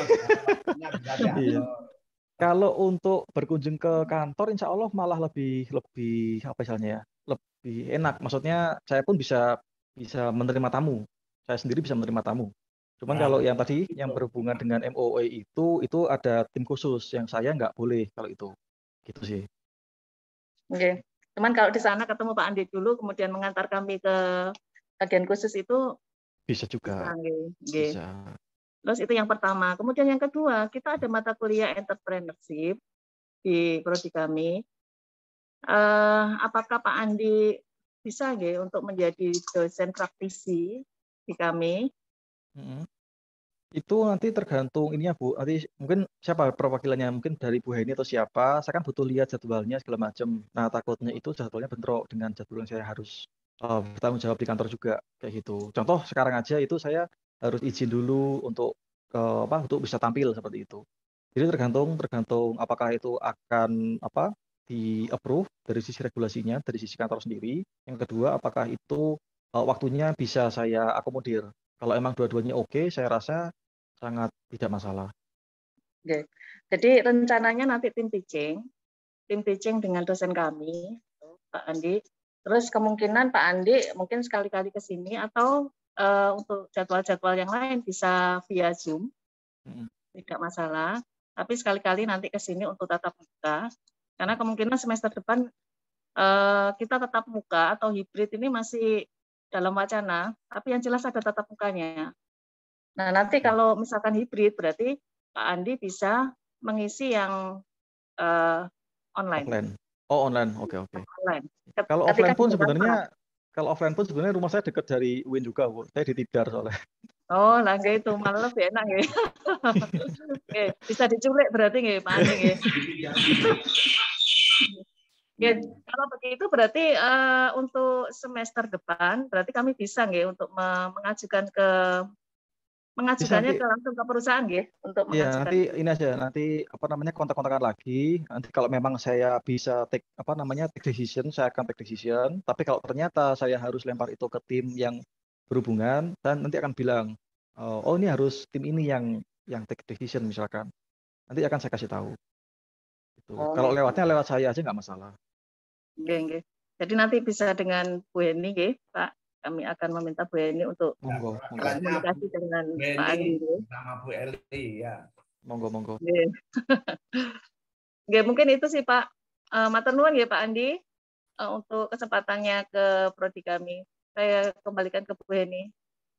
Iya. Kalau untuk berkunjung ke kantor, insya Allah malah lebih apa misalnya ya, lebih enak. Maksudnya saya pun bisa menerima tamu. Saya sendiri bisa menerima tamu. Cuman kalau yang tadi yang berhubungan dengan MOE itu ada tim khusus yang saya nggak boleh kalau itu. Gitu sih. Oke. Cuman kalau di sana ketemu Pak Andi dulu, kemudian mengantar kami ke bagian khusus itu bisa juga. Bisa. Terus itu yang pertama. Kemudian yang kedua, kita ada mata kuliah entrepreneurship di prodi kami. Apakah Pak Andi bisa untuk menjadi dosen praktisi di kami? Itu nanti tergantung ininya Bu. Nanti mungkin siapa perwakilannya, mungkin dari Bu Heni atau siapa. Saya kan butuh lihat jadwalnya segala macam. Nah takutnya itu jadwalnya bentrok dengan jadwal yang saya harus bertanggung jawab di kantor juga kayak gitu. Contoh sekarang aja itu saya harus izin dulu untuk untuk bisa tampil seperti itu. Jadi tergantung apakah itu akan di approve dari sisi regulasinya, dari sisi kantor sendiri. Yang kedua, apakah itu waktunya bisa saya akomodir. Kalau emang dua-duanya oke, saya rasa sangat tidak masalah. Oke. Jadi rencananya nanti tim teaching dengan dosen kami, Pak Andi. Terus kemungkinan Pak Andi mungkin sekali-kali ke sini atau untuk jadwal-jadwal yang lain bisa via Zoom, tidak masalah. Tapi sekali-kali nanti ke sini untuk tatap muka, karena kemungkinan semester depan kita tatap muka atau hibrid ini masih dalam wacana, tapi yang jelas ada tatap mukanya. Nah, nanti kalau misalkan hibrid, berarti Pak Andi bisa mengisi yang online. Oh, online. Oke. Online. Kalau offline pun sebenarnya rumah saya dekat dari UIN juga, Bu. Saya di Tidar soalnya. Oh, lah itu malah lebih enak ya. Bisa diculik berarti nggih, Pak Andi nggih. Ya, kalau begitu berarti untuk semester depan berarti kami bisa nggih untuk mengajukannya langsung ke perusahaan nggih untuk mengajukan. Iya, nanti ini aja, nanti kontak-kontakan lagi. Nanti kalau memang saya bisa take decision, saya akan take decision. Tapi kalau ternyata saya harus lempar itu ke tim yang berhubungan, dan nanti akan bilang, oh ini harus tim ini yang take decision misalkan. Nanti akan saya kasih tahu. Gitu. Kalau lewatnya lewat saya aja nggak masalah. Oke. Jadi nanti bisa dengan Bu Heni, Pak. Kami akan meminta Bu Heni untuk komunikasi dengan Pak Andi. Sama Bu Eli, ya. Monggo. Oke, mungkin itu sih Pak. Matur nuwun ya Pak Andi untuk kesempatannya ke prodi kami. Saya kembalikan ke Bu Heni.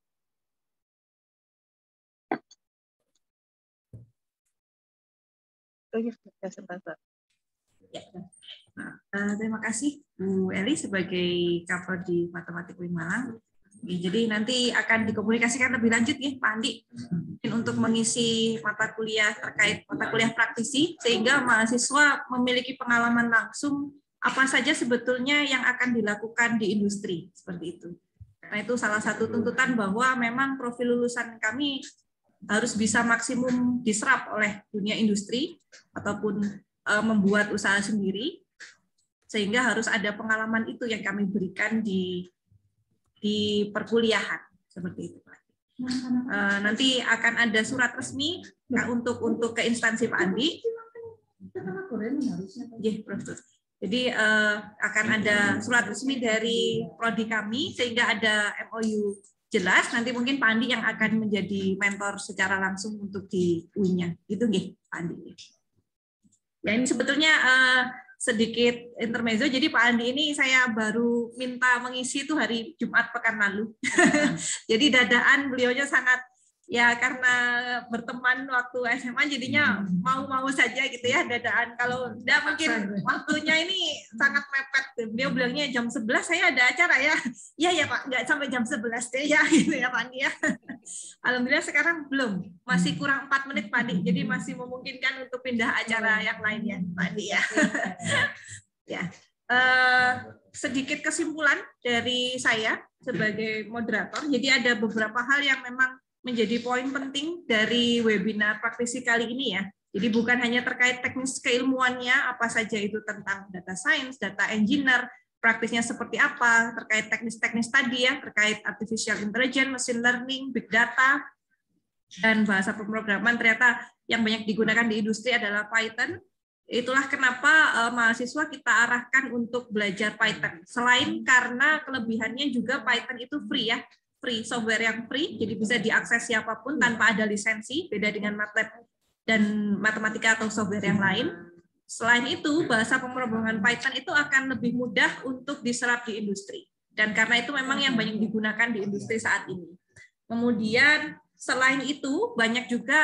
Terima kasih Bu Eli sebagai Kaprodi Matematik UIN Malang. Jadi nanti akan dikomunikasikan lebih lanjut ya Pak Andi untuk mengisi mata kuliah terkait mata kuliah praktisi sehingga mahasiswa memiliki pengalaman langsung apa saja sebetulnya yang akan dilakukan di industri seperti itu. Nah itu salah satu tuntutan bahwa memang profil lulusan kami harus bisa maksimum diserap oleh dunia industri ataupun membuat usaha sendiri, sehingga harus ada pengalaman itu yang kami berikan di perkuliahan seperti itu Pak. Nanti akan ada surat resmi untuk ke instansi Pak Andi. Jadi akan ada surat resmi dari prodi kami sehingga ada MOU jelas. Nanti mungkin Pak Andi yang akan menjadi mentor secara langsung untuk di UI-nya. Gitu nggih Pak Andi. Ya ini sebetulnya sedikit intermezzo. Jadi Pak Andi ini saya baru minta mengisi itu hari Jumat pekan lalu. Jadi dadaan beliaunya sangat ya karena berteman waktu SMA jadinya mau-mau saja gitu ya dadaan. Kalau enggak mungkin waktunya ini sangat mepet. Beliau bilangnya jam 11 saya ada acara ya. Iya ya Pak, enggak sampai jam 11 deh ya gitu ya Pak Andi ya. Alhamdulillah sekarang belum. Masih kurang 4 menit Pak Andi. Jadi masih memungkinkan untuk pindah acara yang lainnya Pak Andi ya. Ya. Sedikit kesimpulan dari saya sebagai moderator. Jadi ada beberapa hal yang memang menjadi poin penting dari webinar praktisi kali ini ya. Jadi bukan hanya terkait teknis keilmuannya, apa saja itu tentang data science, data engineer, praktisnya seperti apa, terkait teknis-teknis tadi ya, terkait artificial intelligence, machine learning, big data, dan bahasa pemrograman ternyata yang banyak digunakan di industri adalah Python. Itulah kenapa mahasiswa kita arahkan untuk belajar Python. Selain karena kelebihannya juga Python itu free ya, free, software yang free, jadi bisa diakses siapapun tanpa ada lisensi, beda dengan MATLAB dan matematika atau software yang lain. Selain itu, bahasa pemrograman Python itu akan lebih mudah untuk diserap di industri. Dan karena itu memang yang banyak digunakan di industri saat ini. Kemudian selain itu banyak juga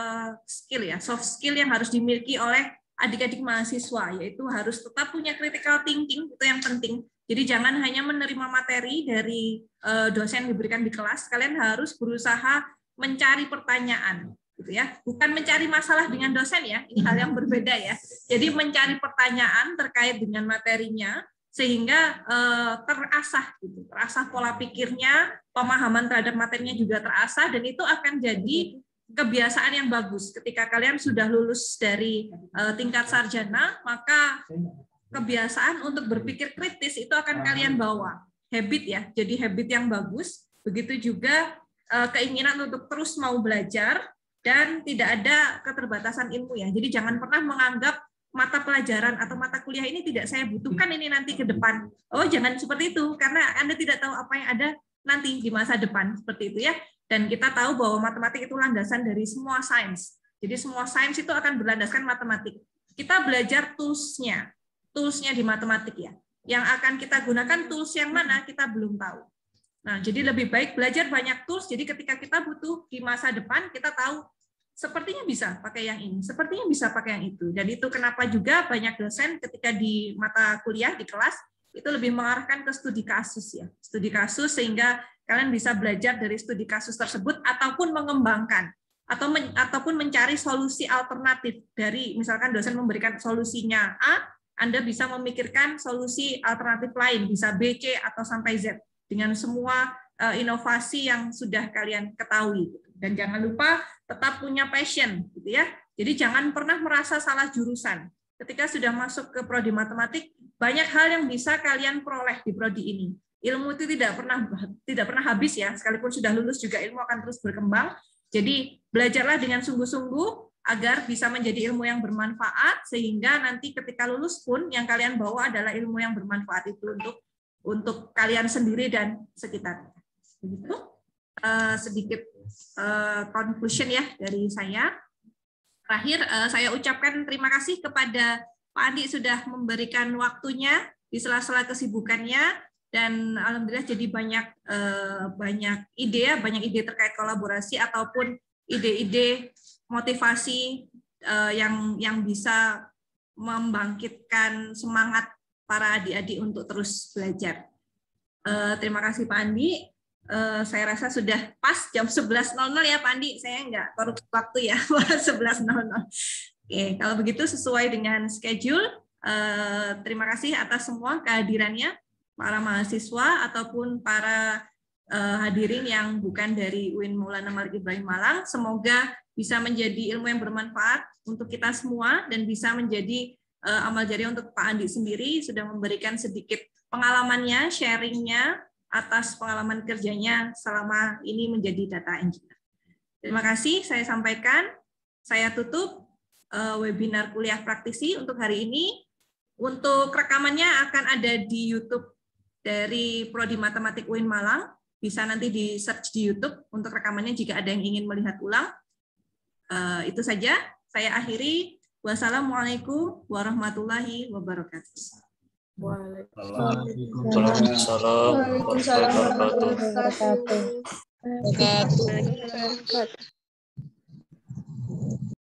skill ya, soft skill yang harus dimiliki oleh adik-adik mahasiswa, yaitu harus tetap punya critical thinking, itu yang penting. Jadi jangan hanya menerima materi dari dosen yang diberikan di kelas, kalian harus berusaha mencari pertanyaan, gitu ya. Bukan mencari masalah dengan dosen ya, ini hal yang berbeda ya. Jadi mencari pertanyaan terkait dengan materinya, sehingga terasah gitu, terasah pola pikirnya, pemahaman terhadap materinya juga terasah, dan itu akan jadi kebiasaan yang bagus. Ketika kalian sudah lulus dari tingkat sarjana, maka kebiasaan untuk berpikir kritis itu akan kalian bawa. Habit ya, jadi habit yang bagus. Begitu juga keinginan untuk terus mau belajar dan tidak ada keterbatasan ilmu ya. Jadi jangan pernah menganggap mata pelajaran atau mata kuliah ini tidak saya butuhkan ini nanti ke depan. Oh, jangan seperti itu, karena Anda tidak tahu apa yang ada nanti di masa depan, seperti itu ya. Dan kita tahu bahwa matematik itu landasan dari semua sains. Jadi semua sains itu akan berlandaskan matematik. Kita belajar toolsnya di matematik ya. Yang akan kita gunakan tools yang mana kita belum tahu. Nah, jadi lebih baik belajar banyak tools, jadi ketika kita butuh di masa depan, kita tahu sepertinya bisa pakai yang ini, sepertinya bisa pakai yang itu. Dan itu kenapa juga banyak dosen ketika di mata kuliah, di kelas, itu lebih mengarahkan ke studi kasus ya. Studi kasus sehingga kalian bisa belajar dari studi kasus tersebut ataupun mengembangkan ataupun mencari solusi alternatif dari misalkan dosen memberikan solusinya A, Anda bisa memikirkan solusi alternatif lain, bisa B, C atau sampai Z dengan semua inovasi yang sudah kalian ketahui. Dan jangan lupa tetap punya passion, gitu ya. Jadi jangan pernah merasa salah jurusan. Ketika sudah masuk ke prodi matematik, banyak hal yang bisa kalian peroleh di prodi ini. Ilmu itu tidak pernah habis ya. Sekalipun sudah lulus juga ilmu akan terus berkembang. Jadi belajarlah dengan sungguh-sungguh agar bisa menjadi ilmu yang bermanfaat, sehingga nanti ketika lulus pun yang kalian bawa adalah ilmu yang bermanfaat itu untuk kalian sendiri dan sekitarnya. Begitu sedikit conclusion ya dari saya. Terakhir saya ucapkan terima kasih kepada Pak Andi sudah memberikan waktunya di sela-sela kesibukannya, dan alhamdulillah jadi banyak ide terkait kolaborasi ataupun ide-ide motivasi yang bisa membangkitkan semangat para adik-adik untuk terus belajar. Terima kasih Pak Andi. Saya rasa sudah pas jam 11.00 ya Pak Andi. Saya nggak korup waktu ya, 11.00. Oke, kalau begitu sesuai dengan schedule. Terima kasih atas semua kehadirannya, para mahasiswa ataupun para hadirin yang bukan dari UIN Maulana Malik Ibrahim Malang. Semoga bisa menjadi ilmu yang bermanfaat untuk kita semua dan bisa menjadi amal jariah untuk Pak Andi sendiri, sudah memberikan sedikit pengalamannya, sharingnya atas pengalaman kerjanya selama ini menjadi data engineer. Terima kasih, saya sampaikan. Saya tutup webinar kuliah praktisi untuk hari ini. Untuk rekamannya akan ada di YouTube dari Prodi Matematik UIN Malang. Bisa nanti di search di YouTube untuk rekamannya jika ada yang ingin melihat ulang. Itu saja, saya akhiri. Wassalamualaikum warahmatullahi wabarakatuh. Waalaikumsalam warahmatullahi wabarakatuh.